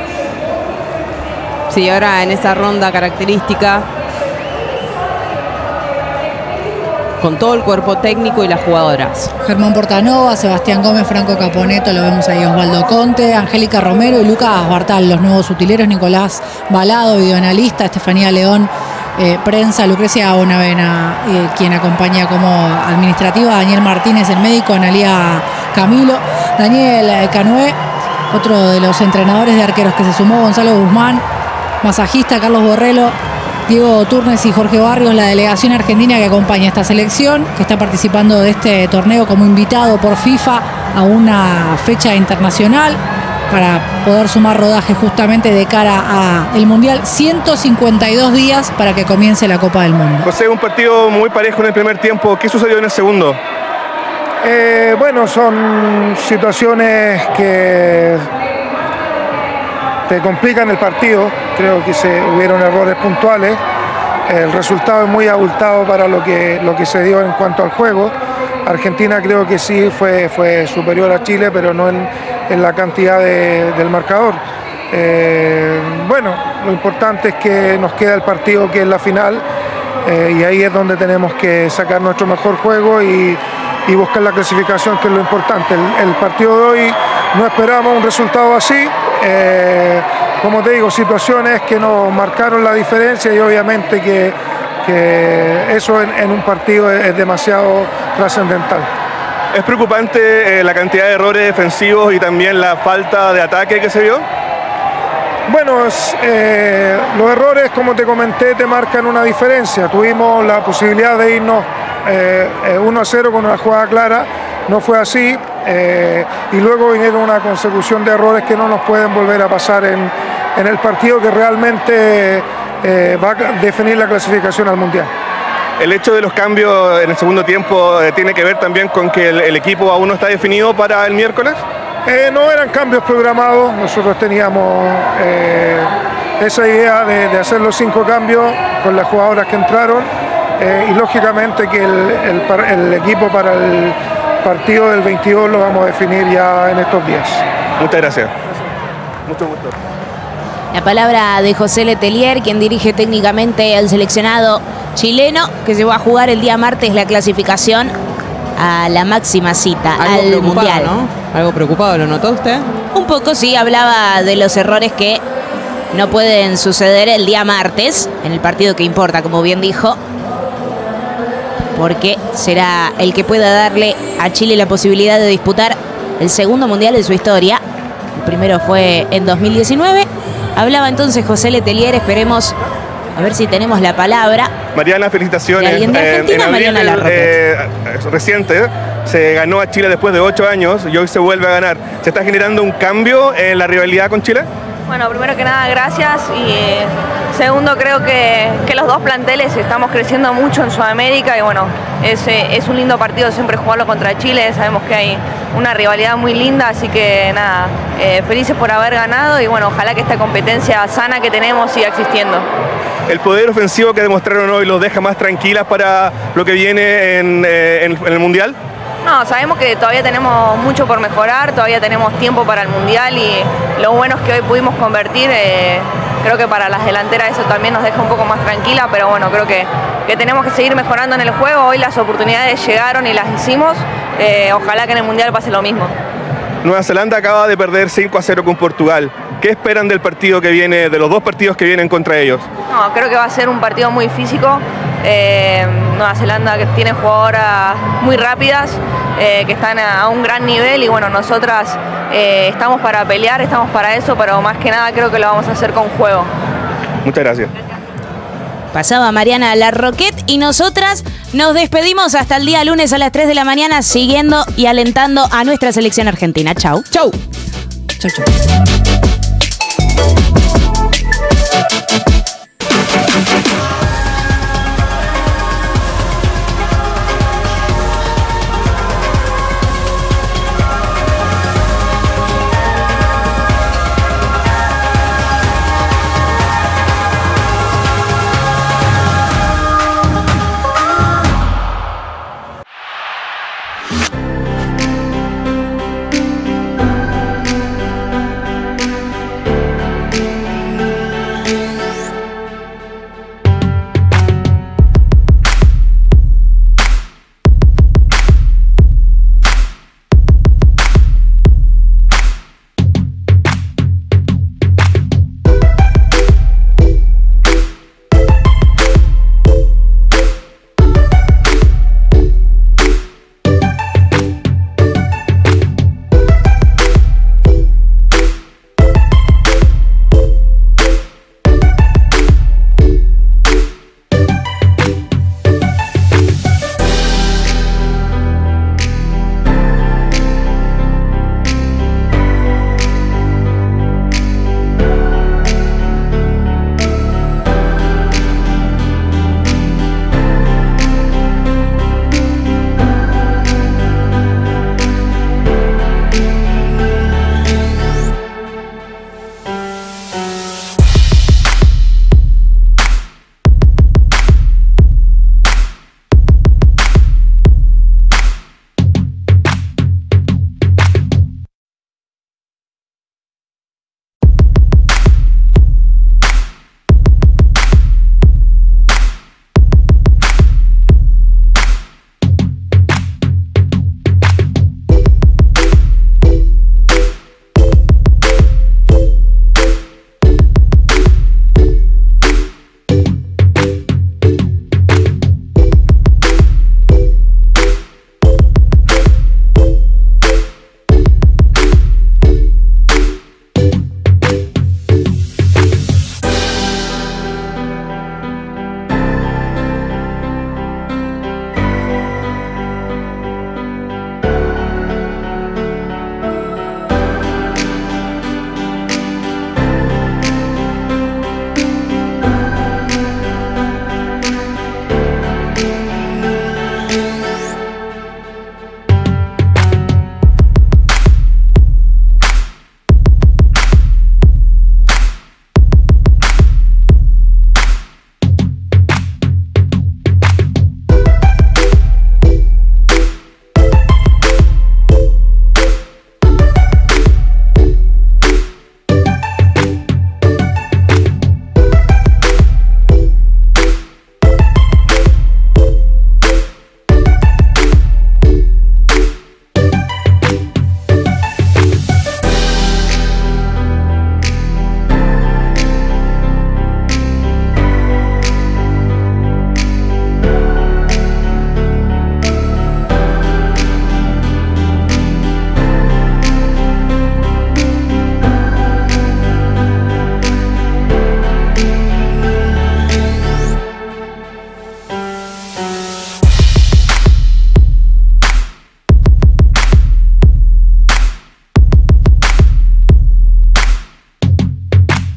Sí, ahora en esa ronda característica, con todo el cuerpo técnico y las jugadoras. Germán Portanova, Sebastián Gómez, Franco Caponeto, lo vemos ahí, Osvaldo Conte, Angélica Romero y Lucas Bartal, los nuevos utileros, Nicolás Balado, videoanalista, Estefanía León, prensa, Lucrecia Bonavena, quien acompaña como administrativa, Daniel Martínez, el médico, Analía Camilo, Daniel Canoé, otro de los entrenadores de arqueros que se sumó, Gonzalo Guzmán, masajista, Carlos Borrello, Diego Turnes y Jorge Barrios, la delegación argentina que acompaña a esta selección, que está participando de este torneo como invitado por FIFA a una fecha internacional para poder sumar rodaje justamente de cara al Mundial. 152 días para que comience la Copa del Mundo. José, un partido muy parejo en el primer tiempo. ¿Qué sucedió en el segundo? Bueno, son situaciones que te complican el partido. Creo que hubieron errores puntuales. El resultado es muy abultado para lo que se dio en cuanto al juego. Argentina creo que sí fue superior a Chile, pero no en la cantidad del marcador. Bueno, lo importante es que nos queda el partido, que es la final, y ahí es donde tenemos que sacar nuestro mejor juego y buscar la clasificación, que es lo importante. El partido de hoy no esperábamos un resultado así. Como te digo, situaciones que nos marcaron la diferencia, y obviamente que eso en un partido es demasiado trascendental. ¿Es preocupante la cantidad de errores defensivos y también la falta de ataque que se vio? Bueno, los errores, como te comenté, te marcan una diferencia. Tuvimos la posibilidad de irnos 1-0 con una jugada clara, no fue así, y luego vinieron una consecución de errores que no nos pueden volver a pasar en el partido que realmente va a definir la clasificación al Mundial. ¿El hecho de los cambios en el segundo tiempo tiene que ver también con que el equipo aún no está definido para el miércoles? No eran cambios programados, nosotros teníamos esa idea de hacer los 5 cambios con las jugadoras que entraron. y lógicamente que el equipo para el partido del 22 lo vamos a definir ya en estos días. Muchas gracias. Mucho gusto. La palabra de José Letelier, quien dirige técnicamente al seleccionado chileno, que se va a jugar el día martes la clasificación a la máxima cita, al Mundial. ¿No? Algo preocupado, ¿lo notó usted? Un poco sí, hablaba de los errores que no pueden suceder el día martes, en el partido que importa, como bien dijo, porque será el que pueda darle a Chile la posibilidad de disputar el segundo Mundial de su historia. El primero fue en 2019. Hablaba entonces José Letelier, esperemos a ver si tenemos la palabra. Mariana, felicitaciones. ¿De alguien de Argentina? En abril, Mariana Larroquet. Reciente, se ganó a Chile después de 8 años y hoy se vuelve a ganar. ¿Se está generando un cambio en la rivalidad con Chile? Bueno, primero que nada, gracias. Y segundo, creo que los dos planteles estamos creciendo mucho en Sudamérica y bueno, es un lindo partido siempre jugarlo contra Chile. Sabemos que hay una rivalidad muy linda, así que nada, felices por haber ganado y bueno, ojalá que esta competencia sana que tenemos siga existiendo. ¿El poder ofensivo que demostraron hoy los deja más tranquilas para lo que viene en el Mundial? No, sabemos que todavía tenemos mucho por mejorar, todavía tenemos tiempo para el Mundial y lo bueno es que hoy pudimos convertir. Creo que para las delanteras eso también nos deja un poco más tranquila, pero bueno, creo que tenemos que seguir mejorando en el juego. Hoy las oportunidades llegaron y las hicimos. Ojalá que en el Mundial pase lo mismo. Nueva Zelanda acaba de perder 5-0 con Portugal. ¿Qué esperan del partido que viene, de los dos partidos que vienen contra ellos? No, creo que va a ser un partido muy físico. Nueva Zelanda que tiene jugadoras muy rápidas, que están a un gran nivel y bueno, nosotras estamos para pelear, estamos para eso, pero más que nada creo que lo vamos a hacer con juego. Muchas gracias. Pasaba Mariana Larroquet y nosotras nos despedimos hasta el día lunes a las 3 de la mañana siguiendo y alentando a nuestra selección argentina. Chau. Chau. Chau, chau.